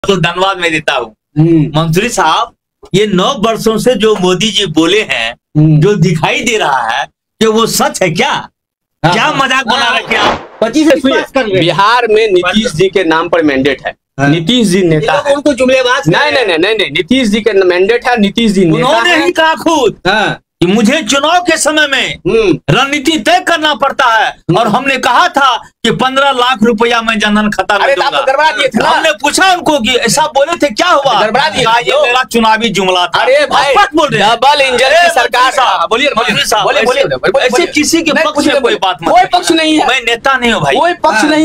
तो धन्यवाद मैं देता हूँ मंसूरी साहब। ये 9 वर्षों से जो मोदी जी बोले हैं, जो दिखाई दे रहा है कि वो सच है क्या? क्या मजाक बना रखे आप? 25 बिहार में नीतीश जी के नाम पर मैंडेट है। नीतीश जी नेता है। उनको जुमलेबाज नहीं, नीतीश जी के मैंडेट है। नीतीश जी नेता उन्होंने ही कहा खुद कि मुझे चुनाव के समय में रणनीति तय करना पड़ता है, और हमने कहा था कि 15 लाख रुपया मैं जनधन खाता में दूंगा। हमने पूछा उनको कि ऐसा बोले थे, क्या हुआ? ये मेरा चुनावी जुमला था। अरे भाई बोल रहे डबल इंजन की सरकार। बोलिए। ऐसे किसी के पक्ष में कोई बात मत। कोई पक्ष नहीं है। मैं नेता नहीं हूँ भाई, कोई पक्ष नहीं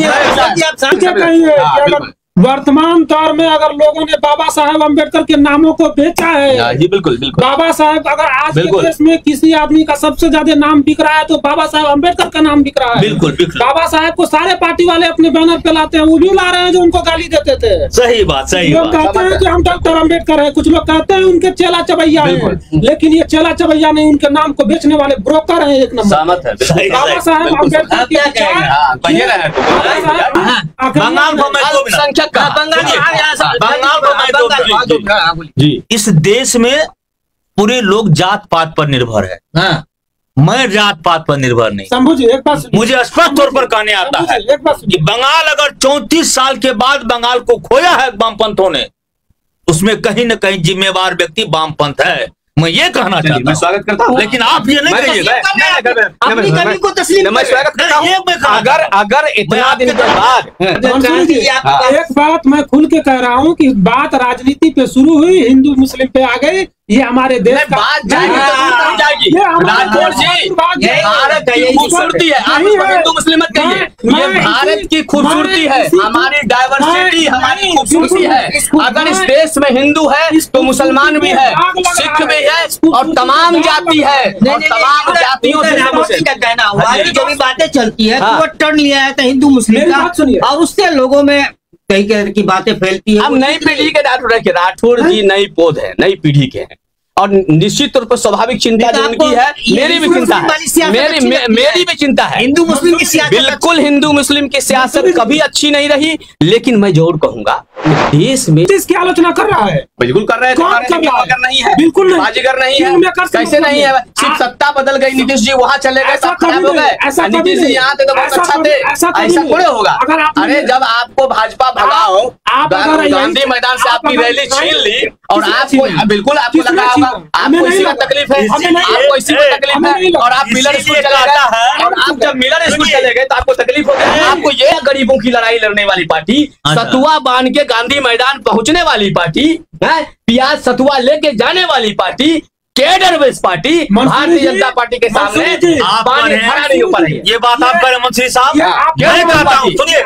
है। वर्तमान दौर में अगर लोगों ने बाबा साहेब अम्बेडकर के नामों को बेचा है, जी बिल्कुल। बाबा साहेब, अगर आज के देश में किसी आदमी का सबसे ज्यादा नाम बिक रहा है तो बाबा साहेब अम्बेडकर का नाम बिक रहा है। बिल्कुल। बाबा साहेब को सारे पार्टी वाले अपने बैनर पे लाते हैं, वो भी ला रहे हैं जो उनको गाली देते थे। सही बात। लोग कहते हैं कि हम डॉक्टर अम्बेडकर है, कुछ लोग कहते हैं उनके चेला चबैया है, लेकिन ये चेला चबैया नहीं, उनके नाम को बेचने वाले ब्रोकर है एक नंबर। बाबा साहेब अम्बेडकर जी, इस देश में पूरे लोग जात पात पर निर्भर है। मैं जात पात पर निर्भर नहीं। शंभू जी एक बात मुझे स्पष्ट तौर पर कहने आता है कि बंगाल अगर 34 साल के बाद बंगाल को खोया है वामपंथों ने, उसमें कहीं न कहीं जिम्मेवार व्यक्ति वामपंथ है। मैं ये कहना चाहता हूँ। मैं स्वागत करता हूँ, लेकिन आप ये नहीं कहिएगा। अपनी कमी को तस्लीम। मैं स्वागत करता हूँ। अगर इतना दिन के बाद एक बात मैं खुल के कह रहा हूँ कि बात राजनीति पे शुरू हुई, हिंदू मुस्लिम पे आ गई। ये हमारे देश का बात जाएगी। राठौर जी, भारत की खूबसूरती है। आप हिंदू मुस्लिम मत कहिए, ये भारत की खूबसूरती है, हमारी डाइवर्सिटी हमारी खूबसूरती है। अगर इस देश में हिंदू है तो मुसलमान भी है, सिख भी है, और तमाम जाति है, और तमाम जातियों से का कहना हुआ कि जो भी बातें चलती है वो टर्न लिया है हिंदू मुस्लिम का, और उससे लोगों में कई तरह की बातें फैलती है। अब नई पीढ़ी के राठौर जी नई पौध है, नई पीढ़ी के हैं, और निश्चित तौर पर स्वाभाविक चिंता जो उनकी है, मेरी भी चिंता है, मेरी भी चिंता है। हिंदू मुस्लिम की सियासत, बिल्कुल हिंदू मुस्लिम की सियासत कभी अच्छी नहीं रही, लेकिन मैं जरूर कहूंगा देश में इसकी आलोचना कर रहा है। बिल्कुल कर रहे हैं। नहीं है, बिल्कुल बाजीगर नहीं है। कैसे नहीं है? सिर्फ सत्ता बदल गई, नीतीश जी वहाँ चले गए, सब खराब हो गए। नीतीश जी यहाँ थे तो बहुत अच्छा थे, ऐसा थोड़े होगा। अरे जब आपको भाजपा भगाओ, गांधी मैदान से आपकी रैली छीन ली, और आपको बिल्कुल आपको लगा होगा आपको इसी का तकलीफ है, आपको इसी का तकलीफ है, और आप मिलर स्कूल चले गए, और आप जब मिलर स्कूल चले गए तो आपको तकलीफ हो गई। आपको ये गरीबों की लड़ाई लड़ने वाली पार्टी, सतुआ बांध के गांधी मैदान पहुंचने वाली पार्टी, प्याज सतुआ लेके जाने वाली party, cadre base party, Bharatiya Janata party के सामने पानी खड़ा नहीं हो पा रही है। ये बात आप करें मंत्री साहब, मैं कहता हूं, सुनिए,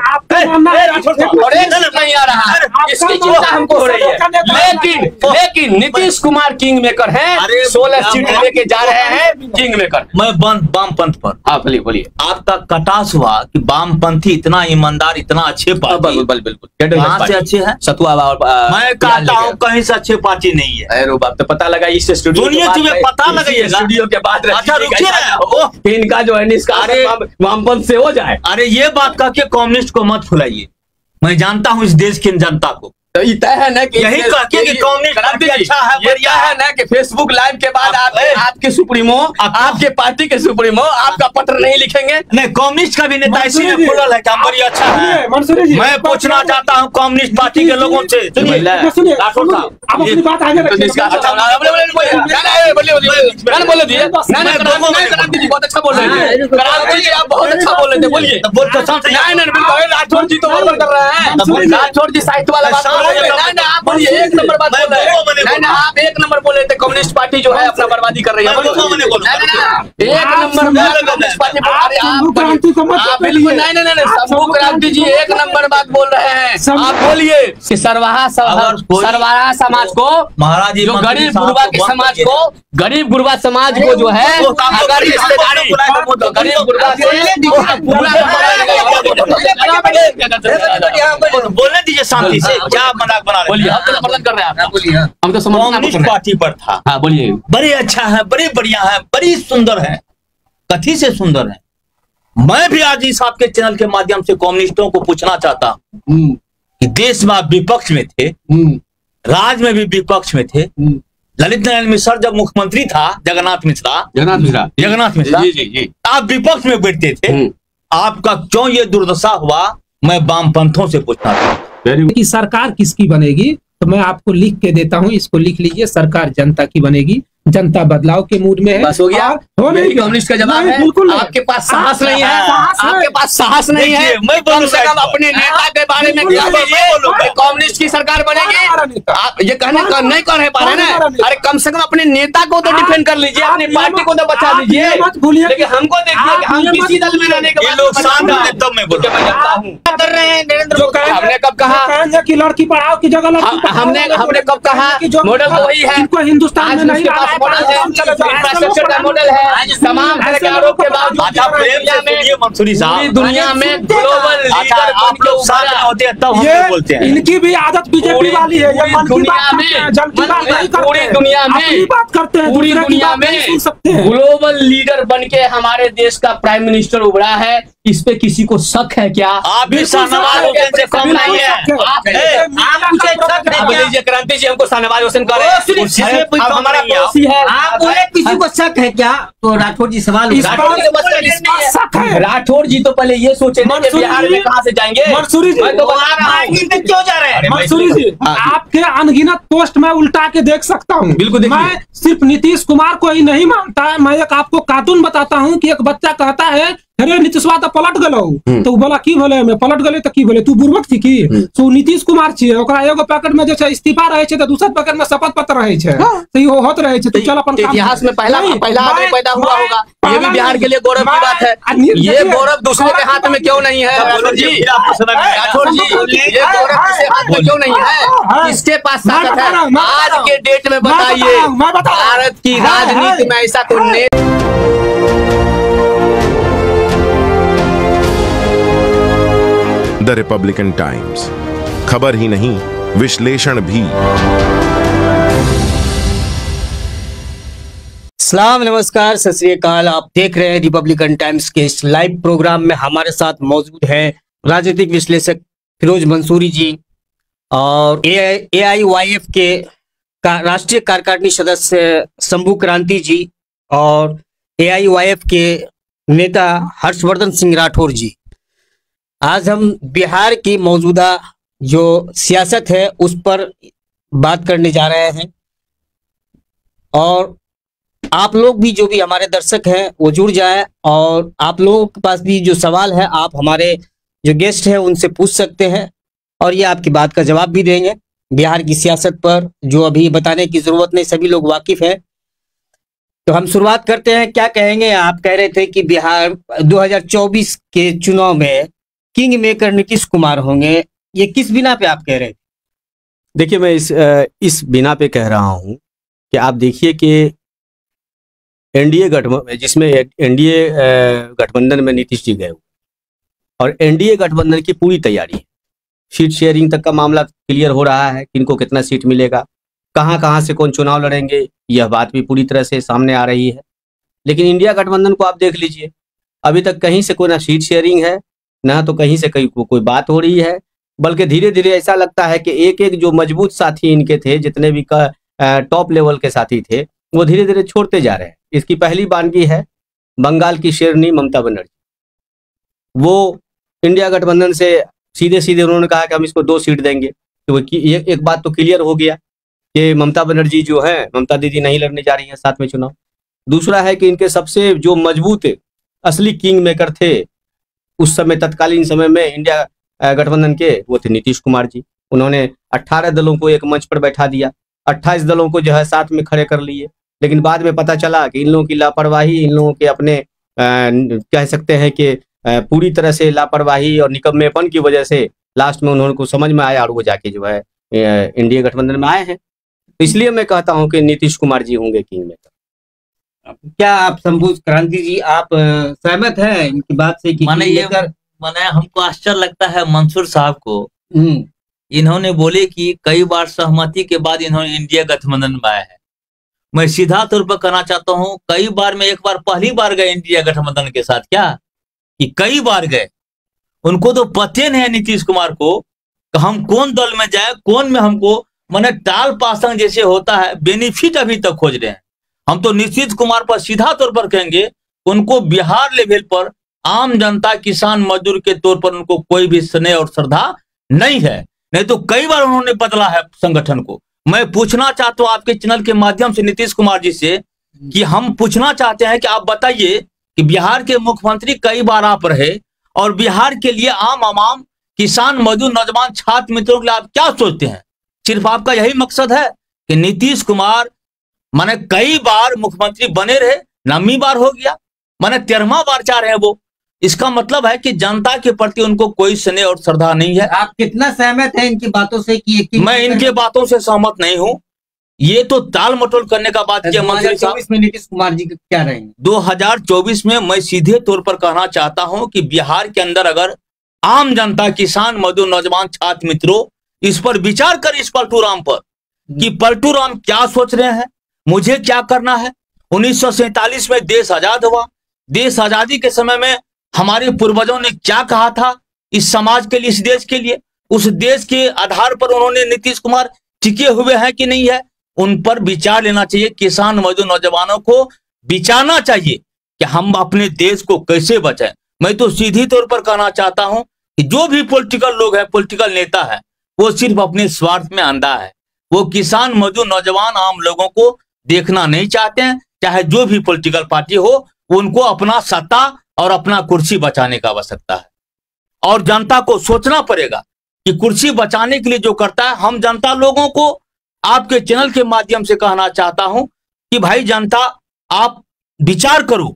और एक नहीं आ रहा है, इसकी चिंता हमको हो रही है। लेकिन नीतीश कुमार किंग मेकर है, 16 सीट लेके जा रहे हैं किंग मेकर। मैं वामपंथ पर, आप बोलिए। आपका कटास हुआ कि वामपंथी इतना ईमानदार, इतना अच्छे पार्टी, बिल्कुल कहाँ से अच्छे हैं? सतुआ। मैं कहता हूँ कहीं से अच्छे पार्टी नहीं है। अरे बात तो पता लगा इस स्टूडियो तुम्हें पता लगेगा स्टूडियो के बाद। अच्छा रुकिए, इनका जो है निष्कासन वामपंथ से हो जाए। अरे ये बात कह के कम्युनिस्ट को मत फुलाइए। मैं जानता हूँ इस देश की जनता को, तो तय है ना कि यही कहते कि कम्युनिस्ट अच्छा है, बढ़िया है ना कि फेसबुक लाइव के बाद आपके सुप्रीमो, आपके पार्टी के सुप्रीमो आपका पत्र नहीं लिखेंगे। नहीं, कम्युनिस्ट का भी नेता इसी में खुलल है कि हम बढ़िया अच्छा है। मैं पूछना चाहता हूँ कम्युनिस्ट पार्टी के लोगों से, राठौर साहब अपनी बात आगे बहुत अच्छा बोल रहे थे, आप बहुत अच्छा बोल रहे थे, बोलिए। राठौर जी तो कर रहे हैं, राठौर जी साहित्य वाला बात, आप बोलिए। एक नंबर बात बोल रहे हैं, आप एक नंबर बोल रहे थे कम्युनिस्ट पार्टी जो है अपना बर्बादी कर रही है। एक number communist party, Shambhu Kranti ji एक नंबर बात बोल रहे हैं। आप बोलिए कि सरवाहा समाज को, महाराज जो गरीब गुरबा के समाज को, गरीब गुरबा समाज को जो है अगर रिश्तेदारी गरीब गुरबा बोलने दीजिए शांति से, क्या मजाक बना रहे हैं? हम तो समर्थन कर रहे हैं, हम तो कम्युनिस्ट पार्टी पर था। हाँ बोलिए। बड़े अच्छा है, बड़े बढ़िया है, बड़ी सुंदर है। कथी से सुंदर है? मैं भी आज इस आपके चैनल के माध्यम से कम्युनिस्टों को पूछना चाहता हूँ कि देश में आप विपक्ष में थे, राज्य में भी विपक्ष में थे। ललित नारायण मिश्र जब मुख्यमंत्री था, जगन्नाथ मिश्रा जी, आप विपक्ष में बैठते थे, आपका क्यों ये दुर्दशा हुआ, मैं वामपंथों से पूछना था। कि सरकार किसकी बनेगी, तो मैं आपको लिख के देता हूँ, इसको लिख लीजिए। सरकार जनता की बनेगी, जनता बदलाव के मूड में है। बस हो गया, कम्युनिस्ट का जवाब है। बिल्कुल आपके पास साहस नहीं है, आपके पास साहस नहीं है। कम से कम अपने नेता के बारे में क्या लीजिए, कम्युनिस्ट की सरकार बनेगी। आप ये कहने नहीं कर पा रहे ना, अरे कम से कम अपने नेता को तो डिफेंड कर लीजिए, अपनी पार्टी को तो बचा लीजिए। लेकिन हमको देखिए कि हम किसी दल में रहने के बाद तब मैं बोलता हूँ कर रहे हैं नरेंद्र मोदी। हमने कब कहा कि लड़की पढ़ाओ की जगह लड़की पढ़ाओ? हमने कब कहा मॉडल तो वही है, इनको हिंदुस्तान में नहीं मॉडल है, इंफ्रास्ट्रक्चर का मॉडल है, तमाम तरह के आरोप के बावजूद मंसूरी साहब, पूरी दुनिया में ग्लोबल लीडर आप लोग साथ में होते हैं तब हम लोग बोलते हैं। इनकी भी आदत बीजेपी वाली है, ये मन की बात करते हैं, जन की बात नहीं करते, पूरी दुनिया में अपनी बात करते हैं, पूरी दूसरे की दुनिया बात नहीं में सुन सकते हैं। ग्लोबल लीडर बनके हमारे देश का प्राइम मिनिस्टर उभरा है, इस पे किसी को शक है क्या? आप भी शाहनवाज हुसैन से कम नहीं है। आप मुझे लीजिए क्रांति जी, हमको शाहनवाज हुसैन कर हमारा पड़ोसी है, आप बोले किसी को शक है क्या? तो राठौर जी सवाल राठौर जी तो पहले ये सोचे ना कि बिहार में कहाँ से जाएंगे। मंसूरी जी, मैं तो बता रहा हूँ क्यों जा रहे हैं? मंसूरी जी, आपके अनगिनत पोस्ट में उल्टा के देख सकता हूँ। बिल्कुल, मैं सिर्फ नीतीश कुमार को ही नहीं मानता, मैं एक आपको कार्टून बताता हूँ कि एक बच्चा कहता है अरे नीतीशवा तो पलट गलो, तो बोला की बोले मैं पलट गले तो की बोले तू बुर्बक थी की, तो नीतीश कुमार छिए, ओकरा एगो पैकेट में जैसे इस्तीफा रहे छे तो दूसरा पैकेट में शपथ पत्र रहे छे, तो ये होत रहे छे। तो चल अपन इतिहास में पहला आदमी पैदा हुआ होगा, ये भी बिहार के लिए गौरव की बात है। ये गौरव दूसरे के हाथ में क्यों नहीं है? राठौर जी, ये गौरव किसके हाथ में क्यों नहीं है? किसके पास ताकत है? आज के डेट में बताइए, भारत की राजनीति में ऐसा कोई द रिपब्लिकन टाइम्स, खबर ही नहीं विश्लेषण भी। सलाम, नमस्कार, सत श्री अकाल। आप देख रहे हैं रिपब्लिकन टाइम्स के इस लाइव प्रोग्राम में हमारे साथ मौजूद है राजनीतिक विश्लेषक फिरोज मंसूरी जी और AIYF के राष्ट्रीय कार्यकारिणी सदस्य शंभू क्रांति जी और AIYF के नेता हर्षवर्धन सिंह राठौर जी। आज हम बिहार की मौजूदा जो सियासत है उस पर बात करने जा रहे हैं और आप लोग भी, जो भी हमारे दर्शक हैं, वो जुड़ जाएं और आप लोगों के पास भी जो सवाल है आप हमारे जो गेस्ट हैं उनसे पूछ सकते हैं और ये आपकी बात का जवाब भी देंगे। बिहार की सियासत पर जो अभी बताने की जरूरत नहीं, सभी लोग वाकिफ हैं। तो हम शुरुआत करते हैं। क्या कहेंगे? आप कह रहे थे कि बिहार 2024 के चुनाव में किंग मेकर नीतीश कुमार होंगे, ये किस बिना पे आप कह रहे हैं? देखिए, मैं इस बिना पे कह रहा हूं कि आप देखिए कि एनडीए गठबंधन, जिसमें एनडीए गठबंधन में नीतीश जी गए और एनडीए गठबंधन की पूरी तैयारी है, सीट शेयरिंग तक का मामला क्लियर हो रहा है, किनको कितना सीट मिलेगा, कहां से कौन चुनाव लड़ेंगे, यह बात भी पूरी तरह से सामने आ रही है। लेकिन इंडिया गठबंधन को आप देख लीजिए, अभी तक कहीं से कोई ना सीट शेयरिंग है, ना तो कहीं से कोई बात हो रही है, बल्कि धीरे धीरे ऐसा लगता है कि एक एक जो मजबूत साथी इनके थे, जितने भी टॉप लेवल के साथी थे, वो धीरे धीरे छोड़ते जा रहे हैं। इसकी पहली बानगी है बंगाल की शेरनी ममता बनर्जी। वो इंडिया गठबंधन से सीधे सीधे उन्होंने कहा कि हम इसको 2 सीट देंगे। तो एक बात तो क्लियर हो गया कि ममता बनर्जी जो है, ममता दीदी नहीं लड़ने जा रही है साथ में चुनाव। दूसरा है कि इनके सबसे जो मजबूत असली किंग मेकर थे उस समय, तत्कालीन समय में इंडिया गठबंधन के, वो थे नीतीश कुमार जी। उन्होंने 18 दलों को एक मंच पर बैठा दिया, 28 दलों को जो है साथ में खड़े कर लिए। लेकिन बाद में पता चला कि इन लोगों की लापरवाही, इन लोगों के अपने कह सकते हैं कि पूरी तरह से लापरवाही और निकम्मेपन की वजह से लास्ट में उन्होंने को समझ में आया और वो जाके जो है इंडिया गठबंधन में आए हैं। तो इसलिए मैं कहता हूं कि नीतीश कुमार जी होंगे किंग मेकर। क्या आप शंभू क्रांति जी, आप सहमत हैं इनकी बात से? कि माने हमको आश्चर्य लगता है मंसूर साहब को, इन्होंने बोले कि कई बार सहमति के बाद इन्होंने इंडिया गठबंधन में आया है। मैं सीधा तौर पर कहना चाहता हूं, कई बार में, एक बार पहली बार गए इंडिया गठबंधन के साथ, क्या कि कई बार गए, उनको तो पते नहीं है नीतीश कुमार को कि हम कौन दल में जाए, कौन में हमको माने टाल पासंग जैसे होता है, बेनिफिट अभी तक खोज रहे हैं। हम तो नीतीश कुमार पर सीधा तौर पर कहेंगे, उनको बिहार लेवल पर आम जनता, किसान, मजदूर के तौर पर उनको कोई भी स्नेह और श्रद्धा नहीं है। नहीं तो कई बार उन्होंने बदला है संगठन को। मैं पूछना चाहता हूं आपके चैनल के माध्यम से नीतीश कुमार जी से कि हम पूछना चाहते हैं कि आप बताइए कि बिहार के मुख्यमंत्री कई बार आप रहे और बिहार के लिए आम आवाम, किसान, मजदूर, नौजवान, छात्र मित्रों के लिए आप क्या सोचते हैं? सिर्फ आपका यही मकसद है कि नीतीश कुमार माने कई बार मुख्यमंत्री बने रहे, 9वीं बार हो गया, माने 13वां बार चाह रहे हैं वो। इसका मतलब है कि जनता के प्रति उनको कोई स्नेह और श्रद्धा नहीं है। आप कितना सहमत हैं इनकी बातों से कि मैं इनके बातों से सहमत नहीं हूं। ये तो टाल मटोल करने का बात किया मंत्री साहब। 2024 में नीतीश कुमार जी क्या रहेंगे? 2024 में मैं सीधे तौर पर कहना चाहता हूं कि बिहार के अंदर अगर आम जनता, किसान, मजदूर, नौजवान, छात्र मित्रों इस पर विचार कर, इस पलटू राम पर, कि पलटू राम क्या सोच रहे हैं, मुझे क्या करना है। 1947 में देश आजाद हुआ। देश आजादी के समय में हमारे पूर्वजों ने क्या कहा था इस समाज के लिए, इस देश के लिए, उस देश के आधार पर उन्होंने नीतीश कुमार टिके हुए हैं कि नहीं है, उन पर विचार लेना चाहिए। किसान, मजदूर, नौजवानों को विचारना चाहिए कि हम अपने देश को कैसे बचाएं। मैं तो सीधी तौर पर कहना चाहता हूं कि जो भी पॉलिटिकल लोग हैं, पॉलिटिकल नेता है, वो सिर्फ अपने स्वार्थ में अंधा है। वो किसान, मजदूर, नौजवान, आम लोगों को देखना नहीं चाहते हैं। चाहे जो भी पॉलिटिकल पार्टी हो, उनको अपना सत्ता और अपना कुर्सी बचाने का आवश्यकता है। और जनता को सोचना पड़ेगा कि कुर्सी बचाने के लिए जो करता है, हम जनता लोगों को आपके चैनल के माध्यम से कहना चाहता हूं कि भाई जनता, आप विचार करो।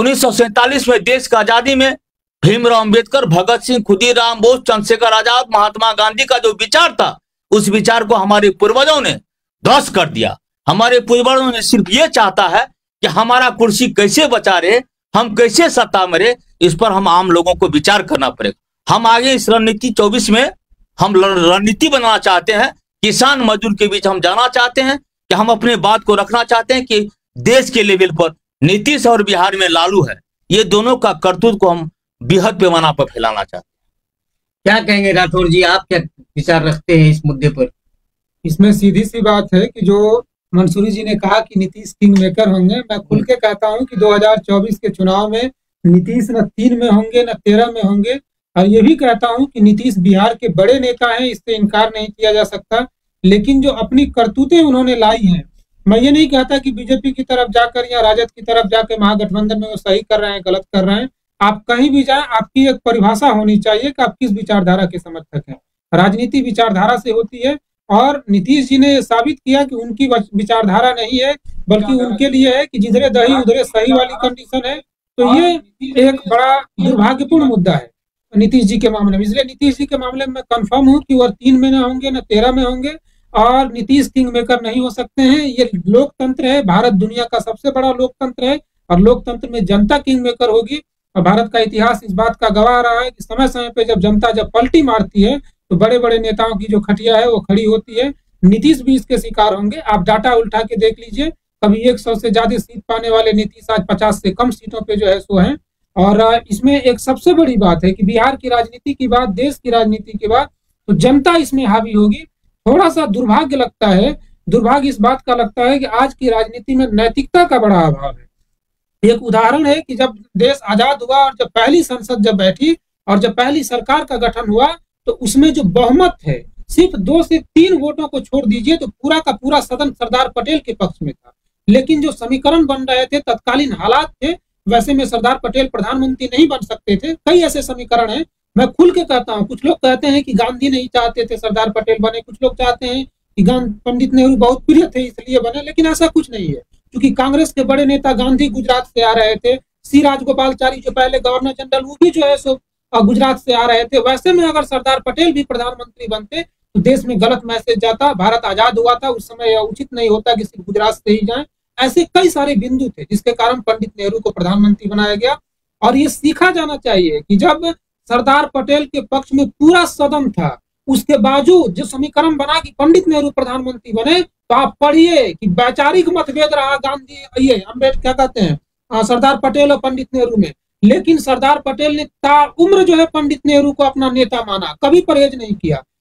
1947 में देश की आजादी में भीमराव अंबेडकर, भगत सिंह, खुदीराम बोस, चंद्रशेखर आजाद, महात्मा गांधी का जो विचार था, उस विचार को हमारे पूर्वजों ने ध्वस्त कर दिया। हमारे पूर्वजों ने सिर्फ ये चाहता है कि हमारा कुर्सी कैसे बचा रहे, हम कैसे सत्ता में रहे, इस पर हम आम लोगों को विचार करना पड़ेगा। हम आगे इस रणनीति 24 में हम रणनीति बनाना चाहते हैं। किसान, मजदूर के बीच हम जाना चाहते हैं कि हम अपने बात को रखना चाहते हैं कि देश के लेवल पर नीतीश और बिहार में लालू है, ये दोनों का करतूत को हम बृहद पैमाना पर फैलाना चाहते हैं। क्या कहेंगे राठौर जी, आप क्या विचार रखते हैं इस मुद्दे पर? इसमें सीधी सी बात है कि जो मंसूरी जी ने कहा कि नीतीश किंग मेकर होंगे, मैं खुल के कहता हूं कि 2024 के चुनाव में नीतीश न 3 में होंगे न 13 में होंगे। और ये भी कहता हूं कि नीतीश बिहार के बड़े नेता हैं, इससे इनकार नहीं किया जा सकता। लेकिन जो अपनी करतूतें उन्होंने लाई हैं, मैं ये नहीं कहता कि बीजेपी की तरफ जाकर या राजद की तरफ जाकर महागठबंधन में वो सही कर रहे हैं, गलत कर रहे हैं। आप कहीं भी जाएं, आपकी एक परिभाषा होनी चाहिए कि आप किस विचारधारा के समर्थक हैं। राजनीति विचारधारा से होती है, और नीतीश जी ने साबित किया कि उनकी विचारधारा नहीं है, बल्कि उनके लिए है कि जिधरे दही उधरे सही वाली कंडीशन है। तो ये एक बड़ा दुर्भाग्यपूर्ण मुद्दा है नीतीश जी के मामले में। इसलिए नीतीश जी के मामले में कंफर्म हूं कि वो 3 में ना होंगे न 13 में होंगे, और नीतीश किंग मेकर नहीं हो सकते हैं। ये लोकतंत्र है, भारत दुनिया का सबसे बड़ा लोकतंत्र है, और लोकतंत्र में जनता किंग मेकर होगी। और भारत का इतिहास इस बात का गवाह रहा है कि समय समय पे जब जनता जब पलटी मारती है, तो बड़े बड़े नेताओं की जो खटिया है वो खड़ी होती है। नीतीश भी इसके शिकार होंगे। आप डाटा उल्टा के देख लीजिए, कभी 100 से ज्यादा सीट पाने वाले नीतीश आज 50 से कम सीटों पे जो है सो हैं। और इसमें एक सबसे बड़ी बात है कि बिहार की राजनीति की बात, देश की राजनीति की बात, तो जनता इसमें हावी होगी। थोड़ा सा दुर्भाग्य लगता है, दुर्भाग्य इस बात का लगता है कि आज की राजनीति में नैतिकता का बड़ा अभाव है। एक उदाहरण है कि जब देश आजाद हुआ और जब पहली संसद जब बैठी और जब पहली सरकार का गठन हुआ, तो उसमें जो बहुमत है सिर्फ 2 से 3 वोटों को छोड़ दीजिए तो पूरा का पूरा सदन सरदार पटेल के पक्ष में था। लेकिन जो समीकरण बन रहे थे, तत्कालीन हालात थे, वैसे में सरदार पटेल प्रधानमंत्री नहीं बन सकते थे। कई ऐसे समीकरण हैं, मैं खुल के कहता हूं। कुछ लोग कहते हैं कि गांधी नहीं चाहते थे सरदार पटेल बने, कुछ लोग चाहते हैं कि पंडित नेहरू बहुत प्रिय थे इसलिए बने, लेकिन ऐसा कुछ नहीं है। क्योंकि कांग्रेस के बड़े नेता गांधी गुजरात से आ रहे थे, सी राजगोपालचारी जो पहले गवर्नर जनरल, वो भी जो है सो गुजरात से आ रहे थे। वैसे में अगर सरदार पटेल भी प्रधानमंत्री बनते तो देश में गलत मैसेज जाता। भारत आजाद हुआ था, उस समय उचित नहीं होता कि सिर्फ गुजरात से ही जाए। ऐसे कई सारे बिंदु थे जिसके कारण पंडित नेहरू को प्रधानमंत्री बनाया गया। और ये सीखा जाना चाहिए कि जब सरदार पटेल के पक्ष में पूरा सदन था, उसके बावजूद जो समीकरण बना कि पंडित नेहरू प्रधानमंत्री बने, तो आप पढ़िए कि वैचारिक मतभेद रहा गांधी, ये अम्बेडकर क्या कहते हैं, सरदार पटेल और पंडित नेहरू में। लेकिन सरदार पटेल ने ताउम्र जो है पंडित नेहरू को अपना नेता माना, कभी परहेज नहीं किया।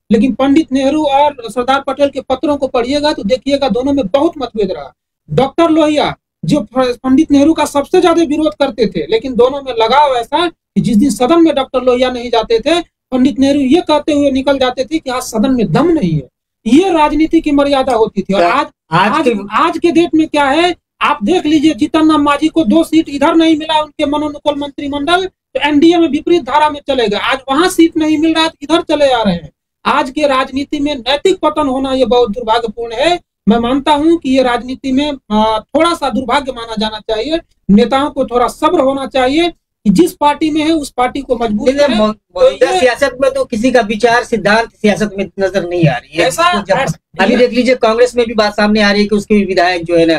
लेकिन पंडित नेहरू और सरदार पटेल के पत्रों को पढ़िएगा तो देखिएगा दोनों में बहुत मतभेद रहा। डॉक्टर लोहिया जो पंडित नेहरू का सबसे ज्यादा विरोध करते थे, लेकिन दोनों में लगाव ऐसा कि जिस दिन सदन में डॉक्टर लोहिया नहीं जाते थे, पंडित नेहरू ये कहते हुए निकल जाते थे कि आज सदन में दम नहीं है। ये राजनीति की मर्यादा होती थी। और आज के डेट में क्या है, आप देख लीजिए, जीतन राम मांझी को 2 सीट इधर नहीं मिला उनके मनोनुकूल मंत्रिमंडल, तो एनडीए में विपरीत धारा में चले गए। आज वहां सीट नहीं मिल रहा है, इधर चले आ रहे हैं। आज के राजनीति में नैतिक पतन होना ये बहुत दुर्भाग्यपूर्ण है। मैं मानता हूं कि ये राजनीति में थोड़ा सा दुर्भाग्य माना जाना चाहिए। नेताओं को थोड़ा सब्र होना चाहिए कि जिस पार्टी में है उस पार्टी को मजबूत करें। मौजूदा सियासत में तो किसी का विचार सिद्धांत सियासत में नजर नहीं आ रही है। अभी देख लीजिए, कांग्रेस में भी बात सामने आ रही है कि उसके विधायक जो है ना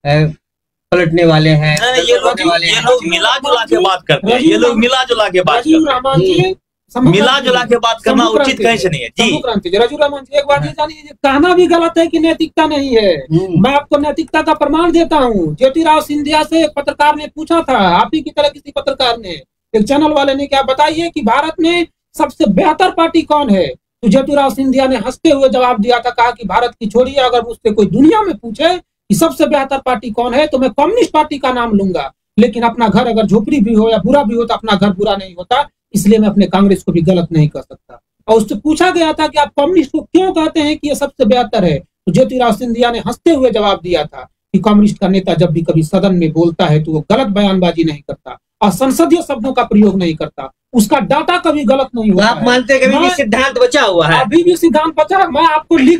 पलटने वाले हैं। ये लोग मिला जुला के बात करते हैं। ये लोग मिला जुला के बात करते हैं। मिला जुला के बात करना उचित कहीं से नहीं है जी। राजू रहमान जी, एक बात ये जानिए, कहना भी गलत है कि नैतिकता नहीं है। मैं आपको नैतिकता का प्रमाण देता हूँ। ज्योतिराव सिंधिया से एक पत्रकार ने पूछा था, आप ही की तरह किसी पत्रकार ने, एक चैनल वाले ने, क्या बताइए कि भारत में सबसे बेहतर पार्टी कौन है? तो ज्योतिराव सिंधिया ने हंसते हुए जवाब दिया था, कहा कि भारत की छोड़िए, अगर मुझसे कोई दुनिया में पूछे कि सबसे बेहतर पार्टी कौन है तो मैं कम्युनिस्ट पार्टी का नाम लूंगा। लेकिन अपना घर अगर झोपड़ी भी हो या बुरा भी हो तो अपना घर बुरा नहीं होता, इसलिए मैं अपने कांग्रेस को भी गलत नहीं कर सकता। और उससे पूछा गया था कि आप कम्युनिस्ट को क्यों कहते हैं कि ये सबसे बेहतर है, तो ज्योतिराव सिंधिया ने हंसते हुए जवाब दिया था कि कम्युनिस्ट का नेता जब भी कभी सदन में बोलता है तो वो गलत बयानबाजी नहीं करता और संसदीय शब्दों का प्रयोग नहीं करता, उसका डाटा कभी गलत नहीं होता। आप मानते हैं कभी भी सिद्धांत बचा हुआ है? अभी भी सिद्धांत बचा है। मैं आपको लिख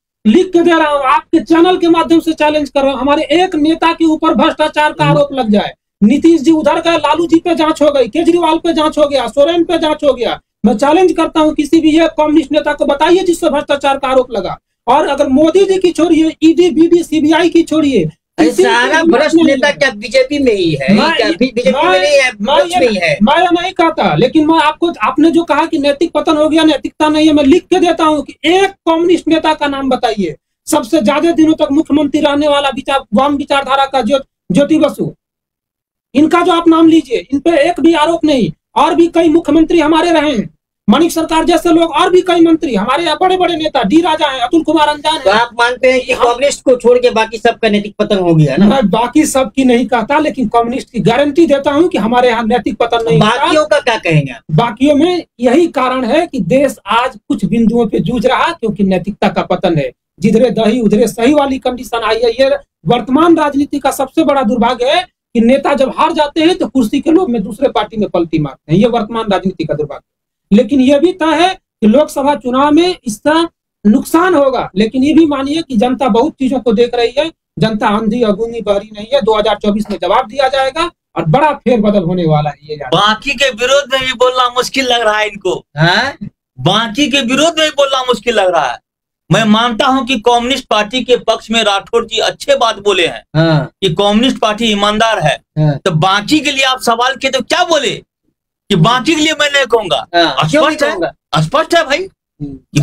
के दे रहा हूँ, आपके चैनल के माध्यम से चैलेंज कर रहा हूँ। हमारे एक नेता के ऊपर भ्रष्टाचार का आरोप लग जाए, नीतीश जी उधर गए, लालू जी पे जांच हो गई, केजरीवाल पे जांच हो गया, सोरेन पे जांच हो गया, मैं चैलेंज करता हूं किसी भी एक कम्युनिस्ट नेता को बताइए जिससे भ्रष्टाचार का आरोप लगा। और अगर मोदी जी की छोड़िए, ईडी बीडी सीबीआई की छोड़िए, सारा भ्रष्ट नेता क्या बीजेपी में ही है? बीजेपी में नहीं है, मैं ये नहीं कहता, लेकिन मैं आपको, आपने जो कहा कि नैतिक पतन हो गया, नैतिकता नहीं है, मैं लिख के देता हूँ कि एक कम्युनिस्ट नेता का नाम बताइए सबसे ज्यादा दिनों तक मुख्यमंत्री रहने वाला वाम विचारधारा का ज्योति बसु, इनका जो आप नाम लीजिए, इन पे एक भी आरोप नहीं। और भी कई मुख्यमंत्री हमारे रहे हैं, मानिक सरकार जैसे लोग, और भी कई मंत्री हमारे यहाँ, बड़े बड़े नेता, डी राजा हैं, अतुल कुमार अंजान है। तो आप मानते हैं कि कम्युनिस्ट को छोड़ के बाकी सबका नैतिक पतन हो गया ना? मैं बाकी सब की नहीं कहता, लेकिन कम्युनिस्ट की गारंटी देता हूँ कि हमारे यहाँ नैतिक पतन नहीं। बाकियों का क्या कहेंगे? बाकियों में यही कारण है कि देश आज कुछ बिंदुओं पे जूझ रहा, क्योंकि नैतिकता का पतन है। जिधरे दही उधरे सही वाली कंडीशन आई है। ये वर्तमान राजनीति का सबसे बड़ा दुर्भाग्य है कि नेता जब हार जाते हैं तो कुर्सी के लोग में दूसरे पार्टी में पलटी मारते हैं। ये वर्तमान राजनीति का दुर्भाग्य। लेकिन यह भी तय है कि लोकसभा चुनाव में इसका नुकसान होगा, लेकिन ये भी मानिए कि जनता बहुत चीजों को देख रही है। जनता अंधी और गूंगी बहरी नहीं है। 2024 में जवाब दिया जाएगा और बड़ा फेरबदल होने वाला है। ये बाकी के विरोध में भी बोलना मुश्किल लग रहा है इनको। बाकी के विरोध में भी बोलना मुश्किल लग रहा है। मैं मानता हूं कि कम्युनिस्ट पार्टी के पक्ष में राठौर जी अच्छे बात बोले हैं कि कम्युनिस्ट पार्टी ईमानदार है। तो बाकी के लिए आप सवाल किए तो क्या बोले कि बाकी के लिए मैं नहीं कहूंगा। स्पष्ट है भाई कि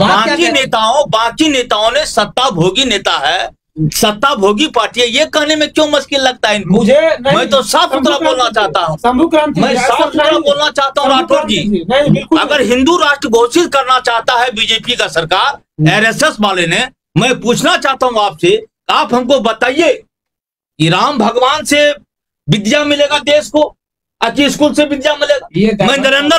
बाकी नेताओं ने सत्ता भोगी नेता है, सत्ता भोगी पार्टी है, ये कहने में क्यों मुश्किल लगता है इनको? मैं तो साफ सुथरा बोलना चाहता हूँ। मैं साफ सुथरा बोलना चाहता हूँ राठौर जी, अगर हिंदू राष्ट्र घोषित करना चाहता है बीजेपी का सरकार, आरएसएस वाले ने, मैं पूछना चाहता हूँ आपसे, आप हमको बताइए कि राम भगवान से विद्या मिलेगा देश को, अच्छी स्कूल से विद्या मिलेगा? मैं नरेंद्र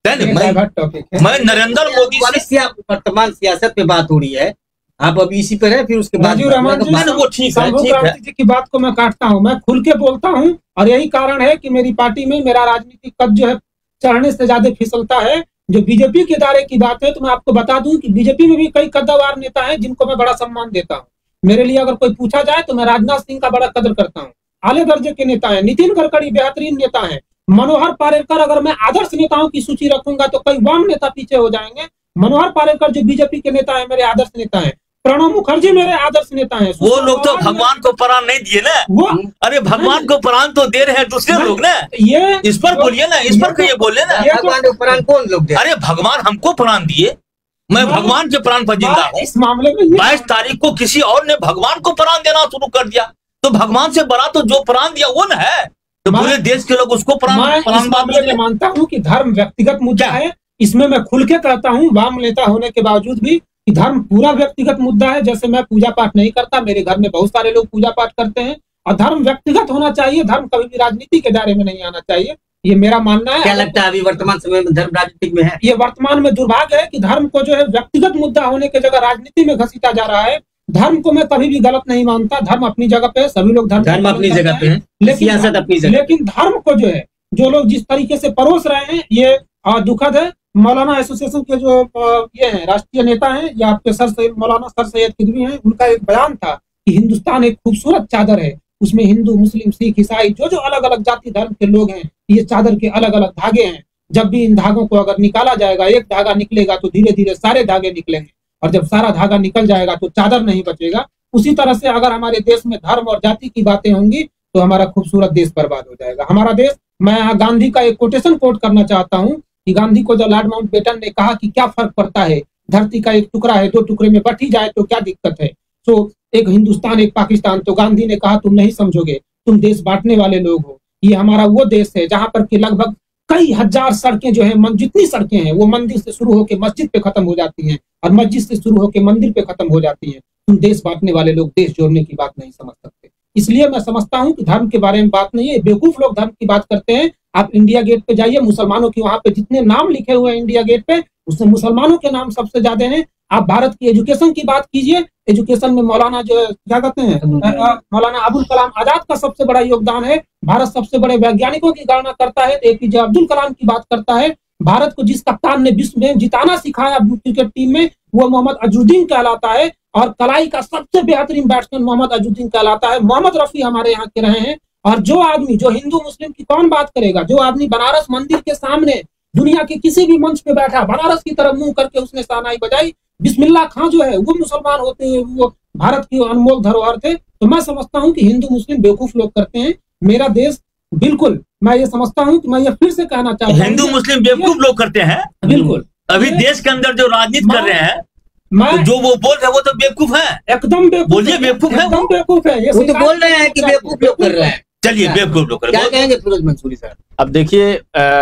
मोदी से वर्तमान सियासत पे बात हो रही है, आप अभी इसी पर है, फिर उसके बाद वो ठीक है जी की बात को मैं काटता हूँ। मैं खुल के बोलता हूँ और यही कारण है कि मेरी पार्टी में मेरा राजनीतिक कद जो है चढ़ने से ज्यादा फिसलता है। जो बीजेपी के दायरे की बात है तो मैं आपको बता दूं कि बीजेपी में भी कई कद्दावर नेता हैं जिनको मैं बड़ा सम्मान देता हूं। मेरे लिए अगर कोई पूछा जाए तो मैं राजनाथ सिंह का बड़ा कदर करता हूं, आले दर्जे के नेता हैं। नितिन गडकरी बेहतरीन नेता हैं। मनोहर पारेकर, अगर मैं आदर्श नेताओं की सूची रखूंगा तो कई वाम नेता पीछे हो जाएंगे। मनोहर पारेकर जो बीजेपी के नेता है मेरे आदर्श नेता है। प्रणब मुखर्जी मेरे आदर्श नेता हैं। वो लोग तो भगवान को प्राण नहीं दिए ना, वो अरे भगवान को प्राण तो दे रहे हैं दूसरे लोग ना। ये इस पर बोलिए ना, इस पर ये बोले ना, भगवान को प्राण कौन लोग दे? अरे भगवान हमको प्राण दिए, मैं भगवान के प्राण पर जिंदा हूँ। इस मामले में 22 तारीख को किसी और ने भगवान को प्राण देना शुरू कर दिया, तो भगवान से बड़ा तो जो प्राण दिया वो न है, तो पूरे देश के लोग उसको प्राण मानता हूँ कि धर्म व्यक्तिगत मुद्दा है, इसमें मैं खुल के कहता हूँ, वाम नेता होने के बावजूद भी, कि धर्म पूरा व्यक्तिगत मुद्दा है। जैसे मैं पूजा पाठ नहीं करता, मेरे घर में बहुत सारे लोग पूजा पाठ करते हैं, और धर्म व्यक्तिगत होना चाहिए, धर्म कभी भी राजनीति के दायरे में नहीं आना चाहिए, ये मेरा मानना है। क्या लगता है अभी वर्तमान समय में धर्म राजनीति में है? ये वर्तमान में दुर्भाग्य है कि धर्म को जो है व्यक्तिगत मुद्दा होने की जगह राजनीति में घसीटा जा रहा है। धर्म को मैं कभी भी गलत नहीं मानता, धर्म अपनी जगह पे है, सभी लोग धर्म अपनी जगह पे है, सियासत अपनी जगह। लेकिन धर्म को जो है जो लोग जिस तरीके से परोस रहे हैं, ये दुखद है। मौलाना एसोसिएशन के जो ये हैं राष्ट्रीय नेता हैं, या आपके सर सैयद मौलाना सर सैयद किदवी हैं, उनका एक बयान था कि हिंदुस्तान एक खूबसूरत चादर है, उसमें हिंदू, मुस्लिम, सिख, ईसाई जो अलग अलग जाति धर्म के लोग हैं, ये चादर के अलग अलग धागे हैं। जब भी इन धागों को अगर निकाला जाएगा, एक धागा निकलेगा तो धीरे धीरे सारे धागे निकलेंगे, और जब सारा धागा निकल जाएगा तो चादर नहीं बचेगा। उसी तरह से अगर हमारे देश में धर्म और जाति की बातें होंगी तो हमारा खूबसूरत देश बर्बाद हो जाएगा। हमारा देश, मैं यहाँ गांधी का एक कोटेशन कोट करना चाहता हूँ कि गांधी को जब लॉर्ड माउंटबेटन ने कहा कि क्या फर्क पड़ता है, धरती का एक टुकड़ा है, 2 टुकड़े में बट ही जाए तो क्या दिक्कत है, तो एक हिंदुस्तान एक पाकिस्तान, तो गांधी ने कहा तुम नहीं समझोगे, तुम देश बांटने वाले लोग हो। ये हमारा वो देश है जहां पर कि लगभग कई हजार सड़कें जो है, जितनी सड़कें हैं वो मंदिर से शुरू होकर मस्जिद पे खत्म हो जाती हैं, और मस्जिद से शुरू होकर मंदिर पे खत्म हो जाती हैं। तुम देश बांटने वाले लोग देश जोड़ने की बात नहीं समझ सकते। इसलिए मैं समझता हूँ कि धर्म के बारे में बात नहीं है, बेवकूफ लोग धर्म की बात करते हैं। आप इंडिया गेट पे जाइए, मुसलमानों की वहां पे जितने नाम लिखे हुए हैं इंडिया गेट पे, उसमें मुसलमानों के नाम सबसे ज्यादा हैं। आप भारत की एजुकेशन की बात कीजिए, एजुकेशन में मौलाना जो क्या कहते हैं, मौलाना अबुल कलाम आजाद का सबसे बड़ा योगदान है। भारत सबसे बड़े वैज्ञानिकों की गणना करता है, एपीजे अब्दुल कलाम की बात करता है। भारत को जिस कप्तान ने विश्व में जिताना सिखाया क्रिकेट टीम में, वो मोहम्मद अजहरुद्दीन कहलाता है, और कलाई का सबसे बेहतरीन बैट्समैन मोहम्मद अजहरुद्दीन कहलाता है। मोहम्मद रफी हमारे यहाँ के रहे हैं। और जो आदमी, जो हिंदू मुस्लिम की कौन बात करेगा, जो आदमी बनारस मंदिर के सामने दुनिया के किसी भी मंच पे बैठा, बनारस की तरफ मुंह करके उसने शहनाई बजाई, बिस्मिल्लाह खां जो है वो मुसलमान होते हैं, वो भारत की अनमोल धरोहर थे। तो मैं समझता हूँ कि हिंदू मुस्लिम बेवकूफ लोग करते हैं। मेरा देश बिल्कुल, मैं ये समझता हूँ कि मैं ये फिर से कहना चाहता हूँ, हिंदू मुस्लिम बेवकूफ लोग करते हैं। बिल्कुल, अभी देश के अंदर जो राजनीति कर रहे हैं, मैं जो वो बोल रहे हैं वो तो बेवकूफ है, एकदम बेवकूफ, बोलिए बेवकूफ है, एकदम बेवकूफ है। ये वो तो बोल रहे हैं कि बेवकूफ लोग कर रहे हैं। चलिए बेवकूफ लोग कर क्या कहेंगे फिरोज मंसूरी सर? अब देखिए,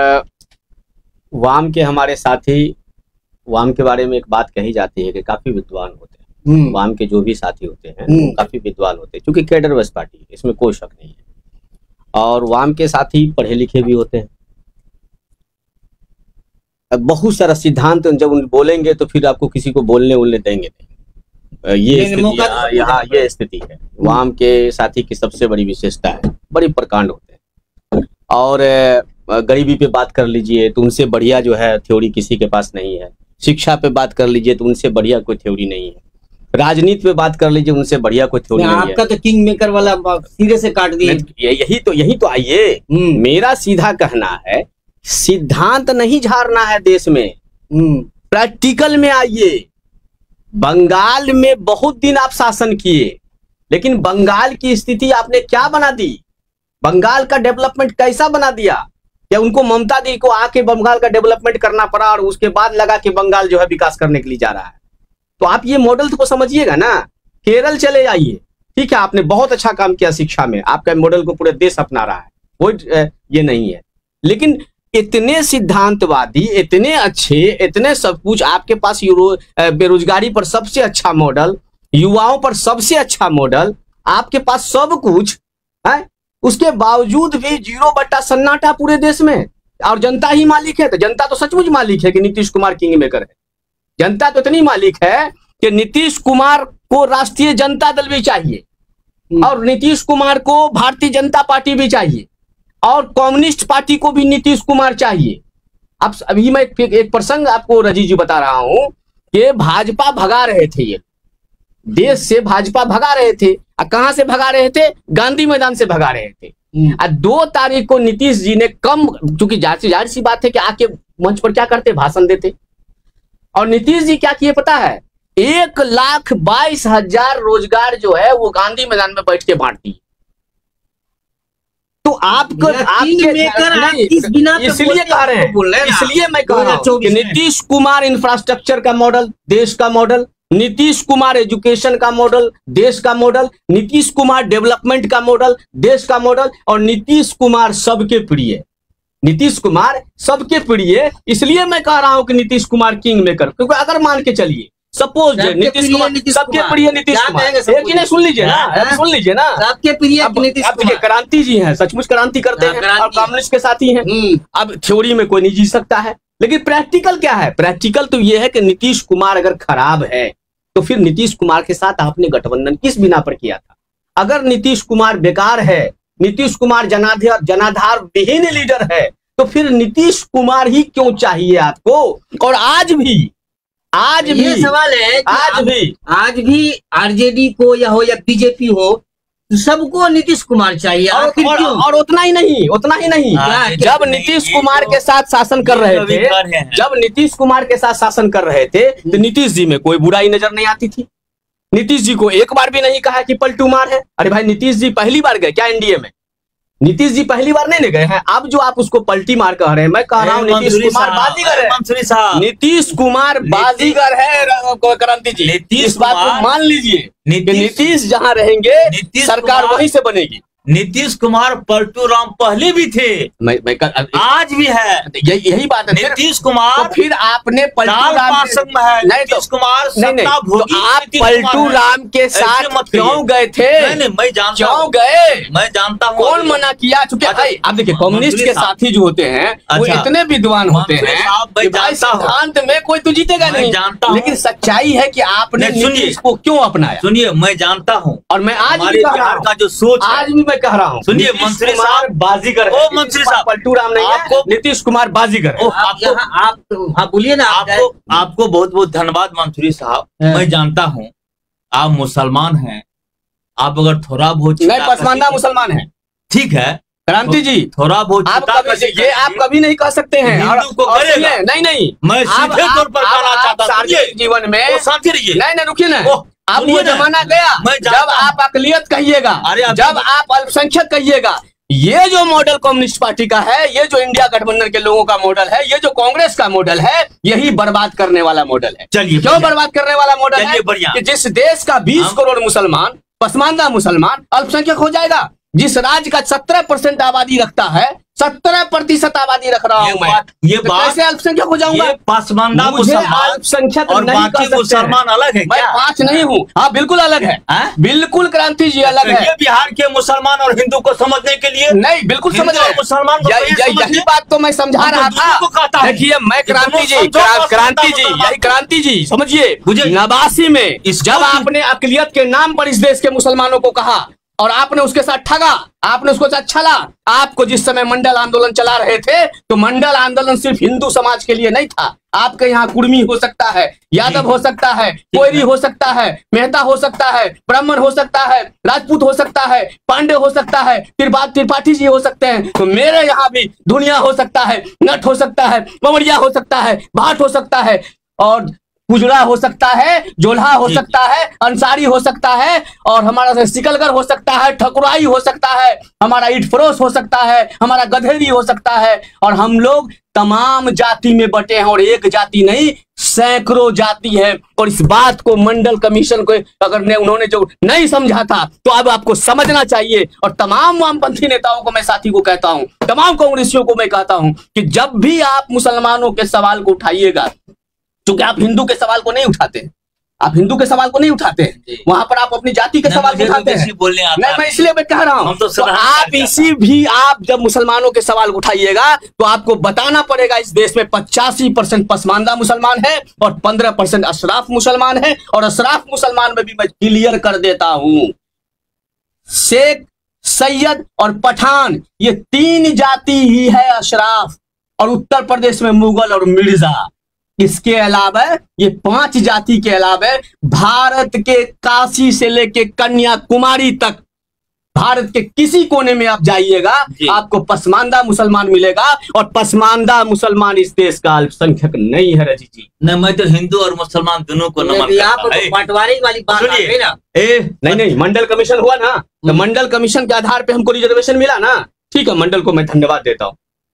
वाम के हमारे साथी, वाम के बारे में एक बात कही जाती है कि काफी विद्वान होते हैं। वाम के जो भी साथी होते हैं वो काफी विद्वान होते हैं, क्योंकि कैडर बस पार्टी है, इसमें कोई शक नहीं है। और वाम के साथी पढ़े लिखे भी होते हैं। बहुत सारा सिद्धांत जब उन बोलेंगे तो फिर आपको किसी को बोलने देंगे नहीं। ये स्थिति यहाँ ये स्थिति है। वाम के साथी की सबसे बड़ी विशेषता है, बड़ी प्रकांड होते हैं। और गरीबी पे बात कर लीजिए तो उनसे बढ़िया जो है थ्योरी किसी के पास नहीं है। शिक्षा पे बात कर लीजिए तो उनसे बढ़िया कोई थ्योरी नहीं है। राजनीति पे बात कर लीजिए, उनसे बढ़िया कोई थ्योरी नहीं है। आपका तो किंग मेकर वाला सीधे से काट दिए। यही तो आइए, मेरा सीधा कहना है, सिद्धांत नहीं झाड़ना है देश में, प्रैक्टिकल में आइए। बंगाल में बहुत दिन आप शासन किए, लेकिन बंगाल की स्थिति आपने क्या बना दी? बंगाल का डेवलपमेंट कैसा बना दिया? क्या उनको ममता दी को आके बंगाल का डेवलपमेंट करना पड़ा और उसके बाद लगा कि बंगाल जो है विकास करने के लिए जा रहा है? तो आप ये मॉडल को समझिएगा ना। केरल चले जाइए, ठीक है, आपने बहुत अच्छा काम किया शिक्षा में, आपका मॉडल को पूरे देश अपना रहा है, वो ये नहीं है। लेकिन इतने सिद्धांतवादी, इतने अच्छे, इतने सब कुछ आपके पास, बेरोजगारी पर सबसे अच्छा मॉडल, युवाओं पर सबसे अच्छा मॉडल, आपके पास सब कुछ है, उसके बावजूद भी 0 सन्नाटा पूरे देश में। और जनता ही मालिक है। तो जनता तो सचमुच मालिक है कि नीतीश कुमार किंग मेकर है। जनता तो इतनी मालिक है कि नीतीश कुमार को राष्ट्रीय जनता दल भी चाहिए, और नीतीश कुमार को भारतीय जनता पार्टी भी चाहिए, और कम्युनिस्ट पार्टी को भी नीतीश कुमार चाहिए। अब अभी मैं एक प्रसंग आपको रजी जी बता रहा हूं कि भाजपा भगा रहे थे, ये देश से भाजपा भगा रहे थे। कहां से भगा रहे थे? गांधी मैदान से भगा रहे थे। 2 तारीख को नीतीश जी ने चूंकि जाहिर सी बात है कि आके मंच पर क्या करते, भाषण देते। और नीतीश जी क्या किए पता है? 1,22,000 रोजगार जो है वो गांधी मैदान में बैठ के बांट दिए। तो आपको इसलिए कह रहे हैं, इसलिए मैं कह रहा हूं कि नीतीश कुमार इंफ्रास्ट्रक्चर का मॉडल, देश का मॉडल, नीतीश कुमार एजुकेशन का मॉडल, देश का मॉडल, नीतीश कुमार डेवलपमेंट का मॉडल, देश का मॉडल, और नीतीश कुमार सबके प्रिय। नीतीश कुमार सबके प्रिय, इसलिए मैं कह रहा हूं कि नीतीश कुमार किंग मेकर, क्योंकि अगर मान के चलिए सपोज नीतीश कुमार सबके प्रिय नीतीश कुमार, सुन लीजिए ना, सुन लीजिए ना, सबके प्रिय नीतीश कुमार। क्रांति जी हैं, सचमुच क्रांति करते हैं और कम्युनिस्ट के साथी हैं। अब थ्योरी में कोई नहीं जीत सकता है, लेकिन प्रैक्टिकल क्या है? प्रैक्टिकल तो ये है कि नीतीश कुमार अगर खराब है तो फिर नीतीश कुमार के साथ आपने गठबंधन किस बिना पर किया था? अगर नीतीश कुमार बेकार है, नीतीश कुमार जनाधार विहीन लीडर है, तो फिर नीतीश कुमार ही क्यों चाहिए आपको? और आज भी ये सवाल है कि आज भी आरजेडी को या हो या बीजेपी हो, सबको नीतीश कुमार चाहिए। और उतना ही नहीं, जब नीतीश कुमार के साथ शासन कर रहे थे, तो नीतीश जी में कोई बुराई नजर नहीं आती थी। नीतीश जी को एक बार भी नहीं कहा कि पलटू मार है। अरे भाई, नीतीश जी पहली बार गए क्या एनडीए में? नीतीश जी पहली बार नहीं गए हैं। अब जो आप उसको पलटी मार कह रहे हैं, मैं कह रहा हूँ नीतीश कुमार बाजीगर है। नीतीश कुमार बाजीगर है क्रांति जी, इस बात को मान लीजिए। नीतीश जहाँ रहेंगे सरकार वहीं से बनेगी। नीतीश कुमार पलटू राम पहले भी थे, आज भी है, यही बात है। नीतीश कुमार तो फिर आपने पलटू राम में है, नीतीश कुमार तो आप पलटू राम के साथ क्यों गए थे? मैं जानता क्यों गए? मैं जानता हूँ कौन मना किया? चूंकि आप देखिए कम्युनिस्ट के साथी जो होते हैं वो इतने विद्वान होते हैं, सिद्धांत में कोई तो जीतेगा नहीं, लेकिन सच्चाई है कि आपने नीतीश को क्यों अपनाया। सुनिए, मैं जानता हूँ और मैं आज भी बिहार का जो सोच, आज भी मैं कह रहा हूँ, सुनिए मंत्री साहब बाजीगर है। मंत्री साहब पलटू राम नहीं है, नीतीश कुमार बाजीगर है। आप बोलिए ना। आपको बहुत बहुत धन्यवाद मंत्री साहब। मैं जानता हूँ आप मुसलमान हैं, आप अगर थोड़ा बहुत पसमानदा मुसलमान है, ठीक है क्रांति जी, थोड़ा बहुत आप कभी नहीं कह सकते हैं। नहीं, मैं सीधे तौर पर कहना चाहता हूं जीवन में शांति रहिए। नहीं, रुकिए ना। अब वो जमाना गया जब आप अकलियत कहिएगा, जब आप अल्पसंख्यक कहिएगा। ये जो मॉडल कम्युनिस्ट पार्टी का है, ये जो इंडिया गठबंधन के लोगों का मॉडल है, ये जो कांग्रेस का मॉडल है, यही बर्बाद करने वाला मॉडल है। चलिए, क्यों बर्बाद करने वाला मॉडल है? कि जिस देश का 20 करोड़ मुसलमान, पसमानदा मुसलमान अल्पसंख्यक हो जाएगा, जिस राज्य का 17% आबादी रखता है, 17% आबादी रख रहा हूँ मैं, ये तो कैसे अल्पसंख्यक हो जाऊंगा? पसमानदा मुसलमान अल्पसंख्यक और बाकी मुसलमान अलग है। मैं 5 नहीं हूँ। हाँ, बिल्कुल अलग है। बिल्कुल क्रांति जी अलग है। बिहार के मुसलमान और हिंदू को समझने के लिए नहीं, बिल्कुल समझ रहे मुसलमान, यही बात तो मैं समझा रहा था। देखिए, मैं क्रांति जी समझिए, 89 में जब आपने अकलियत के नाम पर इस देश के मुसलमानों को कहा और आपने उसके साथ ठगा, आपने उसको साथ छला। आपको जिस समय मंडल आंदोलन चला रहे थे, तो मंडल आंदोलन सिर्फ हिंदू समाज के लिए नहीं था। आपके यहाँ कुर्मी हो सकता है, यादव हो सकता है, कोयरी हो सकता है, मेहता हो सकता है, ब्राह्मण हो सकता है, राजपूत हो सकता है, पांडे हो सकता है, त्रिपाठी जी हो सकते हैं। तो मेरे यहाँ भी दुनिया हो सकता है, नट हो सकता है, पवड़िया हो सकता है, भाट हो सकता है, और गुजरा हो सकता है, जोल्हा हो सकता है, अंसारी हो सकता है, और हमारा सिकलगर हो सकता है, ठकुराई हो सकता है, हमारा ईट फरोश हो सकता है, हमारा गधेरी हो सकता है। और हम लोग तमाम जाति में बटे हैं, और एक जाति नहीं, सैकड़ों जाति है। और इस बात को मंडल कमीशन को अगर उन्होंने जो नहीं समझा था, तो अब आपको समझना चाहिए। और तमाम वामपंथी नेताओं को मैं साथी को कहता हूं, तमाम कांग्रेसियों को मैं कहता हूं कि जब भी आप मुसलमानों के सवाल को उठाइएगा, क्योंकि आप हिंदू के सवाल को नहीं उठाते, आप हिंदू के सवाल को नहीं उठाते हैं, वहां पर आप अपनी जाति के सवाल को उठाते हैं। नहीं, मैं इसलिए मैं कह रहा हूं, तो आप जब मुसलमानों के सवाल उठाइएगा, तो आपको बताना पड़ेगा इस देश में 85% पसमानदा मुसलमान है और 15% अशराफ मुसलमान है। और अशराफ मुसलमान में भी मैं क्लियर कर देता हूं, शेख, सैयद और पठान, ये 3 जाति ही है अशराफ। और उत्तर प्रदेश में मुगल और मिर्जा। इसके अलावा ये 5 जाति के अलावा भारत के काशी से लेके कन्याकुमारी तक, भारत के किसी कोने में आप जाइएगा, आपको पसमानदा मुसलमान मिलेगा। और पसमानदा मुसलमान इस देश का अल्पसंख्यक नहीं है। रजी जी, नहीं, मैं तो हिंदू और मुसलमान दोनों को नमन करता हूं। बंटवारे वाली बात है ना। नहीं, मंडल कमीशन हुआ ना, तो मंडल कमीशन के आधार पे हमको रिजर्वेशन मिला ना। ठीक है, मंडल को मैं धन्यवाद देता हूँ।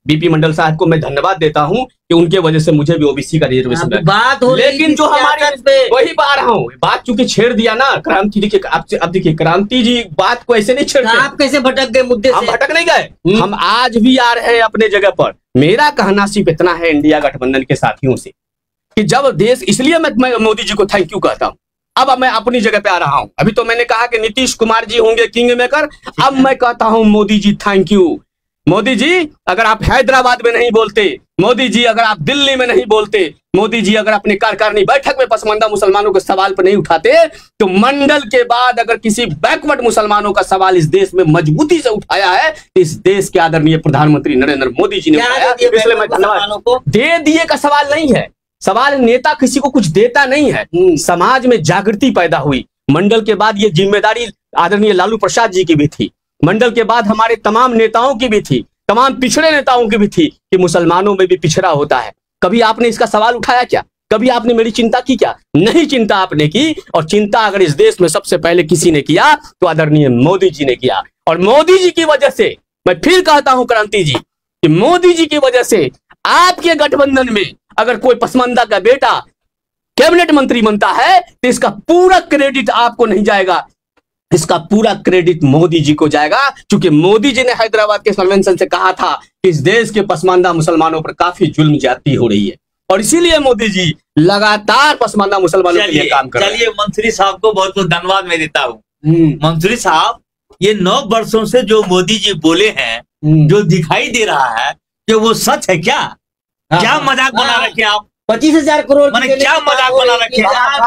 बीपी मंडल साहब को मैं धन्यवाद देता हूं कि उनके वजह से मुझे भी ओबीसी का रिजर्वेशन मिला। बात हो लेकिन जो हमारी वही बात रहा हूँ, बात चूंकि छेड़ दिया ना क्रांति, देखिए अब देखिए क्रांति जी बात को ऐसे नहीं छेड़ते। आप कैसे भटक गए मुद्दे से? हम भटक नहीं गए, हम आज भी आ रहे हैं अपने जगह पर। मेरा कहना सिर्फ इतना है इंडिया गठबंधन के साथियों से कि जब देश, इसलिए मैं मोदी जी को थैंक यू कहता हूँ। अब मैं अपनी जगह पे आ रहा हूं। अभी तो मैंने कहा कि नीतीश कुमार जी होंगे किंग मेकर, अब मैं कहता हूं मोदी जी थैंक यू। मोदी जी अगर आप हैदराबाद में नहीं बोलते, मोदी जी अगर आप दिल्ली में नहीं बोलते, मोदी जी अगर अपने कार्यकारिणी बैठक में पसमानदा मुसलमानों के सवाल पर नहीं उठाते, तो मंडल के बाद अगर किसी बैकवर्ड मुसलमानों का सवाल इस देश में मजबूती से उठाया है तो इस देश के आदरणीय प्रधानमंत्री नरेंद्र मोदी जी ने उठाया। इसलिए मैं धन्यवाद दे दिए का सवाल नहीं है, सवाल नेता किसी को कुछ देता नहीं है। समाज में जागृति पैदा हुई। मंडल के बाद ये जिम्मेदारी आदरणीय लालू प्रसाद जी की भी थी, मंडल के बाद हमारे तमाम नेताओं की भी थी, तमाम पिछड़े नेताओं की भी थी कि मुसलमानों में भी पिछड़ा होता है। कभी आपने इसका सवाल उठाया क्या? कभी आपने मेरी चिंता की क्या? नहीं चिंता आपने की। और चिंता अगर इस देश में सबसे पहले किसी ने किया तो आदरणीय मोदी जी ने किया। और मोदी जी की वजह से, मैं फिर कहता हूं क्रांति जी, कि मोदी जी की वजह से आपके गठबंधन में अगर कोई पसमानदा का बेटा कैबिनेट मंत्री बनता है तो इसका पूरा क्रेडिट आपको नहीं जाएगा, इसका पूरा क्रेडिट मोदी जी को जाएगा। क्योंकि मोदी जी ने हैदराबाद के कन्वेंशन से कहा था कि इस देश के पसमानदा मुसलमानों पर काफी जुल्म ज्यादती हो रही है और इसीलिए मोदी जी लगातार पसमानदा मुसलमानों के लिए काम कर रहे हैं। चलिए मंत्री साहब को बहुत बहुत धन्यवाद मैं देता हूँ। मंत्री साहब, ये 9 वर्षों से जो मोदी जी बोले हैं, जो दिखाई दे रहा है कि वो सच है क्या? क्या मजाक बना रखे आप? 25,000 करोड़ मैंने क्या मजाक बना रखे?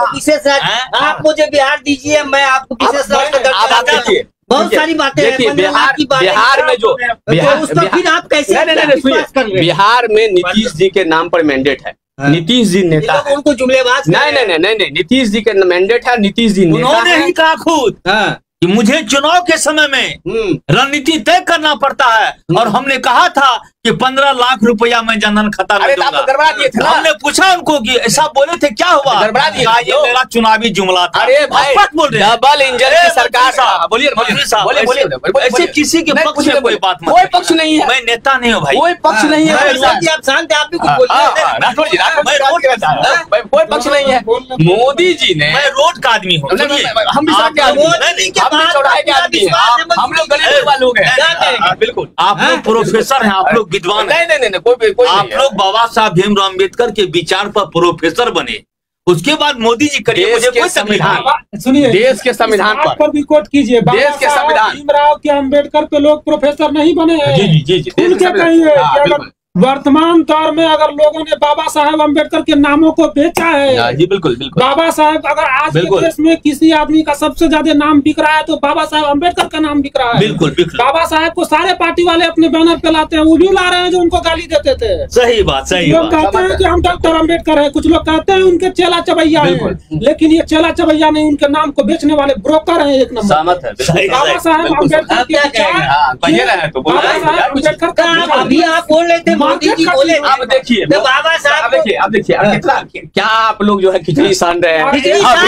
आप मुझे बिहार दीजिए, मैं आपको बहुत सारी बातें हैं। बिहार में जो फिर आप कैसे बिहार में नीतीश जी के नाम पर मैंडेट है, नीतीश जी नेता है, उनको जुमलेबाज नहीं, नीतीश जी के मैंडेट है, नीतीश जी उन्होंने ही कहा खुद कि मुझे चुनाव के समय में रणनीति तय करना पड़ता है और हमने कहा था कि 15 लाख रुपया मैं जनधन खाता में दूंगा। हमने पूछा उनको कि ऐसा बोले थे, क्या हुआ? ये मेरा चुनावी जुमला था। अरे भाई बोल रहे डबल इंजन की सरकार। बोलिए ऐसे किसी के पक्ष में कोई बात कोई पक्ष नहीं है, मैं नेता नहीं हूँ भाई, कोई पक्ष नहीं है। आप शांत हैं, आप भी कुछ बोलिए। कोई पक्ष नहीं है। मोदी जी ने, मैं रोड का आदमी हूँ, हम भी सड़क के आदमी, हम भी चौराहे के आदमी हैं, हम लोग गरीब वाले लोग हैं। बिल्कुल, आप लोग प्रोफेसर हैं, आप लोग विद्वान। नहीं, कोई आप लोग बाबा साहब भीमराव अम्बेडकर के विचार पर प्रोफेसर बने, उसके बाद मोदी जी करिए, मुझे कोई संविधान सुनिए, देश के संविधान पर भी कोट कीजिए। देश के संविधान भीमराव के अम्बेडकर पे लोग प्रोफेसर नहीं बने हैं। जी, कहिए वर्तमान दौर में अगर लोगों ने बाबा साहेब अम्बेडकर के नामों को बेचा है, जी बिल्कुल। बाबा साहेब, अगर आज के देश में किसी आदमी का सबसे ज्यादा नाम बिक रहा है तो बाबा साहेब अम्बेडकर का नाम बिक रहा है। बिल्कुल। बाबा साहेब को सारे पार्टी वाले अपने बैनर पे लाते हैं, वो भी ला रहे हैं जो उनको गाली देते थे। सही बात। लोग कहते हैं कि हम डॉक्टर अम्बेडकर है, कुछ लोग कहते हैं उनके चेला चबैया है, लेकिन ये चेला चबैया नहीं, उनके नाम को बेचने वाले ब्रोकर है एक नंबर। बाबा साहेब अम्बेडकर अभी आप बोल रहे थे मोदी जी बोले, अब देखिए बाबा साहब, अब देखिए कितना क्या आप लोग जो है खिचड़ी सान रहे हैं,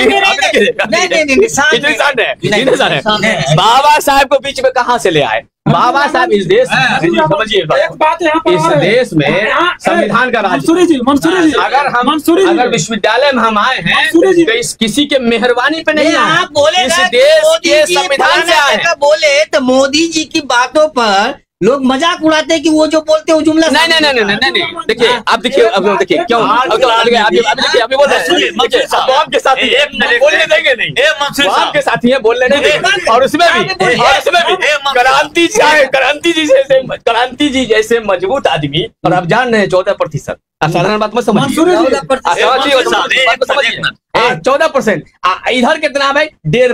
बाबा साहब को बीच में कहाँ से ले आए? बाबा साहब इस देश, समझिए इस देश में संविधान का राज। अगर विश्वविद्यालय में हम आए हैं तो इस किसी के मेहरबानी पे नहीं आए, इस देश के संविधान से आए। बोले तो मोदी जी की बातों पर लोग मजाक उड़ाते हैं कि वो जो बोलते हैं वो जुमला नहीं। देखिए अब देखिए क्यों अभी बोल रहे हैं आपके साथी बोलने देंगे नहीं, आपके साथी है बोलने नहीं देंगे। और उसमें भी क्रांति जी जैसे मजबूत आदमी, और आप जान रहे हैं 14%, साधारण बात मत समझिए, 14%। इधर कितना भाई?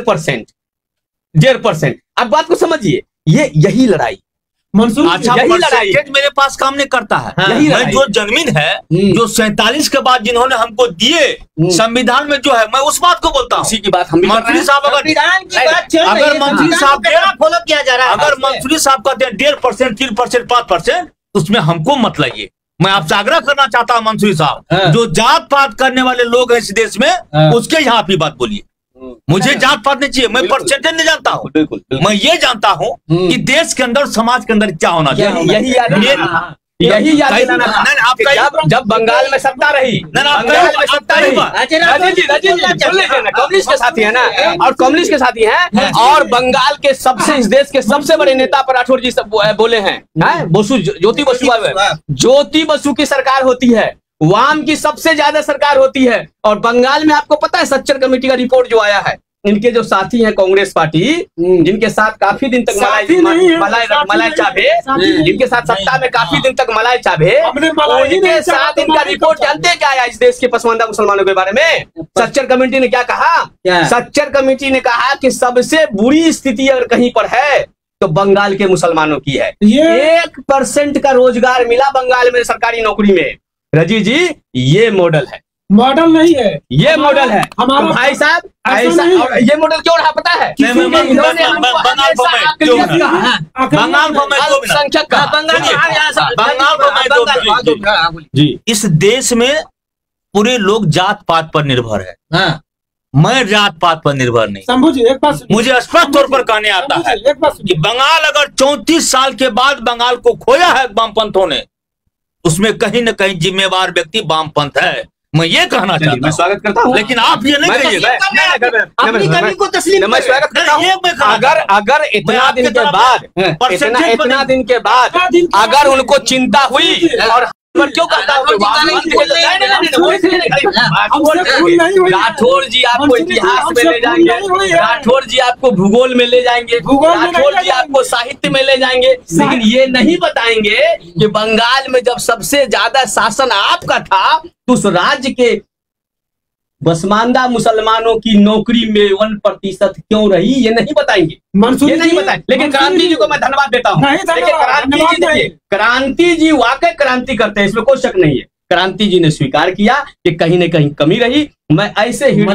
1.5%। अब बात को समझिए, यही लड़ाई अच्छा परसेंटेज मेरे पास काम नहीं करता है। मैं जो जमीन है, जो 47 के बाद जिन्होंने हमको दिए संविधान में जो है, मैं उस बात को बोलता हूँ। उसी की बात हम भी मंत्री साहब, अगर मंत्री साहब फॉलो किया जा रहा है, अगर मंत्री साहब कहते हैं 1.5%, 3%, 5%, उसमें हमको मत लाइए। मैं आपसे आग्रह करना चाहता हूँ मंत्री साहब, जो जात पात करने वाले लोग हैं इस देश में, उसके यहाँ भी बात बोलिए। मुझे जात पात नहीं चाहिए, मैं परसेंटेज नहीं जानता हूँ। मैं ये जानता हूँ कि देश के अंदर, समाज के अंदर क्या होना चाहिए। यही याद दिलाना था। जब बंगाल में सत्ता रही, बंगाल में सत्ता रही, कम्युनिस्ट के साथी है ना, और कम्युनिस्ट के साथी हैं, और बंगाल के सबसे, इस देश के सबसे बड़े नेता पर राठौर जी सब बोले हैं, बसु, ज्योति बसु की सरकार होती है, वाम की सबसे ज्यादा सरकार होती है। और बंगाल में आपको पता है सच्चर कमेटी का रिपोर्ट जो आया है, इनके जो साथी हैं कांग्रेस पार्टी, जिनके साथ काफी दिन तक मलाई चाबे, जिनके साथ सत्ता में काफी दिन तक मलाई चाबे, उनके साथ इनका रिपोर्ट जानते हैं क्या आया इस देश के पसमानदा मुसलमानों के बारे में? सच्चर कमेटी ने क्या कहा? सच्चर कमेटी ने कहा कि सबसे बुरी स्थिति अगर कहीं पर है तो बंगाल के मुसलमानों की है। 1% का रोजगार मिला बंगाल में सरकारी नौकरी में। रजी जी, ये मॉडल है, मॉडल नहीं है, ये मॉडल है हमारा। भाई साहब ऐसा, और ये मॉडल क्यों रहा पता है? जी, इस देश में पूरे लोग जात पात पर निर्भर है। मैं जात पात पर निर्भर नहीं। शंभू जी एक बात मुझे स्पष्ट तौर पर कहने आता है कि बंगाल अगर 34 साल के बाद बंगाल को खोया है वामपंथों ने, उसमें कहीं न कहीं जिम्मेवार व्यक्ति वामपंथ है। मैं ये कहना चाहता हूँ, मैं स्वागत करता हूँ, लेकिन आप ये नहीं कहिएगा। मैं स्वागत करता हूँ। अगर इतना दिन के बाद, इतना दिन के बाद अगर उनको चिंता हुई, और क्यों कहता हूँ, राठौर जी आपको इतिहास में ले जाएंगे, राठौर जी आपको भूगोल में ले जाएंगे, राठौर जी आपको साहित्य में ले जाएंगे, लेकिन ये नहीं बताएंगे कि बंगाल में जब सबसे ज्यादा शासन आपका था तो उस राज्य के पसमानदा मुसलमानों की नौकरी में 1% क्यों रही, ये नहीं बताएंगे, ये नहीं बताएं। लेकिन क्रांति जी को मैं धन्यवाद देता हूँ। लेकिन क्रांति जी वाकई क्रांति करते हैं, इसमें कोई शक नहीं है। क्रांति जी ने स्वीकार किया कि कहीं न कहीं कमी रही। मैं ऐसे ही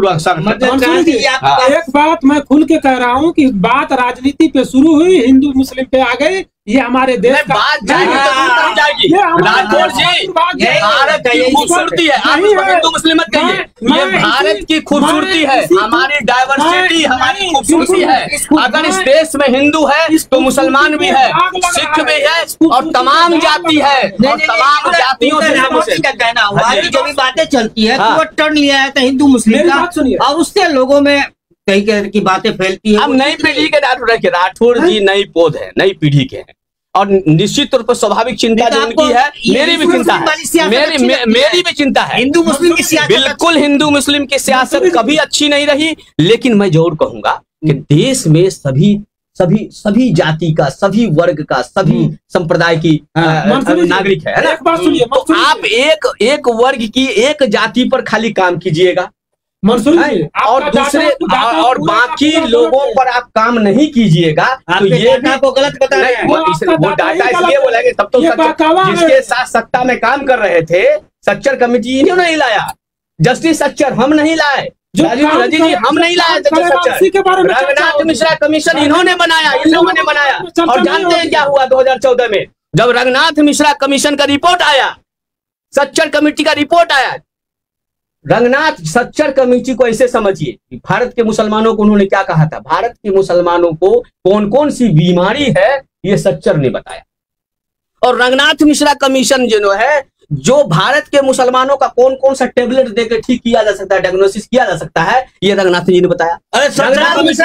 एक बात मैं खुल के कह रहा हूँ कि बात राजनीति पे शुरू हुई, हिंदू मुस्लिम पे आ गई, ये हमारे देश का बात जाएगी। राठौर जी, भारत की खूबसूरती है, आप हिंदू मुस्लिम मत कहिए, ये भारत की खूबसूरती है, हमारी डाइवर्सिटी हमारी खूबसूरती है। अगर इस देश में हिंदू है तो मुसलमान भी है, सिख भी है, और तमाम जाति है, और तमाम जातियों से का कहना हुआ कि जो भी बातें चलती है तो वो टर्न लिया है तो हिंदू मुस्लिम का, और उससे लोगों में कई तरह की बातें फैलती है। अब नई पीढ़ी के राठौर जी नई पौध है, नई पीढ़ी के हैं, और निश्चित तौर पर स्वाभाविक चिंता जो उनकी है, मेरी भी चिंता है, मेरी भी चिंता है। हिंदू मुस्लिम की सियासत, बिल्कुल हिंदू मुस्लिम की सियासत कभी अच्छी नहीं रही, लेकिन मैं जरूर कहूंगा कि देश में सभी जाति का, सभी वर्ग का, सभी संप्रदाय की नागरिक है ना। तो आप एक वर्ग की, एक जाति पर खाली काम कीजिएगा, और दूसरे और बाकी लोगों पर आप काम नहीं कीजिएगा, तो ये भी को गलत बता रहे हैं। वो डाटा इसलिए बोलेंगे, तब तो जिसके साथ सत्ता में काम कर रहे थे सच्चर कमेटी इन्होंने नहीं लाया, जस्टिस सच्चर हम नहीं लाए, रजी जी हम नहीं लाए, रंगनाथ मिश्रा कमीशन इन्होंने बनाया, इन लोगों ने बनाया। और जानते हैं क्या हुआ 2014 में, जब रंगनाथ मिश्रा कमीशन का रिपोर्ट आया, सच्चर कमेटी का रिपोर्ट आया, रंगनाथ सच्चर कमेटी को ऐसे समझिए, भारत के मुसलमानों को उन्होंने क्या कहा था, भारत के मुसलमानों को कौन कौन सी बीमारी है ये सच्चर ने बताया। और रंगनाथ मिश्रा कमीशन जो है, जो भारत के मुसलमानों का कौन कौन सा टेबलेट देकर ठीक किया जा सकता है, डायग्नोसिस किया जा सकता है, ये रंगनाथ जी ने बताया। रंगनाथ मिश्रा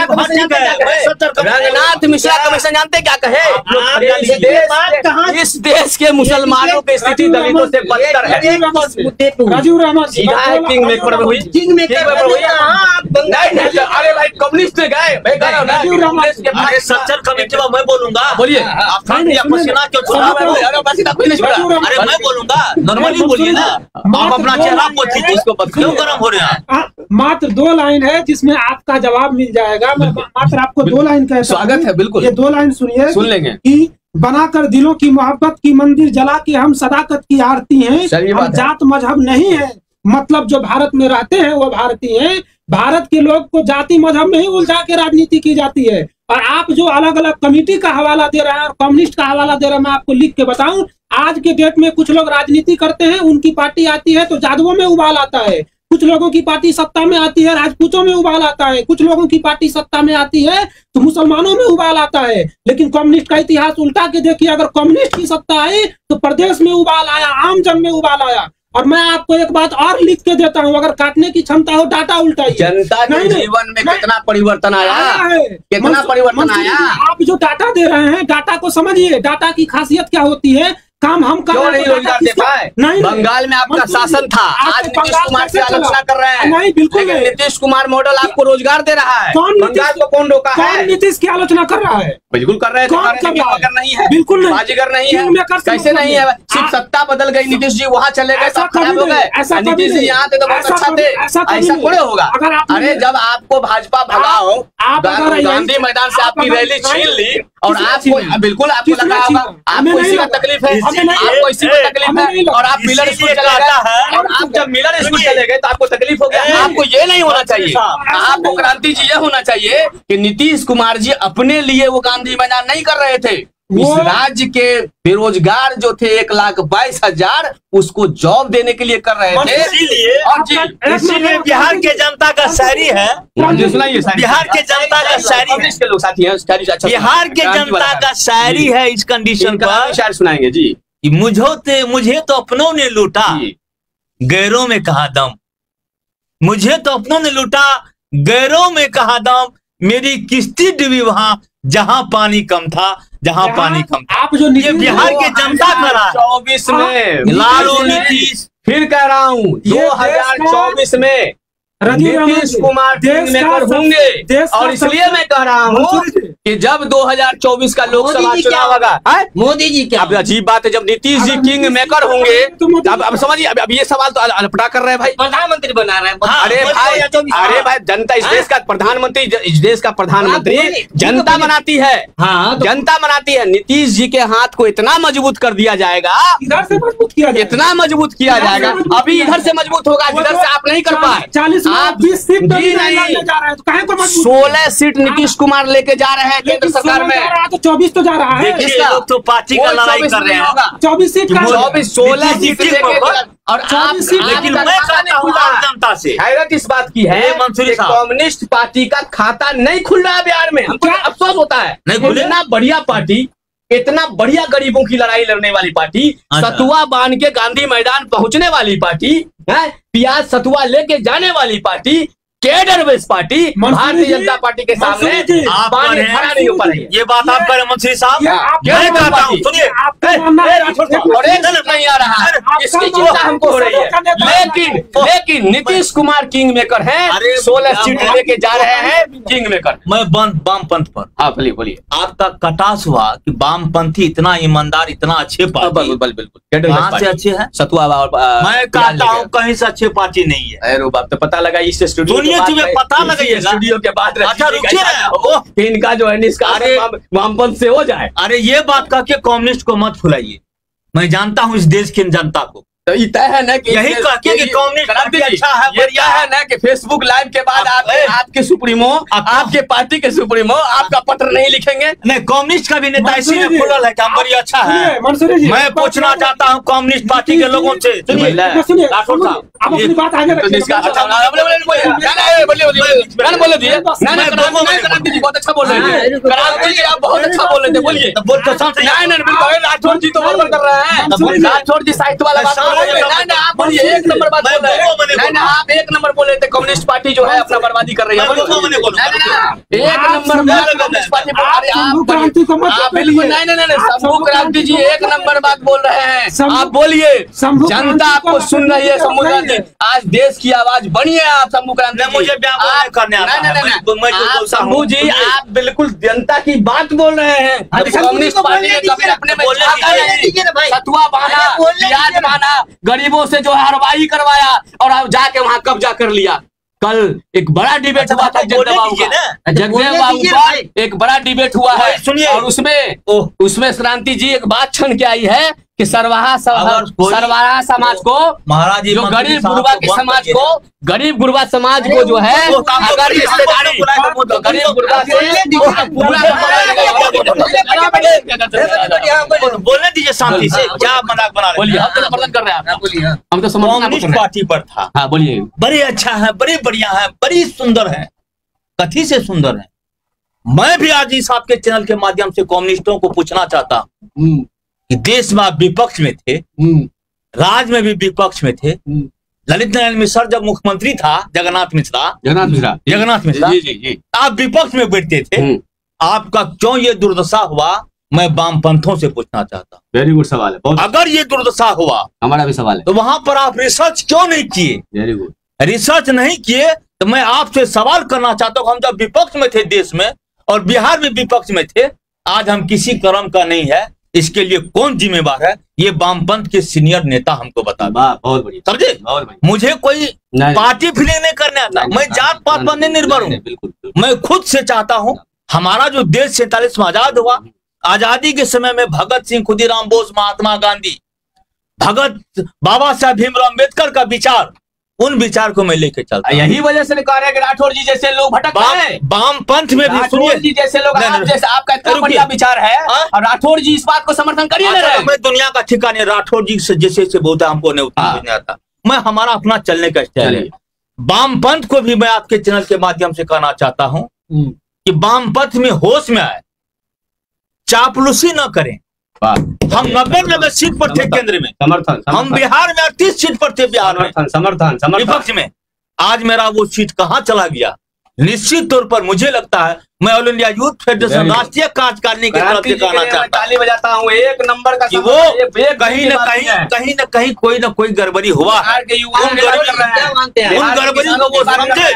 कमीशन जानते क्या कहे, इस देश के मुसलमानों की स्थिति दलितों से बदतर है। राजीव रहमान किंग मेकर हुई, अरे भाई कम्युनिस्ट गए, सच्चर कमेटी में मैं बोलूंगा, बोलिए पसीना क्यों छोड़ा, अरे मैं बोलूंगा, नॉर्मली बोलिए ना, आप अपना चेहरा क्यों गर्म हो रहे हैं। मात्र 2 लाइन है जिसमें आपका जवाब मिल जाएगा। मैं मात्र आपको 2 लाइन कहता हूं। स्वागत है, बिल्कुल ये 2 लाइन सुनिए, सुन लेंगे। कि बनाकर दिलों की मोहब्बत की मंदिर जला के हम सदाकत की आरती हैं, हम जात मजहब नहीं है। मतलब जो भारत में रहते हैं वो भारतीय हैं, भारत के लोग को जाति मजहब में ही उलझा के राजनीति की जाती है। और आप जो अलग अलग कमेटी का हवाला दे रहे हैं और कम्युनिस्ट का हवाला दे रहे हैं, मैं आपको लिख के बताऊं, आज के डेट में कुछ लोग राजनीति करते हैं, उनकी पार्टी आती है तो जादुओं में उबाल आता है, कुछ लोगों की पार्टी सत्ता में आती है, राजपूतों में उबाल आता है, कुछ लोगों की पार्टी सत्ता में आती है तो मुसलमानों में उबाल आता है। लेकिन कम्युनिस्ट का इतिहास उल्टा के देखिए, अगर कम्युनिस्ट की सत्ता आई तो प्रदेश में उबाल आया, आम जन में उबाल आया। और मैं आपको एक बात और लिख के देता हूँ, अगर काटने की क्षमता हो डाटा उल्टाइए। जनता के जीवन में कितना परिवर्तन आया है, कितना परिवर्तन आया। आप जो डाटा दे रहे हैं, डाटा को समझिए। डाटा की खासियत क्या होती है, काम हम कर क्यों नहीं रोजगार दे पाए? बंगाल में आपका शासन था, आज नीतीश कुमार से आलोचना कर रहे हैं। नहीं, बिल्कुल लेकिन नीतीश कुमार मॉडल आपको रोजगार दे रहा है। बंगाल को कौन रोका है? नीतीश की आलोचना कर रहा है, बिल्कुल कर रहे हैं। बाजीगर नहीं है, बिल्कुल नहीं, बाजीगर नहीं है। कैसे नहीं है? सिर्फ सत्ता बदल गई, नीतीश जी वहाँ चले गए, सब खराब हो गए। नीतीश जी यहाँ थे तो बहुत अच्छा थे, ऐसा थोड़े होगा। अरे जब आपको भाजपा भगाओ, गांधी मैदान से आपकी रैली छीन ली और आपको बिल्कुल आपको लगा होगा आपको इसी का तकलीफ है, आपको इसी का तकलीफ है। और आप मिलर स्कूल चले गए, और आप जब मिलर स्कूल चले गए तो आपको तकलीफ हो गया। आपको ये नहीं होना चाहिए, आपको क्रांति जी ये होना चाहिए कि नीतीश कुमार जी अपने लिए वो गांधी मैदान नहीं कर रहे थे। इस राज्य के बेरोजगार जो थे 1,22,000 उसको जॉब देने के लिए कर रहे थे। इसीलिए बिहार के जनता का शायरी है, बिहार के जनता का शायरी के लोग साथी हैं, बिहार के जनता का शायरी है इस कंडीशन पर। शायर सुनाएंगे जी। मुझे तो अपनों ने लूटा, गैरों में कहा दम। मुझे तो अपनों ने लूटा, गैरों में कहा दम। मेरी किश्ती डूबी वहां जहां पानी कम था, जहां पानी कम था। आप जो ये बिहार के जनता का रहा 24 में लालू नीतीश, फिर कह रहा हूँ 2024 में नीतीश कुमार मेकर होंगे। और इसलिए मैं कह रहा हूँ कि जब 2024 का लोकसभा चुनाव होगा, मोदी जी क्या? अब अजीब बात है, जब नीतीश जी किंग मेकर होंगे, अब समझिए, अब ये सवाल तो अलपटा कर रहे हैं भाई। प्रधानमंत्री बना रहे हैं। अरे भाई जनता, इस देश का प्रधानमंत्री, इस देश का प्रधानमंत्री जनता बनाती है। हाँ, जनता बनाती है। नीतीश जी के हाथ को इतना मजबूत कर दिया जाएगा, इधर से मजबूत किया, इतना मजबूत किया जाएगा। अभी इधर से मजबूत होगा, जिधर से आप नहीं कर पाए। 20 सीट नहीं, 16 सीट नीतीश कुमार लेके जा रहे हैं केंद्र सरकार में, तो 24 तो जा रहा है। देखिए लोग तो पार्टी का लड़ाई कर रहे हैं। 24 सीट, 16 सीट और आप, लेकिन मैं कहता हूँ जनता से हैरत इस बात की है, कम्युनिस्ट पार्टी का खाता नहीं खुल रहा है बिहार में। हमको अफसोस होता है, इतना बढ़िया पार्टी, इतना बढ़िया गरीबों की लड़ाई लड़ने वाली पार्टी, सतुआ बांध के गांधी मैदान पहुंचने वाली पार्टी है, प्याज सतुआ लेके जाने वाली party, cadre base party, Bharatiya Janata party के सामने पानी खड़ा नहीं हो पा रही है। ये बात आप करें मंत्री साहब, मैं कहता हूँ, सुनिए, नहीं आ रहा है, इसकी चिंता हमको हो रही है। लेकिन नीतीश कुमार किंग मेकर है, 16 सीट लेके जा रहे हैं किंग मेकर। मैं वामपंथ पर, आप बोलिए, आपका कटास हुआ कि वामपंथी इतना ईमानदार, इतना अच्छे पार्टी, बिल्कुल कहाँ से अच्छे हैं? सतुआ, मैं कहता हूँ कहीं से अच्छे पार्टी नहीं है। अरे बात तो पता लगा इस स्टूडियो तुम्हें पता लगेगा स्टूडियो के बाद। अच्छा रुकिए, इनका जो है निष्कासन वामपंथ से हो जाए। अरे ये बात कह के कम्युनिस्ट को मत फुलाइए। मैं जानता हूँ इस देश की जनता को, तो तय है ना कि यही कहके कि कम्युनिस्ट पार्टी अच्छा है, बढ़िया है ना कि फेसबुक लाइव के बाद आपके सुप्रीमो, आपके पार्टी के सुप्रीमो आपका पत्र नहीं लिखेंगे। नहीं, कम्युनिस्ट का भी नेता इसीलिए खुलल है कि हम बड़ी अच्छा है। मैं पूछना चाहता हूँ कम्युनिस्ट पार्टी के लोगों से, राठौर साहब अपनी बात आगे बहुत अच्छा बोल रहे थे, क्रांति जी आप बहुत अच्छा बोल रहे थे, बोलिए। राठौर जी तो बराबर कर रहे हैं, राठौर जी साहित्य वाला बात, आप बोलिए, एक नंबर बात बोल रहे हैं। आप एक नंबर बोल रहे थे, कम्युनिस्ट पार्टी जो है अपना बर्बादी कर रही है। एक नंबर कम्युनिस्ट पार्टी, नहीं, शंभू क्रांति जी एक नंबर बात बोल रहे हैं। आप बोलिए, जनता आपको सुन रही है। शंभू क्रांति, आज देश की आवाज बनिए आप। शंभू क्रांति, मुझे शंभू जी आप बिल्कुल जनता की बात बोल रहे हैं। कम्युनिस्ट पार्टी ने कभी अपने में सतुआ बांधा, प्याज बांधा, गरीबों से जो हरवाही करवाया और जाके वहां कब्जा कर लिया। कल एक बड़ा डिबेट हुआ था जगदेव बाबू का, एक बड़ा डिबेट हुआ है, सुनिए। और उसमें क्रांति जी एक बात छन के आई है कि सरवाहा समाज को, महाराज जो गरीब गुरबा के समाज को, गरीब गुरबा समाज को जो है अगर रिश्तेदारी, तो गरीब गुरबा से पूरा बोलने दीजिए शांति से, क्या मजाक बना रहे बोलिए, हम तो समर्थन कर रहे हैं, बोलिए, हम तो कम्युनिस्ट पार्टी पर था। हाँ बोलिए। बड़े अच्छा है, बड़े बढ़िया है, बड़ी सुंदर है, कथी से सुंदर है। मैं भी आज इस आपके चैनल के माध्यम से कम्युनिस्टों को पूछना चाहता हूँ कि देश में आप विपक्ष में थे, राज में भी विपक्ष में थे। ललित नारायण मिश्र जब मुख्यमंत्री था, जगन्नाथ मिश्रा जी, आप विपक्ष में बैठते थे, आपका क्यों ये दुर्दशा हुआ, मैं वामपंथों से पूछना चाहता हूँ। वेरी गुड सवाल है, बहुत। अगर ये दुर्दशा हुआ, हमारा भी सवाल है, तो वहां पर आप रिसर्च क्यों नहीं किए? Very good. रिसर्च नहीं किए तो मैं आपसे सवाल करना चाहता हूँ, हम जब विपक्ष में थे देश में और बिहार में विपक्ष में थे, आज हम किसी कर्म का नहीं है, इसके लिए कौन जिम्मेवार है? ये वामपंथ के सीनियर नेता हमको बता। बहुत बढ़िया, समझे? मुझे कोई पार्टी फीलिंग नहीं करने आता, मैं जात पात पर नहीं निर्भर हूँ। मैं खुद से चाहता हूँ हमारा जो देश 47 में आजाद हुआ, आजादी के समय में भगत सिंह, खुदीराम बोस, महात्मा गांधी, बाबा साहब भीमराव अम्बेडकर का विचार, उन विचार को मैं लेके चलता। यही वजह से कह रहे हैं कि राठौर जी जैसे लोग भटक रहे हैं। वामपंथ में भी राठौर जी जैसे लोग, आप जैसे, आपका इतना बढ़िया विचार है और राठौर जी इस बात को समर्थन करिए ना। मैं दुनिया का ठिकाने राठौर जी से जैसे बोलता हमको नहीं उतना आता। मैं हमारा अपना चलने का स्टाइल है। वामपंथ को भी मैं आपके चैनल के माध्यम से कहना चाहता हूँ कि वामपंथ में होश में आए, चापलूसी न करें। हम 90 सीट पर थे केंद्र में, समर्थन। हम बिहार में 38 सीट पर थे, बिहार में समर्थन विपक्ष में। आज मेरा वो सीट कहाँ चला गया? निश्चित तौर पर मुझे लगता है मैं ऑल इंडिया यूथ फेडरेशन राष्ट्रीय कार्यकारिणी की तरफ से कहना चाहता हूँ, ताली बजाता हूँ, एक नंबर का कि वो कहीं न कहीं कोई न कोई गड़बड़ी हुआ है। उन गड़बड़ी को वो समझे।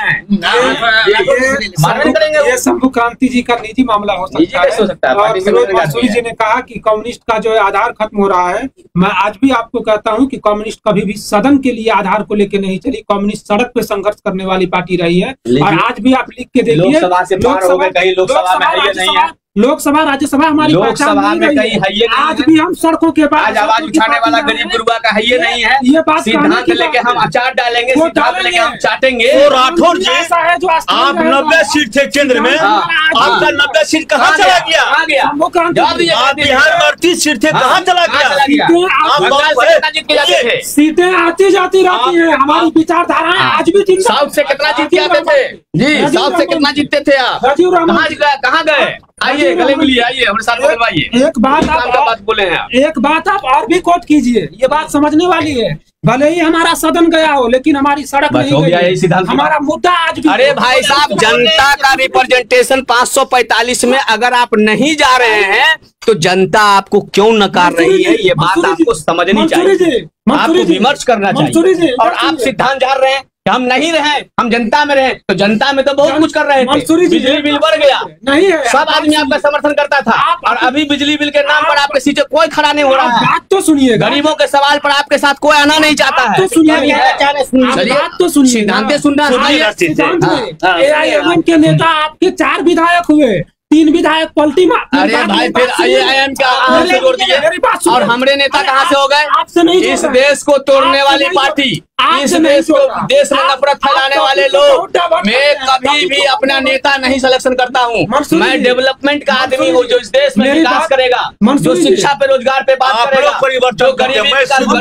ये शंभू क्रांति जी का निजी मामला हो सकता है। और फिरोज मंसूरी जी ने कहा कि कम्युनिस्ट का जो आधार खत्म हो रहा है। मैं आज भी आपको कहता हूँ कि कम्युनिस्ट कभी भी सदन के लिए आधार को लेकर नहीं चली। कम्युनिस्ट सड़क पे संघर्ष करने वाली पार्टी रही है। और आज भी आप लिख के देखिए, लोकसभा से पार हो गए, कहीं लोकसभा में है नहीं है, लोकसभा राज्यसभा हमारी लोकसभा में कहीं है ये नहीं। आज भी हम सड़कों के बाद आवाज उठाने वाला गरीब गुरुबा का है ये नहीं है। ये बात सिद्धांत लेके हम अचार डालेंगे, सिद्धांत लेके हम चाटेंगे। तो राठौर जी, आप 90 सीट थे केंद्र में, आपका 90 सीट कहाँ चला गया? आप बिहार में 38 सीट थे, कहाँ चला गया? सीटें आती जाती रहती है। हमारी विचारधारा आज भी साउथ से कितना जीत के आते थे जी, साउथ से कितना जीतते थे आप? कहाँ गए? आइए गले मिलिए, आइए हमारे साथ बोलवाइए। एक बात बोले हैं, एक बात आप और भी कोट कीजिए, ये बात समझने वाली है। भले ही हमारा सदन गया हो, लेकिन हमारी सड़क नहीं गई। हमारा मुद्दा आज भी। अरे भाई साहब, जनता का रिप्रेजेंटेशन 545 में अगर आप नहीं जा रहे हैं तो जनता आपको क्यों नकार रही है? ये बात आपको समझनी चाहिए, आपको विमर्श करना चाहिए। और आप सिद्धांत झाड़ रहे हैं कि हम नहीं रहे, हम जनता में रहे, तो जनता में तो बहुत कुछ कर रहे थे। बिजली बिल बढ़ गया, नहीं है, सब आदमी आपका समर्थन करता था। और अभी बिजली बिल के नाम पर आपके सीटें कोई खड़ा नहीं हो रहा है। बात तो सुनिए, गरीबों के सवाल पर आपके साथ कोई आना नहीं चाहता है। तो सुनिए, बात तो सुनिए, सिद्धांत सुनना। एआईएमएम के नेता आपके 4 विधायक हुए, 3 विधायक पलटी मार। अरे भाई, फिर आईएम का जोड़ दिए और हमारे नेता कहाँ से हो गए? इस देश को तोड़ने वाली पार्टी, इस देश में नफरत फैलाने वाले लोग। मैं कभी भी अपना नेता नहीं सिलेक्शन करता हूँ। मैं डेवलपमेंट का आदमी हूँ, जो इस देश में विकास करेगा, जो शिक्षा पे, रोजगार पे बात करेगा, जो गरीबी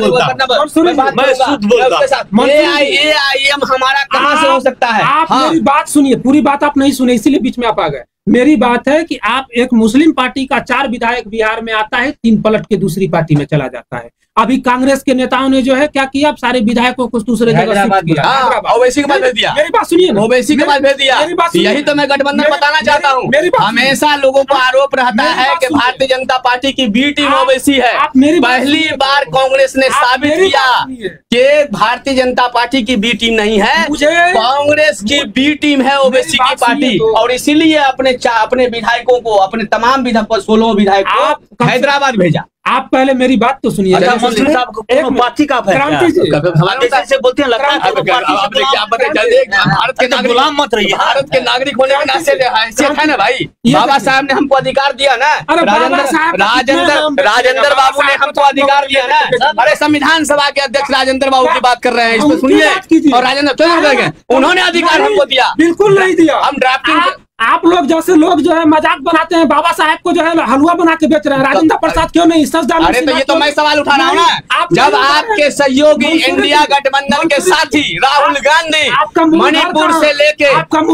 एआईएम हमारा कहाँ से हो सकता है? आप मेरी बात सुनिए, पूरी बात आप नहीं सुने, इसीलिए बीच में आप आ गए। मेरी बात है कि आप एक मुस्लिम पार्टी का 4 विधायक बिहार में आता है, 3 पलट के दूसरी पार्टी में चला जाता है। अभी कांग्रेस के नेताओं ने जो है क्या किया, सारे विधायकों को दूसरे जगह शिफ्ट किया। ओवैसी के बाद भेज दिया। मेरी बात सुनिए, ओवैसी के बाद भेज दिया। यही तो मैं गठबंधन बताना चाहता हूँ। हमेशा लोगों को आरोप रहता है कि भारतीय जनता पार्टी की बी टीम ओवैसी है। पहली बार कांग्रेस ने साबित किया कि भारतीय जनता पार्टी की बी टीम नहीं है, कांग्रेस की बी टीम है ओवैसी की पार्टी। और इसीलिए अपने विधायकों को, अपने तमाम 16 विधायक को हैदराबाद भेजा। आप पहले मेरी बात तो सुनिए। पार्टी का से बोलते हैं, लगता है भारत के गुलाम मत रहिए। भारत के नागरिक होने के नाते हैसियत है ना भाई। बाबा साहब ने हमको अधिकार दिया ना, राजेंद्र बाबू ने हमको अधिकार दिया ना। अरे संविधान सभा के अध्यक्ष राजेंद्र बाबू की बात कर रहे हैं, इसको सुनिए। और राजेंद्र उन्होंने अधिकार हमको दिया, बिल्कुल नहीं दिया। हम ड्राफ्टिंग, आप लोग जैसे लोग जो है मजाक बनाते हैं, बाबा साहब को जो है हलवा बना के बेच रहे हैं, राजेंद्र प्रसाद क्यों नहीं सच डाल? अरे तो ये तो मैं सवाल उठा रहा हूँ ना, जब आपके सहयोगी इंडिया गठबंधन के साथी राहुल गांधी मणिपुर से लेके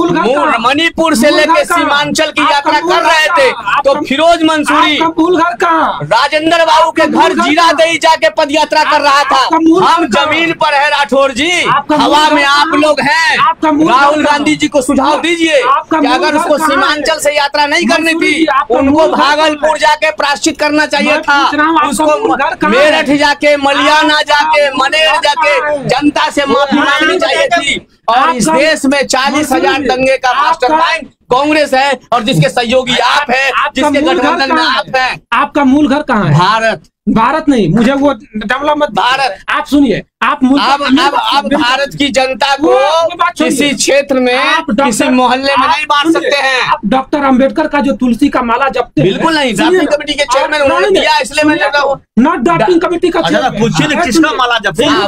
सीमांचल की यात्रा कर रहे थे, तो फिरोज मंसूरी राजेंद्र बाबू के घर जीरादेई जाके पद यात्रा कर रहा था। हम जमीन पर है राठौर जी, हवा में आप लोग हैं। राहुल गांधी जी को सुझाव दीजिए कि अगर उसको सीमांचल से यात्रा नहीं करनी थी, उनको भागलपुर जाके प्रायश्चित करना चाहिए था, उसको मेरठ जाके, मलियाना जाके, मनेर जाके जनता से माफी मांगनी चाहिए थी। और इस देश में 40,000 दंगे का मास्टरमाइंड कांग्रेस है, और जिसके सहयोगी आप हैं, जिसके गठबंधन में आप हैं। आपका मूल घर कहाँ है? भारत नहीं, मुझे वो डमला मत। भारत, आप सुनिए, आप अब भारत की जनता को किसी क्षेत्र में, किसी मोहल्ले में नहीं बांट सकते हैं। आप डॉक्टर अंबेडकर का जो तुलसी का माला जपते हैं, बिल्कुल नहीं, ड्राफ्टिंग कमेटी के चेयरमैन उन्होंने दिया, इसलिए मैं लगा हूं। नॉट ड्राफ्टिंग कमेटी का चेयरमैन, पूछिए किसका माला जपते हैं?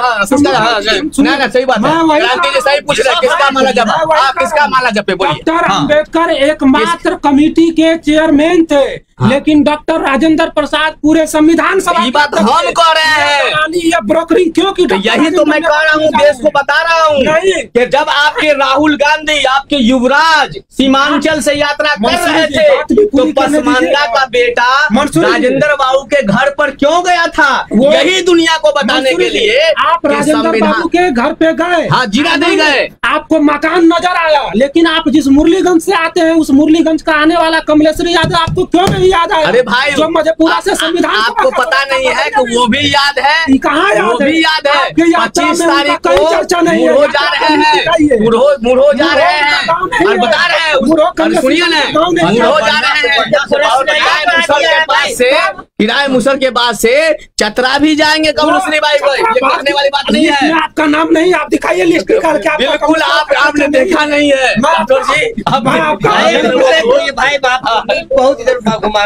सही बात है, क्रांति जी सही पूछ रहे हैं, किसका माला जपा? आप किसका माला जपे बोलिए। डॉक्टर अंबेडकर एकमात्र कमेटी के चेयरमैन थे, लेकिन डॉक्टर राजेंद्र प्रसाद पूरे संविधान सभा। ये बात हम कह रहे हैं, ये ब्रोकरिंग क्यों की? यही तो मैं कह रहा हूँ, देश को बता रहा हूँ कि जब आपके राहुल गांधी, आपके युवराज सीमांचल से यात्रा कर रहे थे, तो पसमानदा का बेटा राजेंद्र बाबू के घर पर क्यों गया था? यही दुनिया को बताने के लिए आप राजेंद्र बाबू के घर पे गए, हाँ, जीरादेई गए, आपको मकान नजर आया, लेकिन आप जिस मुरलीगंज से आते हैं, उस मुरलीगंज का आने वाला कमलेश्वरी यादव आपको क्यों नहीं याद आया? अरे भाई, जो मधेपुरा से संविधान आपको पता नहीं है कि वो भी याद है, कहाँ वो भी याद है। 25 तारीख को चर्चा नहीं मुरहो जा रहे हैं, मुरहो जा रहे हैं, और बता रहे हैं, सुनिए ना, मुरहो जा रहे हैं, किराए मुसर के बाद से चतरा भी जाएंगे कमलेश्वरी बाई को। ये कहने वाली बात नहीं है। आपका नाम नहीं, आप दिखाइए लिस्ट करके। बिल्कुल आपने देखा नहीं है डॉक्टर जी। भाई बहुत इधर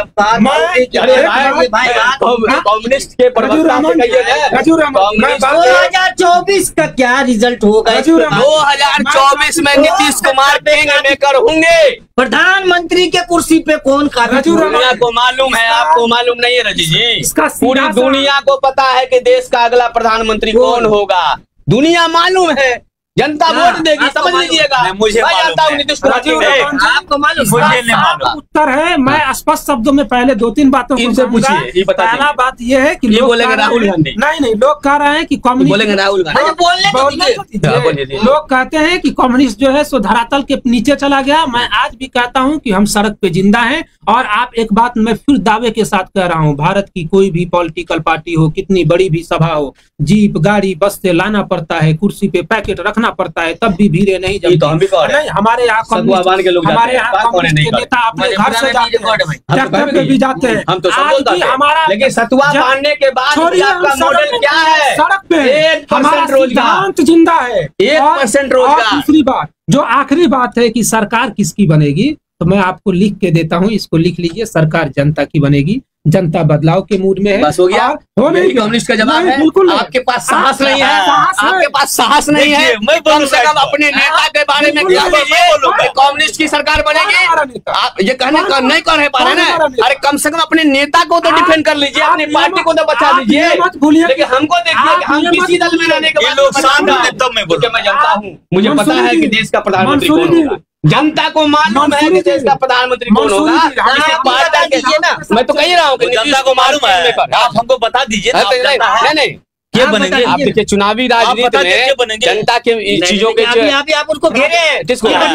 कम्युनिस्ट के प्रवक्ता से कहिए 2024 का क्या रिजल्ट होगा? 2024 में नीतीश कुमार किंग मेकर होंगे। प्रधानमंत्री के कुर्सी पे कौन का? दुनिया को मालूम है, आपको मालूम नहीं है रजी जी? पूरी दुनिया को पता है कि देश का अगला प्रधानमंत्री कौन होगा। दुनिया मालूम है, जनता वोट देगी, समझ लीजिएगा। मुझे जानता हूँ नीतीश कुमार आपको मालूम? उत्तर है, मैं स्पष्ट शब्दों में पहले 2-3 बातों इनसे पूछिए। पहला बात यह है कि लोग बोलेंगे राहुल गांधी, नहीं, लोग कह रहे हैं कि कम्युनिस्ट बोलेंगे राहुल गांधी। लोग कहते हैं कि कम्युनिस्ट जो है सो धरातल के नीचे चला गया। मैं आज भी कहता हूं कि हम सड़क पे जिंदा हैं। और आप एक बात मैं फिर दावे के साथ कह रहा हूं, भारत की कोई भी पॉलिटिकल पार्टी हो, कितनी बड़ी भी सभा हो, जीप गाड़ी बस से लाना पड़ता है, कुर्सी पे पैकेट रखना पड़ता है, तब भी भीड़े नहीं जमती। तो हम भी नहीं, हमारे यहाँ हमारे यहाँ नेता अपने घर से जाते हैं, ट्रैक्टर पे भी जाते हैं। हम तो हमारा, लेकिन सतुआ बांधने के बाद आपका मॉडल क्या है? सड़क पे 1% रोजगार जिंदा है, 1% रोजगार। दूसरी बात, जो आखिरी बात है कि सरकार किसकी बनेगी, तो मैं आपको लिख के देता हूँ, इसको लिख लीजिए। सरकार जनता की बनेगी, जनता बदलाव के मूड में है। बस हो गया, मेरी कम्युनिस्ट का जवाब है। आपके पास साहस नहीं है, आपके पास साहस नहीं है। कम से कम अपने नेता के बारे में क्या बोलिए? कम्युनिस्ट की सरकार बनेगी, आप ये कहने का नहीं कर पा रहे ना? अरे कम से कम अपने नेता को तो डिफेंड कर लीजिए, अपनी पार्टी को तो बचा लीजिए। लेकिन हमको देखिए कि हम किसी दल में रहने के बाद मैं जानता हूँ, मुझे पता है कि देश का प्रधानमंत्री कौन होगा। जनता को मालूम है कि देश का प्रधानमंत्री कौन होगा। मैं तो कह रहा हूँ कि जनता को मालूम है, आप हमको बता दीजिए। नहीं, क्या बनेंगे? आप देखिए, चुनावी राजनीति में जनता के चीजों के आप उसको घेरे हैं,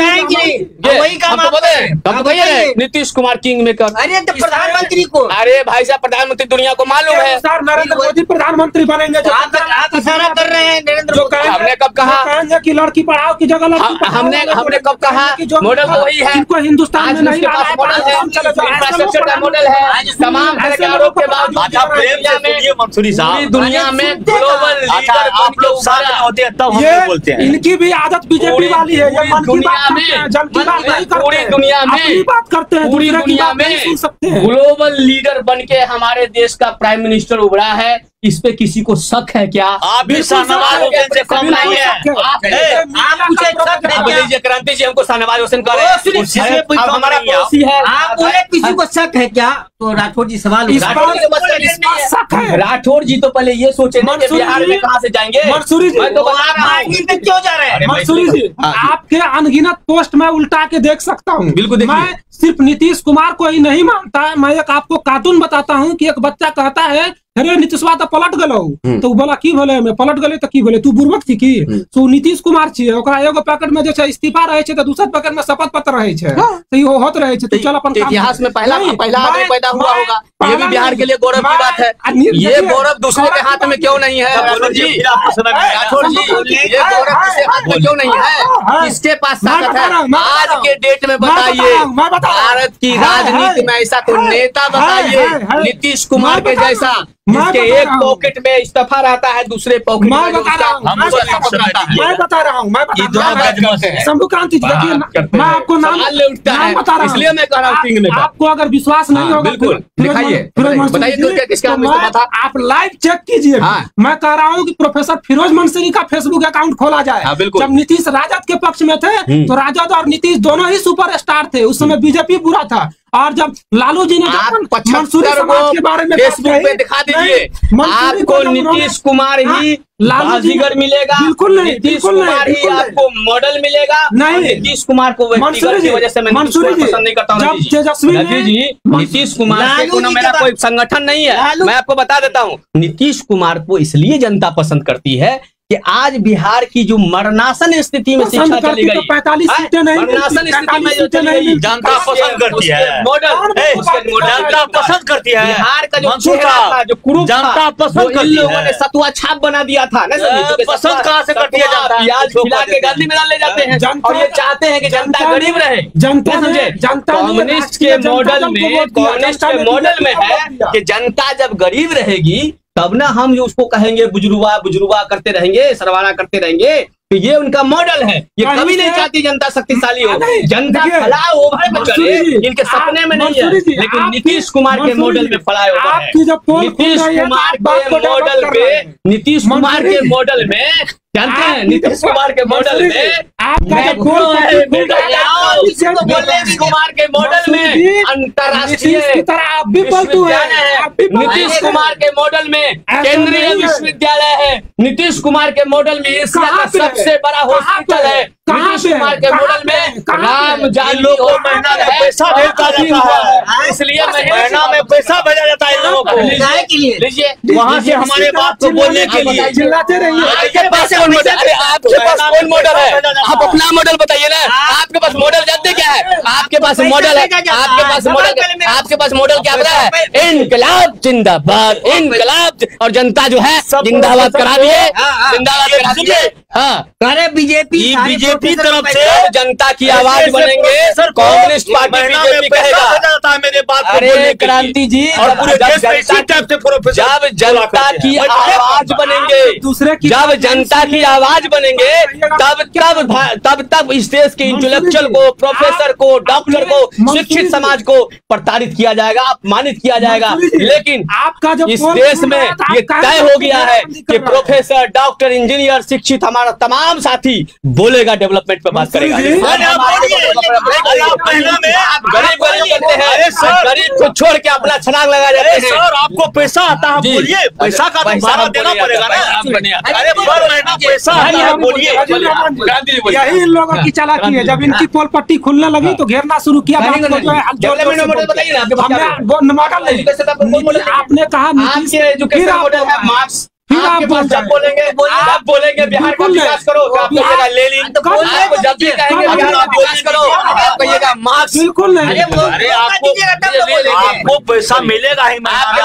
नीतीश कुमार किंग मेकर। अरे तो प्रधानमंत्री को, अरे भाई साहब, प्रधानमंत्री दुनिया को मालूम है। सर नरेंद्र मोदी प्रधानमंत्री बनेंगे। आप इशारा कर रहे हैं नरेंद्र मोदी। हमने कब कहा कि लड़की पढ़ाओ की जगह लड़की पढ़ाओ? हमने कब कहा? मॉडल तो वही है, इनको हिंदुस्तान में नहीं मॉडल है, इंफ्रास्ट्रक्चर का मॉडल है। तमाम तरह के आरोप के बावजूद मंसूरी साहब दुनिया में ग्लोबल लीडर आप लोग साथ होते हैं तब हम लोग बोलते हैं। इनकी भी आदत बीजेपी वाली है, ये मन की बात करते हैं, जन की बात नहीं करते, पूरी दुनिया में अपनी बात करते हैं, पूरी दूसरे की दुनिया बात नहीं में सुन सकते हैं। ग्लोबल लीडर बनके हमारे देश का प्राइम मिनिस्टर उभरा है। इस पे किसी को शक है क्या? आप भी शाहनवाज हुसैन से कम नहीं है। आप मुझे लीजिए क्रांति जी, हमको शाहनवाज हुसैन कर रहे हैं, हमारा पड़ोसी है। आप बोले किसी को शक है क्या? तो राठौर जी सवाल राठौर जी तो पहले ये सोचे ना कि बिहार में कहाँ से जाएंगे। मंसूरी जी, मैं तो बता रहा हूँ क्यों जा रहे हैं? मंसूरी जी, आपके अनगिनत पोस्ट में उल्टा के देख सकता हूँ। बिल्कुल देखिए। मैं सिर्फ नीतीश कुमार को ही नहीं मानता, मैं एक आपको कार्टून बताता हूँ कि एक बच्चा कहता है अरे नीतीशवा तो पलट गलो, तो बोला की बोले मैं पलट गले तो की बोले तू बुर्बक थी की? तो नीतीश कुमार छी, ओकरा एगो पैकेट में जैसे इस्तीफा रहे छे तो दूसरा पैकेट में शपथ पत्र रहे छे, तो यो होत रहे छे। तो चल अपन इतिहास में पहला आदमी पैदा हुआ होगा, ये भी बिहार के लिए गौरव की बात है। ये गौरव दूसरे के हाथ में क्यों नहीं है? राठौर जी, राठौर जी, ये गौरव किसी हाथ में क्यों नहीं है? किसके पास ताकत है? आज के डेट में बताइए, भारत की राजनीति में ऐसा कोई नेता बताइए नीतीश कुमार के जैसा, जिसके एक पॉकेट में इस्तीफा रहता है, दूसरे पॉकेट में मैं बता रहा हूँ शंभू क्रांति जी, देखिए मैं आपको नाम उठता है, बता रहा हूँ, इसलिए मैं कह रहा हूँ। आपको अगर विश्वास नहीं होगा बिल्कुल दिखाइए, बताइए किसका इस्तीफा था। आप लाइव चेक कीजिए। मैं कह रहा हूँ कि प्रोफेसर फिरोज मंसूरी का फेसबुक अकाउंट खोला जाए। जब नीतीश राजद के पक्ष में थे तो राजद और नीतीश दोनों ही सुपरस्टार थे, उस समय बीजेपी बुरा था। और जब लालू जी ने मंसूरी समाज के बारे में फेसबुक पे दिखा दीजिए, आपको नीतीश कुमार ही बाजीगर मिलेगा, बिल्कुल नहीं, नीतीश कुमार ही आपको मॉडल मिलेगा। नहीं, नीतीश कुमार को व्यक्तिगत की वजह से मैं पसंद नहीं करता हूँ जी। नीतीश कुमार से कोई मेरा कोई संगठन नहीं है, मैं आपको बता देता हूँ। नीतीश कुमार को इसलिए जनता पसंद करती है कि आज बिहार की जो मरणासन स्थिति में शिक्षा चली गई, 45 सीटें नहीं, मरणासन स्थिति में जो चली गई, जनता पसंद करती है, जनता पसंद करती है। बिहार का जो चेहरा था, जो कुरूप जनता पसंद करती है, लोगों ने सतुआ छाप बना दिया था ना। पसंद कहाँ से करती है जनता? प्याज खिला के गांधी मेला ले जाते हैं और ये चाहते हैं कि जनता गरीब रहे। जनता समझे, कांग्रेस के मॉडल में है कि जनता जब गरीब रहेगी तब ना हम जो उसको कहेंगे बुजुर्गा करते रहेंगे, सरवाना करते रहेंगे। तो ये उनका मॉडल है। ये कभी नहीं चाहती जनता शक्तिशाली हो, जनता फ्लाईओवर में चले, इनके सपने में नहीं है। लेकिन नीतीश कुमार के मॉडल में फ्लाईओवर है। नीतीश कुमार के मॉडल में जानते हैं, नीतीश कुमार के मॉडल में नीतीश कुमार के मॉडल में अंतर्राष्ट्रीय विश्वविद्यालय है, नीतीश कुमार के मॉडल में केंद्रीय विश्वविद्यालय है, नीतीश कुमार के मॉडल में एशिया का सबसे बड़ा हॉस्पिटल है, नीतीश कुमार के मॉडल में राम जानकी लोगों को महीना में पैसा भेजा जाता है, इसलिए महीना में पैसा भेजा जाता है इन लोगों को लीजिए वहाँ से हमारे बात को बोलने के लिए। चिल्लाते रहिए। आपके पास कौन मॉडल है? आप अपना मॉडल बताइए ना। आपके पास मॉडल जानते क्या है? आपके पास मॉडल है, आपके पास मॉडल क्या पता है? इनकलाब जिंदाबाद, इनकलाब, और जनता जो है जिंदाबाद करा दिए, जिंदाबाद करा दिए। हाँ, अरे बीजेपी तरफ से जनता की आवाज बनेंगे। कांग्रेस पार्टी बीजेपी कहेगा मेरे बात। अरे क्रांति जी, और पूरे देश में इसी टाइप से जब जनता की आवाज बनेंगे, जब जनता की आवाज बनेंगे, तब इस देश के इंटेलेक्चुअल को, प्रोफेसर को, डॉक्टर को, शिक्षित समाज को प्रताड़ित किया जाएगा, अपमानित किया जाएगा। लेकिन आपका जो इस देश में ये तय हो गया है कि प्रोफेसर, डॉक्टर, इंजीनियर, शिक्षित हमारा तमाम साथी बोलेगा, डेवलपमेंट पे बात करेगा। गरीब को छोड़ के अपना छलांग लगा जाते हैं। सर आपको पैसा आता है, बोलिए पैसा का तो भाड़ा देना पड़ेगा ना। अरे पर महीना पैसा आता है, बोलिए। यही इन लोगों की चालाकी है। जब इनकी पोल पट्टी खुलने लगी तो घेरना शुरू किया। आपने कहा एजुकेशन मॉडल है मार्क्स, आपके पास जब बोलेंगे बिहार का विकास करो, आप कहिएगा लेनिन, आपको जब भी कहेंगे बिहार का विकास करो, आप कहिएगा मार्क्स। बिल्कुल नहीं। अरे आपको पैसा मिलेगा ही,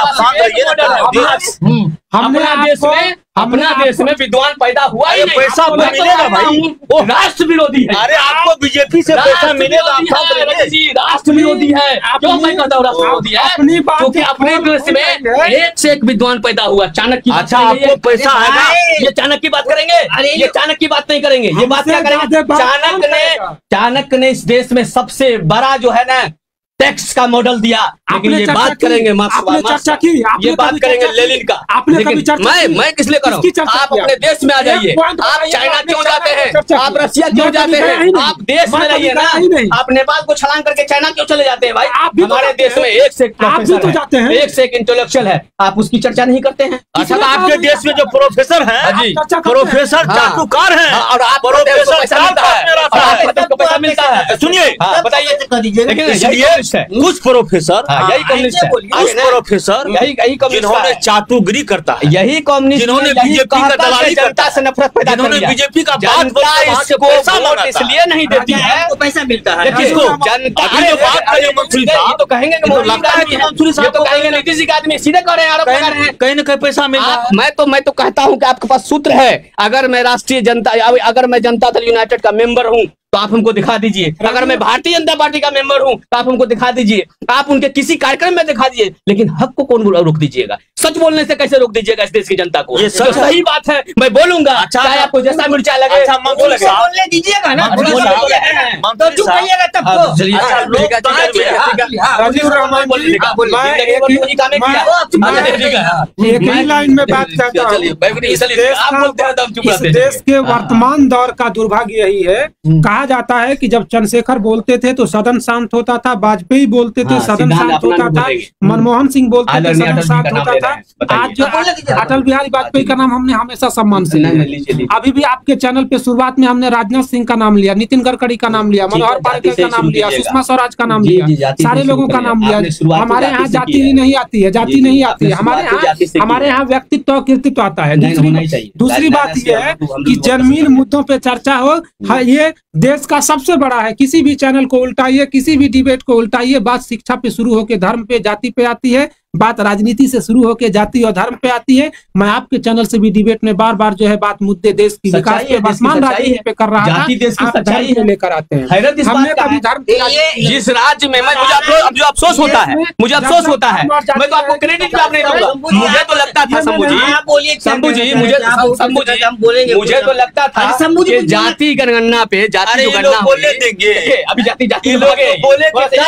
अपना देश में विद्वान पैदा हुआ ही नहीं। पैसा मिलेगा भाई, वो राष्ट्र विरोधी है। अरे आपको बीजेपी से पैसा मिलेगा, राष्ट्र विरोधी है। क्यों मैं कहता हूँ राष्ट्र विरोधी है? क्योंकि अपने देश में एक से एक विद्वान पैदा हुआ। चाणक्य, अच्छा आपको पैसा आएगा? ये चाणक्य की बात करेंगे? ये चाणक्य की बात नहीं करेंगे। ये बात क्या करेंगे? चाणक्य ने इस देश में सबसे बड़ा जो है ना टैक्स का मॉडल दिया, लेकिन ये बात करेंगे आपने चर्चा की, ये बात करेंगे लेनिन का। आपने कभी चर्चा की? मैं किस लिए करूं? आप अपने देश में आ जाइए, आप चाइना क्यों जाते हैं, आप रशिया क्यों जाते हैं, आप देश में रहिए ना। आप नेपाल को छलांग करके चाइना क्यों चले जाते हैं भाई? हमारे देश में एक से प्रोफेसर है, एक से एक इंटेलेक्चुअल है, आप उसकी चर्चा नहीं करते हैं। अच्छा, आपके देश में जो प्रोफेसर है, प्रोफेसर चाटुकार है, और आप प्रोफेसर पैसा मिलता है। सुनिए, बताइए, कुछ प्रोफेसर, यही कम्युनिस्ट है, कुछ प्रोफेसर यही जिन्होंने चाटुगिरी करता है, यही कम्युनिस्ट, जिन्होंने बीजेपी का दलाली जनता से नफरत पैदा जिन्होंने बीजेपी का बात इसलिए नहीं देती है, पैसा मिलता है किसको? जनता मंत्री साहब तो कहेंगे नीतीश जी का आदमी सीधे कर रहे हैं, आरोप लगा रहे हैं, कहीं न कहीं पैसा मिल रहा है। मैं तो कहता हूं कि आपके पास सूत्र है। अगर मैं अगर मैं जनता दल यूनाइटेड का मेंबर हूं तो आप हमको दिखा दीजिए, अगर मैं भारतीय जनता पार्टी का मेंबर हूं तो आप हमको दिखा दीजिए, आप उनके किसी कार्यक्रम में दिखा दीजिए, लेकिन हक को कौन रोक दीजिएगा? सच बोलने से कैसे रोक दीजिएगा इस देश की जनता को? ये तो सही बात है, मैं बोलूंगा, चाहे आपको जैसा मिर्चा लगे। अच्छा, बोलने दीजिएगा ना, तो चुप रहिएगा तब तो। एक ही लाइन में बात करता हूं, देश के वर्तमान दौर का दुर्भाग्य यही है। कहा जाता है कि जब चंद्रशेखर बोलते थे तो सदन शांत होता था, वाजपेयी बोलते थे सदन शांत होता था, मनमोहन सिंह बोलते थे सदन शांत होता था। आज अटल बिहारी वाजपेयी का नाम हमने हमेशा सम्मान से लिया। अभी भी आपके चैनल पे शुरुआत में हमने राजनाथ सिंह का नाम लिया, नितिन गडकरी का नाम लिया, मनोहर पार्कर का नाम लिया, सुषमा स्वराज का नाम लिया, सारे लोगों का नाम लिया। हमारे यहाँ जाति ही नहीं आती है, जाति नहीं आती है हमारे यहाँ व्यक्तित्व कृतित्व आता है। दूसरी बात यह है कि जमीन मुद्दों पे चर्चा हो, ये देश का सबसे बड़ा है। किसी भी चैनल को उल्टाइए, किसी भी डिबेट को उल्टाइए, बात शिक्षा पे शुरू होकर धर्म पे जाति पे आती है, बात राजनीति से शुरू होकर जाति और धर्म पे आती है। मैं आपके चैनल से भी डिबेट में बार बार जो है बात मुद्दे देश की विकास पे, वर्तमान राजनीति पे कर रहा था, आप धर्म पे लेकर आते हैं। हमने कभी धर्म जिस राज्य में जो अफसोस होता है, मुझे अफसोस होता है, मैं तो आपको क्रेडिट नहीं दूंगा। मुझे तो लगता था शंभू जी मुझे तो लगता था कि जाति जनगणना पे जाति जनगणना बोलने देंगे, अभी जाति बोले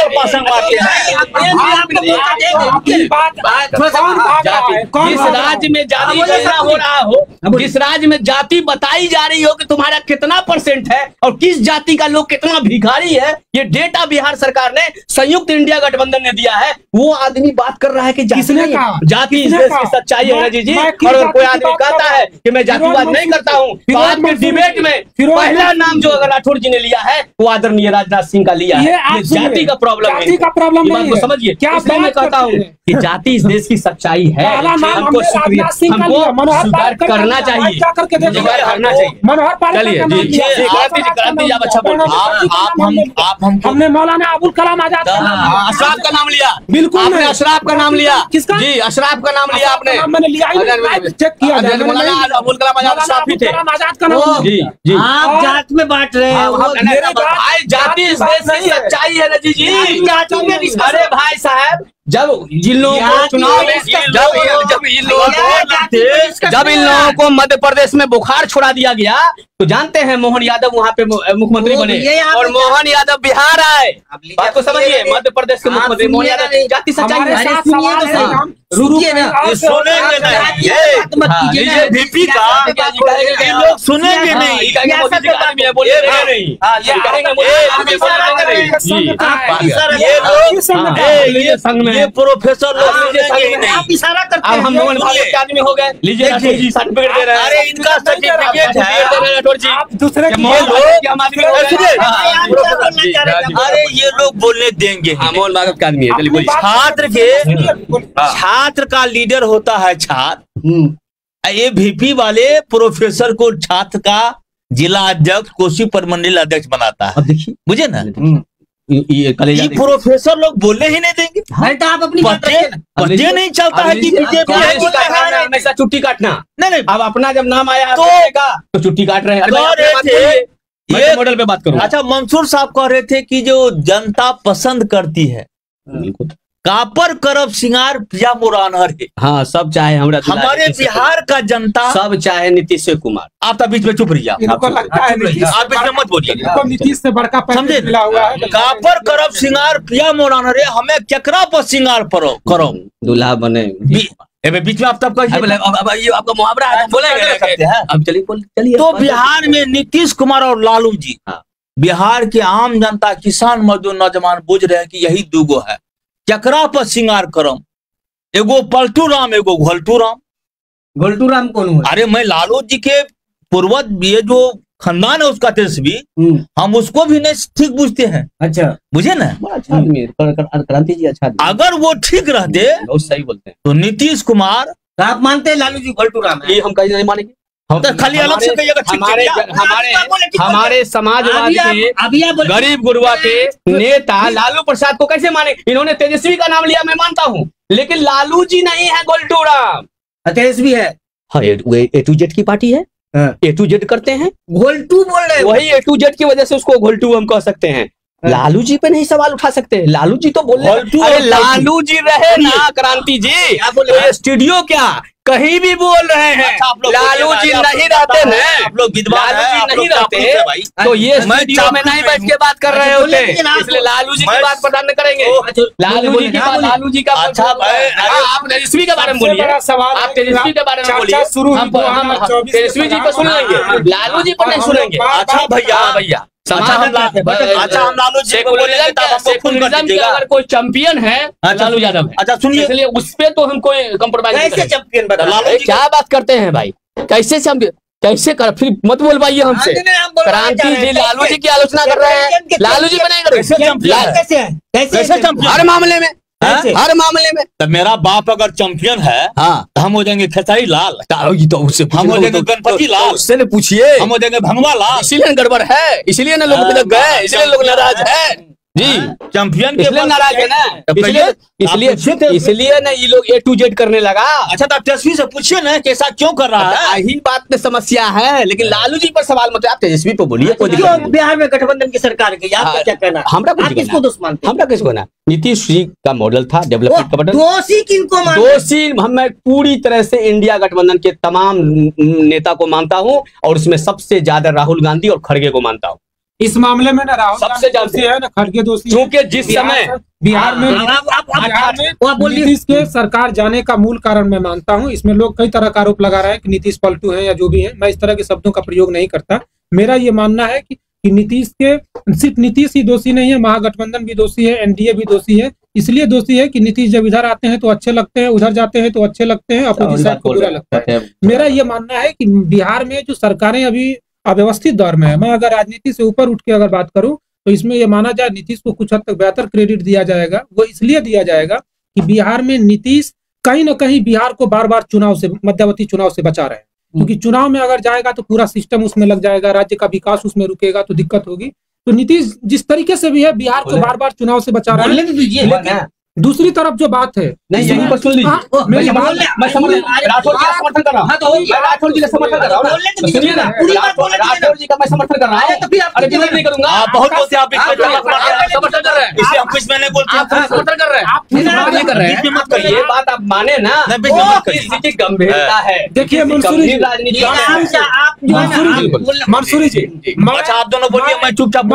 जिस राज्य में जाति हो रहा हो, जिस राज्य में जाति बताई जा रही हो कि तुम्हारा कितना % है और किस जाति का लोग कितना भिखारी है, ये डेटा बिहार सरकार ने संयुक्त इंडिया गठबंधन ने दिया है। वो आदमी बात कर रहा है कि जाति इस देश की सच्चाई है जी। और कोई आदमी कहता है कि मैं जातिवाद नहीं करता हूँ, तो आज के डिबेट में पहला नाम जो अगर राठौर जी ने लिया है वो आदरणीय राजनाथ सिंह का लिया है। ये जाति का प्रॉब्लम है, समझिए। इसलिए मैं कहता हूँ कि जाति इस देश की सच्चाई है, हमको सुधार करना चाहिए, हमने मौलाना अबुल कलाम आजाद अशराफ का नाम लिया, बिल्कुल आपने अशराफ का नाम लिया, किसका जी? अशराफ का नाम लिया आपने, मैंने लिया ही नहीं, चेक किया मौलाना अबुल कलाम आजाद अशराफ ही थे। आजाद का नाम जी जी, आप जात में बांट रहे हैं, जाति इस देश की सच्चाई है ना जी। अरे भाई साहब, जब जिन लोगों को चुनाव में जब इन लोगों को मध्य प्रदेश में बुखार छुड़ा दिया गया तो जानते हैं मोहन यादव वहाँ पे मुख्यमंत्री बने और मोहन यादव बिहार आए। बात को समझिए, मध्य प्रदेश के मुख्यमंत्री मोहन यादव जाति सच्चाई लोग सुनेंगे नहीं, ये संघ में ये प्रोफेसर लोग अब हम मोहन के आदमी हो गए। लीजिए सर्टिफिकेट दे रहे हैं, अरे इनका सर्टिफिकेट है दूसरे अरे ये लोग बोलने देंगे, छात्र का लीडर होता है छात्र। ये VP वाले प्रोफेसर को छात्र का जिला अध्यक्ष, कोसी प्रमंडल अध्यक्ष बनाता है। देखिए मुझे ना ये प्रोफेसर लोग बोलने ही नहीं देंगे। तो आप अपनी पते नहीं चलता है कि बीजेपी हमेशा छुट्टी काटना। नहीं, अब अपना जब नाम आया तो छुट्टी काट रहे हैं। ये मॉडल पे बात करूं। अच्छा, मंसूर साहब कह रहे थे कि जो जनता पसंद करती है कापर करब सिंगार पिया मोरानहर है। हाँ, सब चाहे हमारे बिहार का जनता सब चाहे नीतीश कुमार। आप तो बीच में चुप रहिए, इनको लगता है आप बीच में मत बोलिए, नीतीश से बड़का समझे? मिला हुआ है। कापर करब सिंगार पिया मोरानहर है, हमें केकरा पर सिंगार करो दूल्हा बने। बीच में आप तब ये आपका मुहावरा है, बोलेंगे अब चलिए। तो बिहार में नीतीश कुमार और लालू जी, बिहार के आम जनता, किसान, मजदूर, नौजवान बुझ रहे हैं कि यही दूगो है, केकरा पर सिंगार करम, एगो पलटू राम, एगो घोलटू राम। घोलटू राम कौन हुआ? अरे मैं लालू जी के पूर्वज, ये जो खानदान है उसका तेजस्वी, हम उसको भी नहीं ठीक बुझते हैं। अच्छा, बुझे ना? अच्छा आदमी, क्रांति जी अच्छा आदमी। अगर वो ठीक रहते, बहुत सही बोलते हैं, तो नीतीश कुमार, आप मानते हैं लालू जी घोलटू राम है? ये हम कहीं नहीं मानेंगे। तो खाली अलग से कहिएगा हमारे समाजवादी के गरीब गुरुआ के नेता लालू प्रसाद को कैसे माने? इन्होंने तेजस्वी का नाम लिया, मैं मानता हूँ, लेकिन लालू जी नहीं है घोलटू राम। तेजस्वी है। हाँ, ए टू जेड की पार्टी है, ए टू जेड करते हैं, घोलटू बोल रहे हैं। वही ए टू जेड की वजह से उसको घोलटू हम कह सकते हैं। लालू जी पे नहीं सवाल उठा सकते, लालू जी तो बोल रहे, अरे लालू जी रहे ना क्रांति जी, तो स्टूडियो क्या कहीं भी बोल रहे हैं। लालू जी नहीं रहते हैं, लालू जी नहीं रहते तो ये स्टूडियो में नहीं बैठ के बात कर रहे होते, इसलिए लालू जी की बात प्रदान करेंगे। लालू जी की बात, लालू जी का अच्छा, आप तेजस्वी के बारे में बोलिए, आप तेजस्वी के बारे में बोलिए, हम तेजस्वी जी को सुन लेंगे, लालू जी को नहीं सुनेंगे। अच्छा भैया, हम लालू जी को बोलेंगे, अगर कोई चैंपियन है लालू यादव है। अच्छा सुनिए, इसलिए उस पे तो हम कोई कम्प्रोमाइज नहीं करेंगे। चैंपियन क्या बात करते हैं भाई, कैसे चैंपियन, कैसे कर, फिर मत बोलवाइए हमसे। क्रांति जी लालू जी की आलोचना कर रहे हैं, लालू जी बनाएंगे कैसे हर मामले में, हर मामले में। तो मेरा बाप अगर चैंपियन है, हाँ, तो हम हो जाएंगे खेसारी लाल, तो उससे हम हो जाएंगे गणपति लाल, उससे ने पूछिए, हम हो जाएंगे भंगवा लाल। इसीलिए गड़बड़ है, इसीलिए ना लोग तिलक गए, इसलिए लोग नाराज है जी, चैंपियन इसलिए नाराज है ना, इसलिए ना ये लोग ए टू जेड करने लगा। अच्छा, तो आप तेजस्वी से पूछिए ना कि ऐसा क्यों कर रहा है। यही बात में समस्या है, लेकिन लालू जी पर सवाल मत, आप तेजस्वी पे बोलिए। बिहार में गठबंधन की सरकार की आपका क्या कहना? हमरा किसको दोष मानते? हमरा किसको ना, नीतीश जी का मॉडल था डेवलपमेंट का मॉडल। दोषी किनको मानते? दोषी मैं पूरी तरह से इंडिया गठबंधन के तमाम नेता को मानता हूँ, और उसमें सबसे ज्यादा राहुल गांधी और खड़गे को मानता हूँ। इस मामले में ना राहुल सबसे दोषी है ना खड़गे दोषी, क्योंकि जिस समय बिहार में नीतीश के सरकार जाने का मूल कारण मैं मानता हूं, इसमें लोग कई तरह का आरोप लगा रहे हैं कि नीतीश पलटू है या जो भी है, मैं इस तरह के शब्दों का प्रयोग नहीं करता। मेरा ये मानना है कि नीतीश के, सिर्फ नीतीश ही दोषी नहीं है, महागठबंधन भी दोषी है, एनडीए भी दोषी है। इसलिए दोषी है कि नीतीश जब इधर आते हैं तो अच्छे लगते हैं, उधर जाते हैं तो अच्छे लगते हैं, अपोजिशन को बुरा लगता है। मेरा ये मानना है कि बिहार में जो सरकारें अभी अव्यवस्थित दौर में है, मैं अगर राजनीति से ऊपर उठ के अगर बात करूं तो इसमें यह माना जाए नीतीश को कुछ हद तक बेहतर क्रेडिट दिया जाएगा। वो इसलिए दिया जाएगा कि बिहार में नीतीश कहीं ना कहीं बिहार को बार बार चुनाव से, मध्यावधि चुनाव से बचा रहे हैं, क्योंकि चुनाव में अगर जाएगा तो पूरा सिस्टम उसमें लग जाएगा, राज्य का विकास उसमें रुकेगा तो दिक्कत होगी। तो नीतीश जिस तरीके से भी है बिहार को बार बार चुनाव से बचा रहा है। दूसरी तरफ जो बात है, नहीं यहीं पर सुन लीजिए, मैं राठौर जी का समर्थन कर रहा हूँ, राठौर जी का समर्थन कर रहा हूँ, सुनिए ना, राठौर जी का मैं समर्थन कर रहा हूँ, अरे विरोध नहीं करूंगा। बहुत बहुत आप समर्थन कर रहे हैं, इसे हम कुछ मैंने बोलते आप समर्थन कर रहे हैं, आप नहीं कर रहे हैं, मत करिए, ये बात आप माने ना, स्थिति गंभीरता है। देखिए मंसूरी जी, अच्छा आप दोनों बोलिए, मैं चुपचाप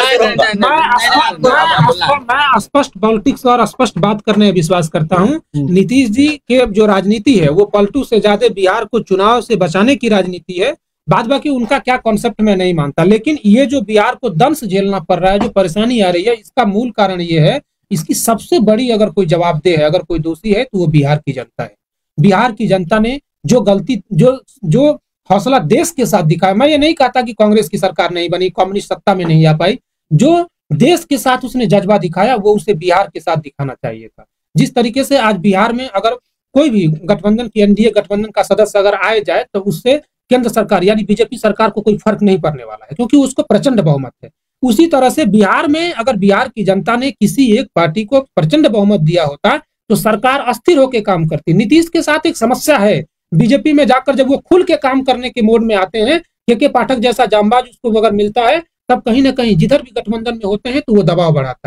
मैं स्पष्ट पॉलिटिक्स और स्पष्ट बात करने में विश्वास करता हूं। नीतीश जी के जो राजनीति है वो पलटू से ज्यादा बिहार को चुनाव से बचाने की राजनीति है। बाद बाकी उनका क्या कॉन्सेप्ट मैं नहीं मानता, लेकिन ये जो बिहार को दंश झेलना पड़ रहा है, जो परेशानी आ रही है, इसका मूल कारण ये है, इसकी सबसे बड़ी अगर कोई जवाबदेह है, अगर कोई दोषी है तो वो बिहार की जनता है। बिहार की जनता ने जो गलती, जो हौसला देश के साथ दिखाया, मैं ये नहीं कहता कि कांग्रेस की सरकार नहीं बनी, कम्युनिस्ट सत्ता में नहीं आ पाई, जो देश के साथ उसने जज्बा दिखाया वो उसे बिहार के साथ दिखाना चाहिए था। जिस तरीके से आज बिहार में अगर कोई भी गठबंधन की, एनडीए गठबंधन का सदस्य अगर आए जाए तो उससे केंद्र सरकार यानी बीजेपी सरकार को कोई फर्क नहीं पड़ने वाला है, क्योंकि उसको प्रचंड बहुमत है। उसी तरह से बिहार में अगर बिहार की जनता ने किसी एक पार्टी को प्रचंड बहुमत दिया होता तो सरकार अस्थिर होकर काम करती। नीतीश के साथ एक समस्या है, बीजेपी में जाकर जब वो खुल के काम करने के मोड में आते हैं, के पाठक जैसा जांबाज उसको अगर मिलता है, तब कहीं ना कहीं जिधर भी गठबंधन में होते हैं तो वो दबाव बढ़ाता है।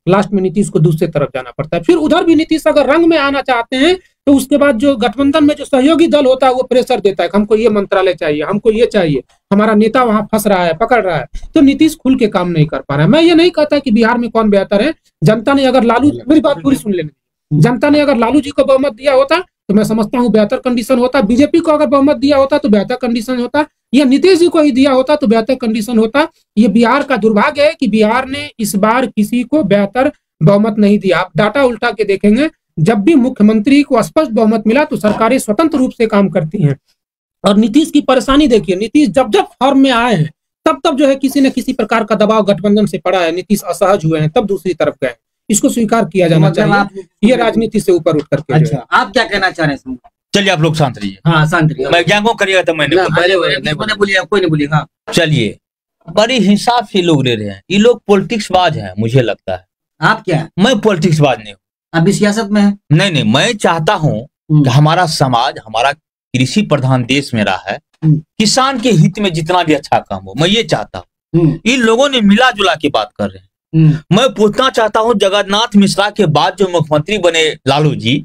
लास्ट में नीतीश को दूसरी तरफ जाना पड़ता है। फिर उधर भी नीतीश अगर रंग में आना चाहते हैं तो उसके बाद जो गठबंधन में जो सहयोगी दल होता है वो प्रेशर देता है कि हमको ये मंत्रालय चाहिए, हमको ये चाहिए, हमारा नेता वहां फंस रहा है, पकड़ रहा है, तो नीतीश खुल के काम नहीं कर पा रहा है। मैं ये नहीं कहता कि बिहार में कौन बेहतर है। जनता ने अगर लालू, मेरी बात पूरी सुन लेने, जनता ने अगर लालू जी को बहुमत दिया होता तो मैं समझता हूँ बेहतर कंडीशन होता। बीजेपी को अगर बहुमत दिया होता तो बेहतर कंडीशन होता, या नीतीश जी को ही दिया होता तो बेहतर कंडीशन होता। ये बिहार का दुर्भाग्य है कि बिहार ने इस बार किसी को बेहतर बहुमत नहीं दिया। आप डाटा उल्टा के देखेंगे, जब भी मुख्यमंत्री को स्पष्ट बहुमत मिला तो सरकारें स्वतंत्र रूप से काम करती हैं। और नीतीश की परेशानी देखिए, नीतीश जब जब फॉर्म में आए हैं तब तब जो है किसी न किसी प्रकार का दबाव गठबंधन से पड़ा है, नीतीश असहज हुए हैं, तब दूसरी तरफ गए। इसको स्वीकार किया जाना चाहिए, ये राजनीति से ऊपर उठ करके। अच्छा, आप क्या कहना चाह रहे हैं? चलिए आप लोग शांत रहिए। हाँ, शांत रहिए। मैं क्या करिएगा तो मैंने बोलिए, कोई नहीं बोलिएगा। चलिए, बड़ी हिसाब से लोग ले रहे हैं, ये लोग पॉलिटिक्स बाज हैं, मुझे लगता है। आप क्या है? मैं पॉलिटिक्स बाज नहीं हूँ। अभी सियासत में है? नहीं, मैं चाहता हूँ कि हमारा समाज, हमारा कृषि प्रधान देश मेरा है, किसान के हित में जितना भी अच्छा काम हो, मैं ये चाहता हूँ। इन लोगों ने मिला जुला के बात कर रहे हैं। मैं पूछना चाहता हूँ, जगन्नाथ मिश्रा के बाद जो मुख्यमंत्री बने लालू जी,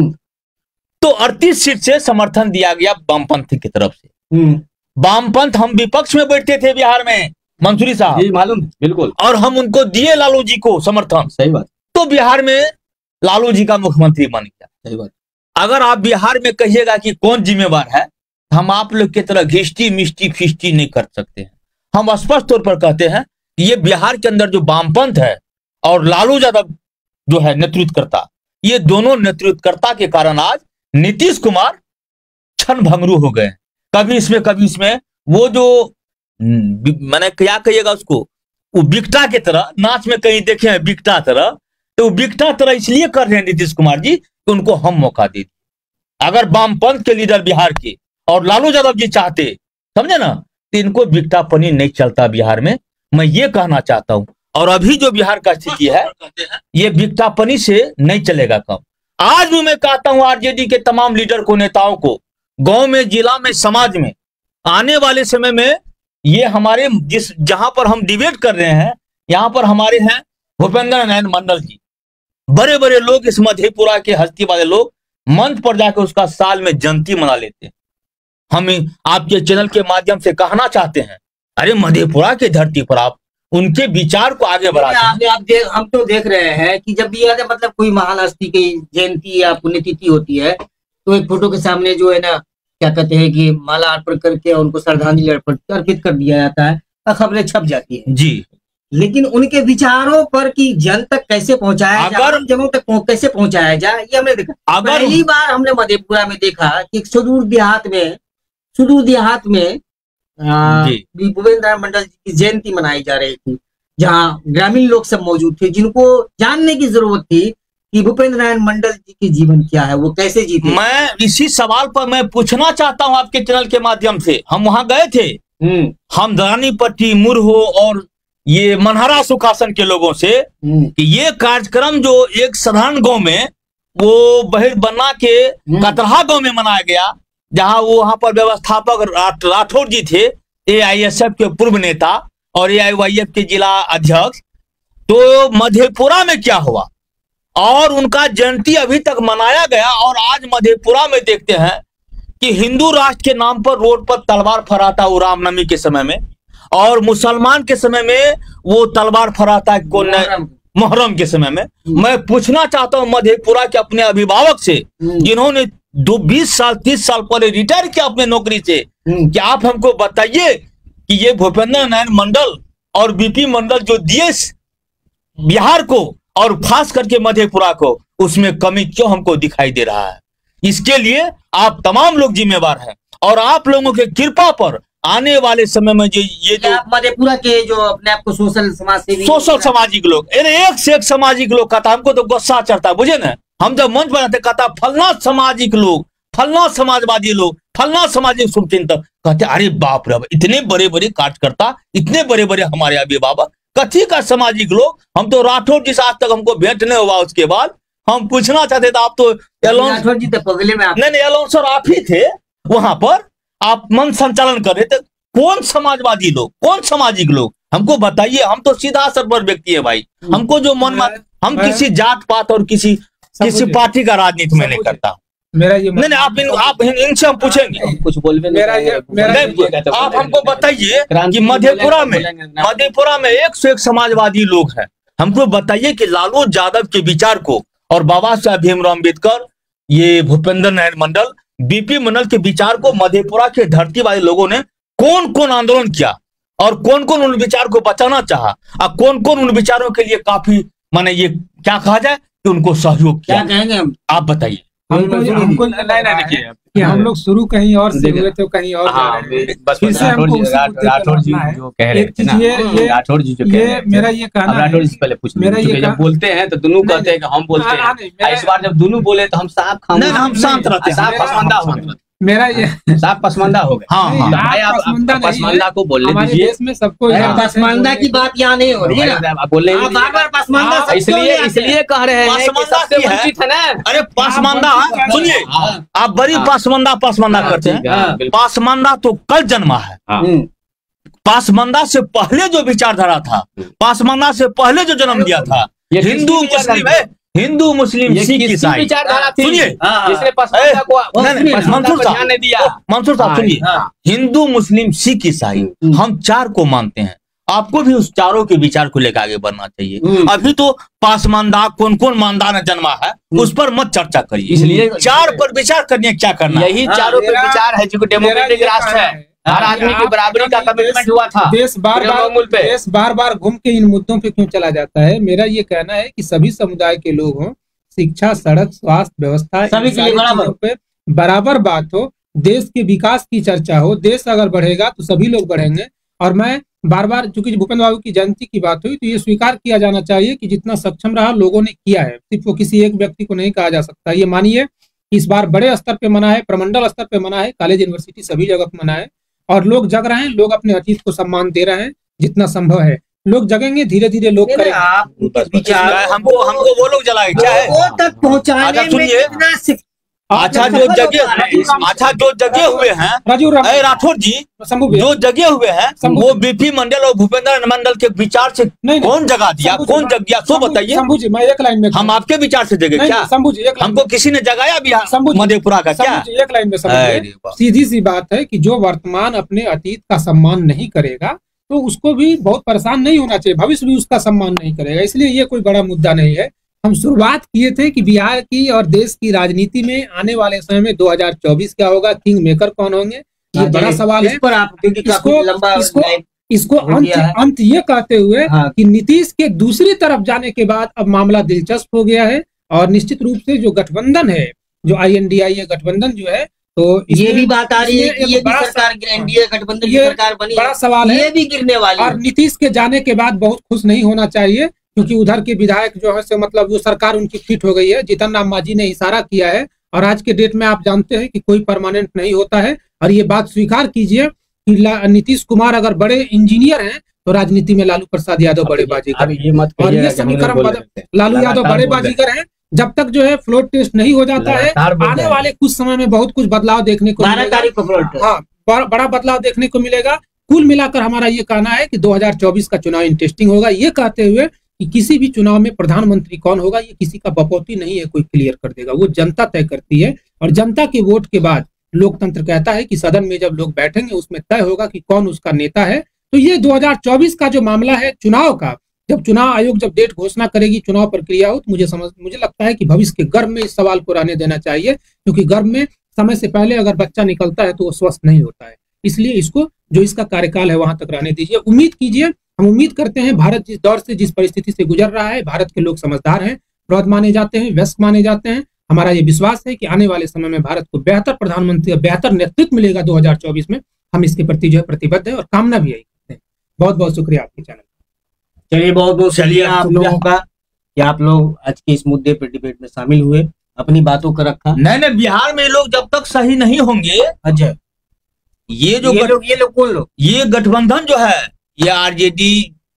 तो 38 सीट से समर्थन दिया गया वामपंथी की तरफ से। वामपंथ, हम विपक्ष में बैठते थे बिहार में, मंसूरी साहब मालूम, बिल्कुल, और हम उनको दिए लालू जी को समर्थन। सही बात। तो बिहार में लालू जी का मुख्यमंत्री बन गया। सही बात। अगर आप बिहार में कहिएगा कि कौन जिम्मेवार है, हम आप लोग की तरह घिष्टी मिष्टी फिष्टी नहीं कर सकते हैं। हम स्पष्ट तौर पर कहते हैं कि ये बिहार के अंदर जो वामपंथ है और लालू यादव जो है नेतृत्वकर्ता, ये दोनों नेतृत्वकर्ता के कारण आज नीतीश कुमार क्षण भंगुर हो गए। कभी इसमें कभी इसमें, वो जो मैंने क्या कहिएगा उसको, वो बिकटा की तरह नाच में कहीं देखे हैं बिकटा तरह, तो बिकटा तरह इसलिए कर रहे हैं नीतीश कुमार जी कि उनको हम मौका दे दिए। अगर वामपंथ के लीडर बिहार के और लालू यादव जी चाहते, समझे ना, तो इनको बिकटापनी नहीं चलता बिहार में। मैं ये कहना चाहता हूं। और अभी जो बिहार का स्थिति है, ये बिकटापनी से नहीं चलेगा कम। आज भी मैं कहता हूं आरजेडी के तमाम लीडर को, नेताओं को, गांव में, जिला में, समाज में, आने वाले समय में ये हमारे जहां पर हम डिबेट कर रहे हैं, यहां पर हमारे हैं भूपेंद्र नारायण मंडल जी, बड़े बड़े लोग, इस मधेपुरा के हस्ती वाले लोग मंच पर जाकर उसका साल में जयंती मना लेते हैं। हम आपके चैनल के माध्यम से कहना चाहते हैं, अरे मधेपुरा की धरती पर आप उनके विचार को आगे बढ़ाते हैं। हम तो देख रहे हैं कि जब भी मतलब कोई महान हस्ती की जयंती या पुण्यतिथि होती है तो एक फोटो के सामने जो है ना, क्या कहते हैं कि माला अर्पण करके उनको श्रद्धांजलि अर्पित कर दिया जाता है, खबरें छप जाती है जी। लेकिन उनके विचारों पर कि जन तक कैसे पहुंचाया जाए, जगहों तक कैसे पहुंचाया जाए, ये हमने देखा। पहली बार हमने मधेपुरा में देखा कि एक सुदूर देहात में भूपेंद्र नारायण मंडल जी की जयंती मनाई जा रही थी, जहाँ ग्रामीण लोग सब मौजूद थे, जिनको जानने की जरूरत थी कि भूपेंद्र नारायण मंडल जी की जीवन क्या है, वो कैसे जीते। मैं इसी सवाल पर मैं पूछना चाहता हूं आपके चैनल के माध्यम से। हम वहां गए थे, हम दरानीपट्टी, मुरहो और ये मनहरा सुखासन के लोगों से, कि ये कार्यक्रम जो एक साधारण गांव में, वो बहिर्बन्ना के कतरहा गांव में मनाया गया, जहां वो वहां पर व्यवस्थापक राठौर जी थे, एआईएसएफ के पूर्व नेता और एआईवाईएफ के जिला अध्यक्ष। तो मधेपुरा में क्या हुआ, और उनका जयंती अभी तक मनाया गया। और आज मधेपुरा में देखते हैं कि हिंदू राष्ट्र के नाम पर रोड पर तलवार फहराता वो रामनवमी के समय में, और मुसलमान के समय में वो तलवार फहराता मुहर्रम के समय में। मैं पूछना चाहता हूं मधेपुरा के अपने अभिभावक से, जिन्होंने 20 साल 30 साल पहले रिटायर किया अपने नौकरी से, कि आप हमको बताइए कि ये भूपेंद्र नारायण मंडल और बीपी मंडल जो दिए बिहार को और खास करके मधेपुरा को, उसमें कमी क्यों हमको दिखाई दे रहा है। इसके लिए आप तमाम लोग जिम्मेवार हैं, और आप लोगों के कृपा पर आने वाले समय में ये जो मधेपुरा के जो अपने आप को सोशल सामाजिक लोग, एक से एक सामाजिक लोग कहता, हमको तो गुस्सा चढ़ता, बुझे ना, हम जब मंच बनाते कहता फलना सामाजिक लोग, फलना समाजवादी लोग, फलना सामाजिक शुभचिंतक, कहते अरे बाप रे, इतने बड़े बड़े कार्यकर्ता, इतने बड़े बड़े हमारे अभिभावक, कथी का सामाजिक लोग। हम तो राठौर जी से आज तक हमको भेंट नहीं हुआ। उसके बाद हम पूछना चाहते थे, आप तो राठौर जी पगले में नहीं अलाउंसर आप ही थे वहां पर, आप मंच संचालन कर रहे थे। कौन समाजवादी लोग, कौन सामाजिक लोग, हमको बताइए, हम तो सीधा सरबर व्यक्ति है भाई, हमको जो मन में, हम किसी जात पात और किसी पार्टी का राजनीति में नहीं करता। मेरा ये नहीं, आप इनसे हम पूछेंगे, कुछ बोलबे आप हमको बताइए कि मधेपुरा में 101 समाजवादी लोग हैं, हमको बताइए कि लालू यादव के विचार को और बाबा साहब भीमराव अम्बेडकर, ये भूपेंद्र नारायण मंडल, बीपी मंडल के विचार को मधेपुरा के धरती वाले लोगों ने कौन कौन आंदोलन किया और कौन कौन उन विचार को बचाना चाहा और कौन कौन उन विचारों के लिए काफी माने ये क्या कहा जाए कि उनको सहयोग किया, क्या कहेंगे हम? आप बताइए। हमको कि हम लोग शुरू कहीं और से हुए तो कहीं और जा रहे हैं। फिर से हमको राठौर जी जो कह रहे थे ना, राठौर जी जो कह रहे हैं, मेरा ये कहना है, राठौर जी पहले पूछ लें, जब बोलते हैं तो दोनों कहते हैं कि हम बोलते हैं, इस बार जब दोनों बोले तो हम साफ खामोश, हम शांत रहते हैं, साफ पसमानदा हो गए, मेरा ये साफ पसमानदा हो गए। हाँ, भाई आप पसमानदा को बोलने दीजिए, देश में सबको पसमानदा की बात यहाँ नहीं हो रही है ना, आप बोलने बार पसमानदा इसलिए कह रहे हैं कि सबसे वंचित है ना। अरे पासमानदा, सुनिए, आप बड़ी पासमानदा करते हैं। पासमानदा तो कल जन्मा है, पासमानदा से पहले जो विचारधारा था, पासमानदा से पहले जो जन्म दिया था, हिंदू मुस्लिम है, हिंदू मुस्लिम सिख ईसाई विचारधारा थी। सुनिए, जिसने पसमानदा को मंसूर साहब सुनिए, हिंदू मुस्लिम सिख ईसाई हम चार को मानते हैं, आपको भी उस चारों के विचार को लेकर आगे बढ़ना चाहिए। अभी तो पासमानदा कौन कौन मानदान जन्मा है उस पर मत चर्चा करिए, इसलिए चार पर विचार करने क्या करना, यही चारों पे विचार है जो डेमोक्रेटिक राष्ट्र है, हर आदमी की बराबरी का कमिटमेंट हुआ था। देश बार बार घूम के इन मुद्दों पे क्यों चला जाता है? मेरा ये कहना है कि सभी समुदाय के लोग हों, शिक्षा, सड़क, स्वास्थ्य व्यवस्था, सभी के लिए बराबर बात हो, देश के विकास की चर्चा हो। देश अगर बढ़ेगा तो सभी लोग बढ़ेंगे। और मैं बार बार, चूंकि भूपेंद्र बाबू की जयंती की बात हुई, तो ये स्वीकार किया जाना चाहिए कि जितना सक्षम रहा लोगों ने किया है, सिर्फ वो किसी एक व्यक्ति को नहीं कहा जा सकता। ये मानिए इस बार बड़े स्तर पे मना है, प्रमंडल स्तर पे मना है, कॉलेज यूनिवर्सिटी सभी जगह पे मना है, और लोग जग रहे हैं, लोग अपने अतीत को सम्मान दे रहे हैं जितना संभव है। लोग जगेंगे, धीरे धीरे लोग करेंगे। हमको वो लोग जलाए क्या है वो तक पहुंचाने में कितना अच्छा जो जगह हुए हैं राठौर जी, जो जगह हुए हैं वो बीपी मंडल और भूपेंद्र मंडल के विचार से कौन जगह दिया, कौन जग गया, सो बताइए। शंभू जी, मैं एक लाइन में, हम आपके विचार से जगह क्या? शंभू जी, हमको किसी ने जगाया भी मधेपुरा का क्या? एक लाइन में समझिए, सीधी सी बात है कि जो वर्तमान अपने अतीत का सम्मान नहीं करेगा तो उसको भी बहुत परेशान नहीं होना चाहिए, भविष्य भी उसका सम्मान नहीं करेगा। इसलिए ये कोई बड़ा मुद्दा नहीं है। हम शुरुआत किए थे कि बिहार की और देश की राजनीति में आने वाले समय में 2024 क्या होगा, किंग मेकर कौन होंगे, ये बड़ा सवाल है। पर आप इसको अंत ये कहते हुए कि नीतीश के दूसरी तरफ जाने के बाद अब मामला दिलचस्प हो गया है, और निश्चित रूप से जो गठबंधन है, जो INDIA गठबंधन जो है, तो ये भी बात आ रही है कि ये भी सरकार NDA गठबंधन की सरकार बनी, बड़ा सवाल है, ये भी गिरने वाली है। और नीतीश के जाने के बाद बहुत खुश नहीं होना चाहिए, क्योंकि उधर के विधायक जो है, से मतलब वो सरकार उनकी फिट हो गई है। जीतन राम मांझी ने इशारा किया है, और आज के डेट में आप जानते हैं कि कोई परमानेंट नहीं होता है। और ये बात स्वीकार कीजिए कि नीतीश कुमार अगर बड़े इंजीनियर हैं तो राजनीति में लालू प्रसाद यादव बड़े बाजीगर, और ये समीकरण लालू यादव बड़े बाजीगर हैं। जब तक जो है फ्लोर टेस्ट नहीं हो जाता है, आने वाले कुछ समय में बहुत कुछ बदलाव देखने को मिलेगा। हाँ, बड़ा बदलाव देखने को मिलेगा। कुल मिलाकर हमारा ये कहना है कि 2024 का चुनाव इंटरेस्टिंग होगा। ये कहते हुए कि किसी भी चुनाव में प्रधानमंत्री कौन होगा ये किसी का बपौती नहीं है, कोई क्लियर कर देगा, वो जनता तय करती है। और जनता के वोट के बाद लोकतंत्र कहता है कि सदन में जब लोग बैठेंगे उसमें तय होगा कि कौन उसका नेता है। तो ये 2024 का जो मामला है चुनाव का, जब चुनाव आयोग जब डेट घोषणा करेगी, चुनाव प्रक्रिया हो, तो मुझे लगता है कि भविष्य के गर्भ में इस सवाल को रहने देना चाहिए, क्योंकि गर्भ में समय से पहले अगर बच्चा निकलता है तो वो स्वस्थ नहीं होता है। इसलिए इसको, जो इसका कार्यकाल है वहां तक रहने दीजिए। उम्मीद कीजिए, हम उम्मीद करते हैं, भारत जिस दौर से, जिस परिस्थिति से गुजर रहा है, भारत के लोग समझदार हैं, प्रौढ़ माने जाते हैं, वयस्क माने जाते हैं। हमारा ये विश्वास है कि आने वाले समय में भारत को बेहतर प्रधानमंत्री, बेहतर नेतृत्व मिलेगा 2024 में। हम इसके प्रति जो है प्रतिबद्ध है और कामना भी यही करते हैं। बहुत बहुत शुक्रिया आपके चैनल। चलिए, बहुत बहुत शुक्रिया आप लोगों का कि आप लोग आज के इस मुद्दे पर डिबेट में शामिल हुए, अपनी बातों को रखा। नहीं, बिहार में लोग जब तक सही नहीं होंगे, अच्छा, ये लोग कौन लोग, ये गठबंधन जो है, ये आरजेडी,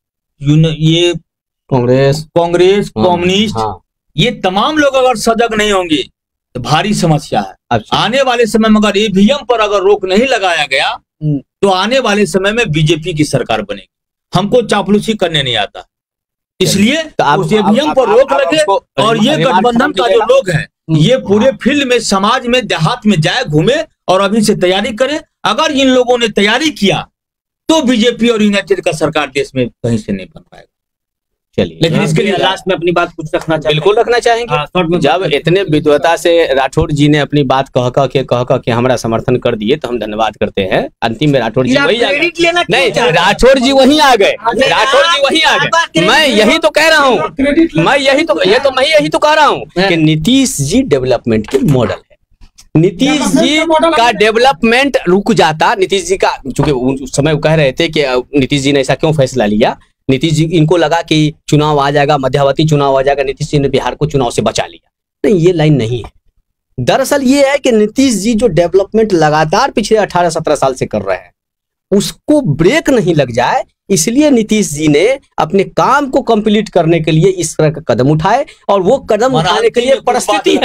ये कांग्रेस, कम्युनिस्ट, ये तमाम लोग अगर सजग नहीं होंगे तो भारी समस्या है। अच्छा। आने वाले समय में अगर ईवीएम पर अगर रोक नहीं लगाया गया तो आने वाले समय में बीजेपी की सरकार बनेगी। हमको चापलूसी करने नहीं आता, इसलिए तो उस ईवीएम पर रोक लगे। और ये गठबंधन का जो लोग हैं ये पूरे फील्ड में, समाज में, देहात में जाए, घूमे और अभी से तैयारी करे। अगर इन लोगों ने तैयारी किया तो बीजेपी और यूनाइटेड का सरकार देश में कहीं से नहीं बन पाएगा। चलिए, लेकिन इसके लिए लास्ट में अपनी बात कुछ रखना चाहिए। बिल्कुल रखना चाहेंगे। जब इतने विद्वता से राठौर जी ने अपनी बात कह के हमारा समर्थन कर दिए तो हम धन्यवाद करते हैं। अंतिम में राठौर जी वही आ गए, नहीं राठौर जी वहीं आ गए, राठौर जी वहीं आ गए। मैं यही तो कह रहा हूँ, मैं यही तो कह रहा हूँ कि नीतीश जी डेवलपमेंट के मॉडल है। नीतीश जी का डेवलपमेंट रुक जाता, नीतीश जी का, चूंकि उस समय वो कह रहे थे कि नीतीश जी ने ऐसा क्यों फैसला लिया, नीतीश जी इनको लगा कि चुनाव आ जाएगा, मध्यावधि चुनाव आ जाएगा, नीतीश जी ने बिहार को चुनाव से बचा लिया। नहीं, ये लाइन नहीं है। दरअसल ये है कि नीतीश जी जो डेवलपमेंट लगातार पिछले 18-17 साल से कर रहे हैं उसको ब्रेक नहीं लग जाए, इसलिए नीतीश जी ने अपने काम को कंप्लीट करने के लिए इस तरह का कदम उठाए। और वो कदम उठाने के लिए परिस्थिति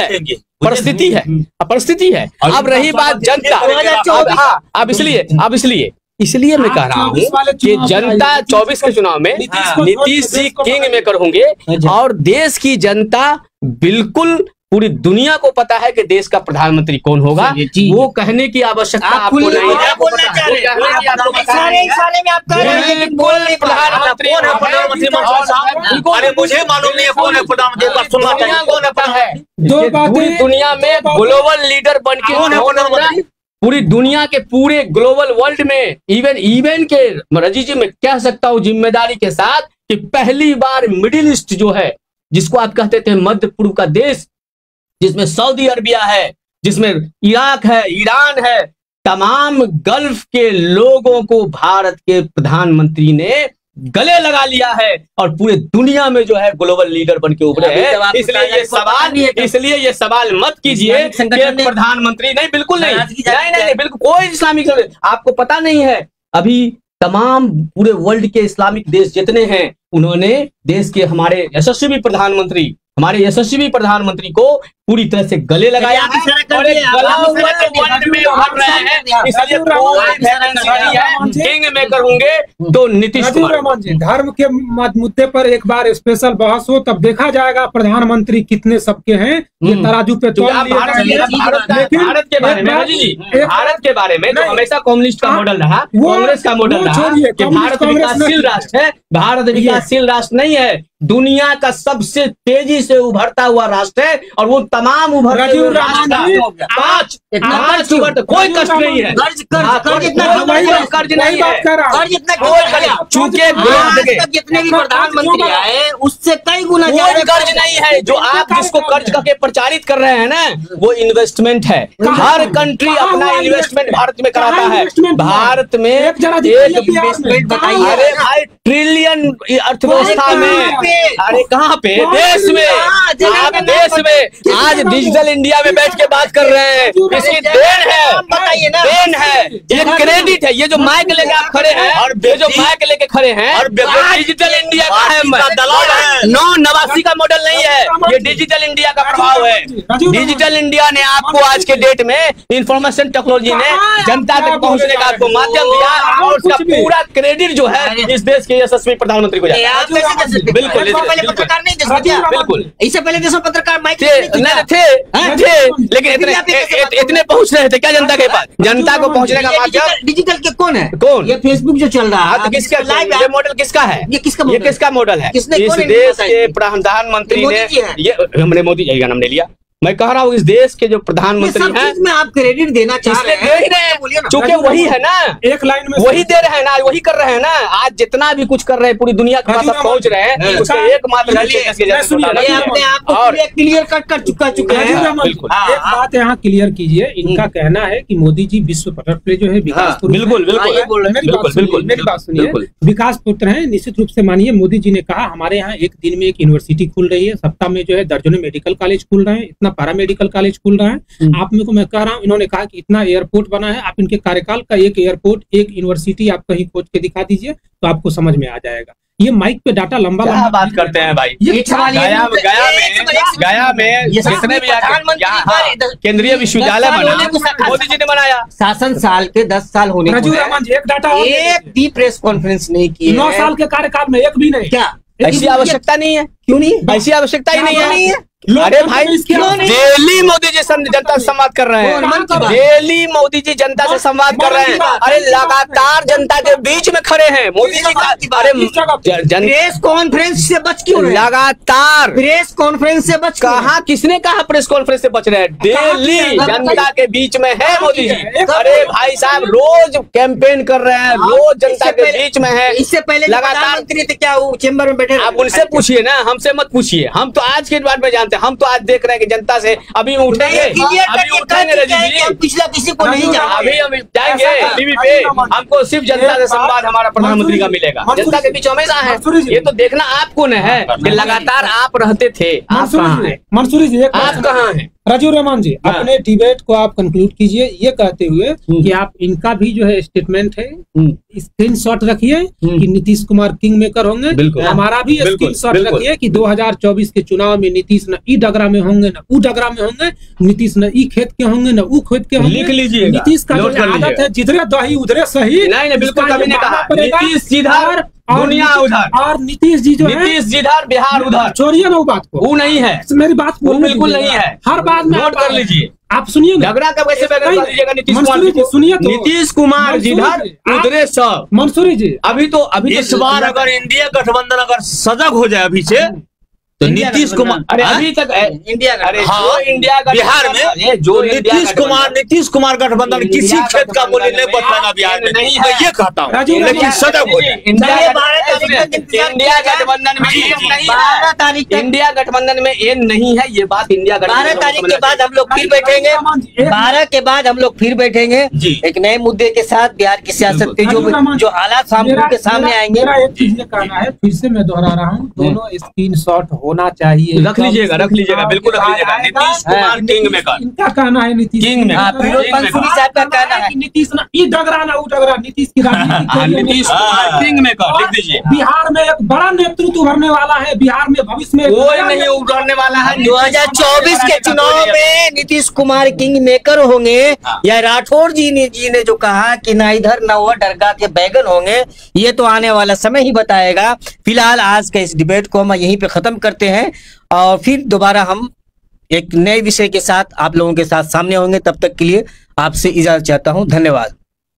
है। अब रही बात जनता, अब इसलिए मैं कह रहा हूँ कि जनता 24 के चुनाव में नीतीश जी किंग मेकर होंगे और देश की जनता, बिल्कुल पूरी दुनिया को पता है कि देश का प्रधानमंत्री कौन होगा। वो कहने की आवश्यकता आपको नहीं है। मुझे मालूम नहीं है कौन है प्रधानमंत्री। पूरी दुनिया में ग्लोबल लीडर बन के, पूरी दुनिया के पूरे ग्लोबल वर्ल्ड में, इवन के रजी जी मैं कह सकता हूँ जिम्मेदारी के साथ कि पहली बार मिडिल ईस्ट जो है, जिसको आप कहते थे मध्य पूर्व का देश, जिसमें सऊदी अरबिया है, जिसमें इराक है, ईरान है, तमाम गल्फ के लोगों को भारत के प्रधानमंत्री ने गले लगा लिया है और पूरे दुनिया में जो है ग्लोबल लीडर बन के उभरे हैं। इसलिए ये सवाल मत कीजिए कि प्रधानमंत्री, नहीं बिल्कुल नहीं, बिल्कुल कोई इस्लामिक, आपको पता नहीं है अभी तमाम पूरे वर्ल्ड के इस्लामिक देश जितने हैं उन्होंने देश के हमारे यशस्वी प्रधानमंत्री को पूरी तरह से गले लगाया है और एक गला हुआ वर्ल्ड में उभर रहे हैं। इसलिए किंग मेकर होंगे तो नीतीश कुमार। धर्म के मुद्दे पर एक बार स्पेशल बहस हो, तब देखा जाएगा प्रधानमंत्री कितने सबके हैं। ये तराजू पे भारत के बारे में तो हमेशा कम्युनिस्ट का मॉडल रहा, कांग्रेस का मॉडल रहा कि भारत विकासशील राष्ट्र है। भारत विकासशील राष्ट्र नहीं है, दुनिया का सबसे तेजी से उभरता हुआ राष्ट्र है और वो तमाम उभरते हुए पांच कोई कष्ट नहीं है। कर्ज नहीं है, चूंकि जितने भी प्रधानमंत्री आए उससे कई गुना कोई कर्ज नहीं है। जो आप जिसको कर्ज करके प्रचारित कर रहे हैं ना, वो इन्वेस्टमेंट है। हर कंट्री अपना इन्वेस्टमेंट भारत में कराता है। भारत में एक इन्वेस्टमेंट बताइए, अरे भाई ट्रिलियन अर्थव्यवस्था में, अरे कहाँ पे, देश में, आप देश में आज डिजिटल इंडिया में बैठ के बात कर रहे हैं, इसकी देन है, बताइए ना, देन है, ये क्रेडिट है। ये जो माइक लेके आप खड़े हैं और ये जो माइक लेके खड़े हैं, डिजिटल इंडिया का है, 989 का मॉडल नहीं है, ये डिजिटल इंडिया का प्रभाव है। डिजिटल इंडिया ने आपको आज के डेट में इंफॉर्मेशन टेक्नोलॉजी ने जनता तक पहुंचने का आपको माध्यम दिया और उसका पूरा क्रेडिट जो है इस देश के यशस्वी प्रधानमंत्री को जाता है। बिल्कुल, पत्रकार नहीं बिल्कुल, इससे पहले देशों पत्रकार माइक थे, लेकिन इतने पहुंच रहे थे क्या जनता के पास? जनता को पहुंचने का माध्यम डिजिटल के कौन है? कौन? ये फेसबुक जो चल रहा है, किसका ये मॉडल किसका है? ये किसका मॉडल है? इस देश के प्रधानमंत्री ने, ये हमने मोदी जी का नाम ले लिया। मैं कह रहा हूँ इस देश के जो प्रधानमंत्री हैं, में आप क्रेडिट देना चाह रहे हैं, क्योंकि वही है ना, एक लाइन में वही दे रहे हैं ना, वही कर रहे हैं ना। आज जितना भी कुछ कर रहे हैं पूरी दुनिया के पास पहुंच रहे हैं, उसका एकमात्र क्लियर कट कर चुके हैं। बिल्कुल, एक बात यहाँ क्लियर कीजिए, इनका कहना है कि मोदी जी विश्व पटल पे जो है विकास, बिल्कुल मेरी बात सुनिए, विकास पुत्र है। निश्चित रूप से मानिए, मोदी जी ने कहा हमारे यहाँ एक दिन में एक यूनिवर्सिटी खुल रही है, सप्ताह में जो है दर्जनों मेडिकल कॉलेज खुल रहे हैं, इतना पैरा मेडिकल कॉलेज खुल रहा है। आप में को मैं कह रहा हूँ, इन्होंने कहा कि इतना एयरपोर्ट बना है, आप इनके कार्यकाल का एक एयरपोर्ट, एक यूनिवर्सिटी आप कहीं खोज के दिखा दीजिए तो आपको समझ में आ जाएगा। ये माइक पे डाटा लंबा क्या लंबा बात करते हैं भाई। गया में जितने भी केंद्रीय विश्वविद्यालय बना मोदी जी ने बनाया। शासन साल के 10 साल होने राजू रहमान जी, एक डाटा एक भी प्रेस कॉन्फ्रेंस नहीं की 9 साल के कार्यकाल में एक भी नहीं। क्या ऐसी आवश्यकता नहीं है? क्यों नहीं? ऐसी आवश्यकता ही नहीं है। लोग अरे भाई क्यों नहीं? डेली मोदी जी जनता से संवाद कर रहे हैं, डेली मोदी जी जनता से संवाद कर रहे हैं। अरे लगातार जनता के बीच में खड़े हैं मोदी जी का। अरे प्रेस कॉन्फ्रेंस से बच क्यों रहे? लगातार प्रेस कॉन्फ्रेंस से बच कहा, किसने कहा प्रेस कॉन्फ्रेंस से बच रहे हैं? डेली जनता के बीच में है मोदी जी। अरे भाई साहब रोज कैंपेन कर रहे हैं, रोज जनता के बीच में है। इससे पहले लगातार क्या वो चेंबर में बैठे? आप उनसे पूछिए ना, हमसे मत पूछिए। हम तो आज के बाद में जानते हैं, हम तो आज देख रहे हैं कि जनता से अभी उठेंगे, अभी उठेंगे रजनी जी, पिछला किसी को नहीं जाना। अभी हम जाएंगे टीवी पे, हमको सिर्फ जनता से संवाद हमारा प्रधानमंत्री का मिलेगा। जनता के बीच हमेशा है, ये तो देखना आपको न है कि लगातार आप रहते थे। आप कहाँ हैं मंसूरी जी? आप कहाँ हैं? राजू रहमान जी, अपने डिबेट को आप कंक्लूड कीजिए ये कहते हुए कि आप इनका भी जो है स्टेटमेंट है स्क्रीनशॉट रखिए कि नीतीश कुमार किंग मेकर होंगे। हमारा भी स्क्रीनशॉट रखिए कि 2024 के चुनाव में नीतीश न ई डगरा में होंगे न ऊ डगरा में होंगे, नीतीश न ई खेत के होंगे न ऊ खेत के होंगे। लिख लीजिए। नीतीश का जो आदत है जिधरे दही उधरे सही। नहीं बिल्कुल कभी नहीं कहा। नीतीश जिधर दुनिया उधर, और नीतीश जी जो है नीतीश जिधर बिहार उधर। छोड़िए ना वो बात को, वो नहीं है, मेरी बात बिल्कुल नहीं है। हर बात में नोट कर लीजिए। आप सुनिए ना, डगरा का कैसे लीजिएगा नीतीश कुमार जी? सुनिए तो, नीतीश कुमार जिधर उधरे सब। मंसूरी जी अभी तो इस बार अगर इंडिया गठबंधन अगर सजग हो जाए अभी से तो नीतीश कुमार, अरे अभी तक इंडिया, अरे हाँ, इंडिया बिहार में जो नीतीश कुमार गठबंधन किसी खेत का मूल्य नहीं बदलेगा बिहार में, नहीं है ये कहता हूँ। लेकिन सजग हो जाए। इंडिया गठबंधन में इंडिया गठबंधन में ये नहीं है, ये बात इंडिया 12 तारीख के बाद हम लोग फिर बैठेंगे। 12 के बाद हम लोग फिर बैठेंगे एक नए मुद्दे के साथ। बिहार की सियासत के जो हालात सामने सामने आएंगे। एक चीज कहना है, फिर से मैं दोहरा रहा हूँ, दोनों स्क्रीनशॉट होना चाहिए। रख लीजिएगा बिल्कुल रख लीजिएगा। नीतीश कुमार किंग मेकर, इनका कहना है नीतीश किंग मेकर। फिरोज मंसूरी साहब का कहना है नीतीश ना ई डगरा ना ऊ डगरा, नीतीश की राजनीति। नीतीश कुमार किंग मेकर लिख दीजिए। बिहार में एक बड़ा नेतृत्व उभरने वाला है। बिहार में भविष्य में कोई नहीं उभरने वाला है। 2024 के चुनाव में नीतीश कुमार किंग मेकर होंगे या राठौर जी ने जो कहा कि ना इधर ना वो दरगाह के बैगन होंगे, ये तो आने वाला समय ही बताएगा। फिलहाल आज के इस डिबेट को हम यहीं पे खत्म करते हैं और फिर दोबारा हम एक नए विषय के साथ आप लोगों के साथ सामने होंगे। तब तक के लिए आपसे इजाजत चाहता हूं। धन्यवाद।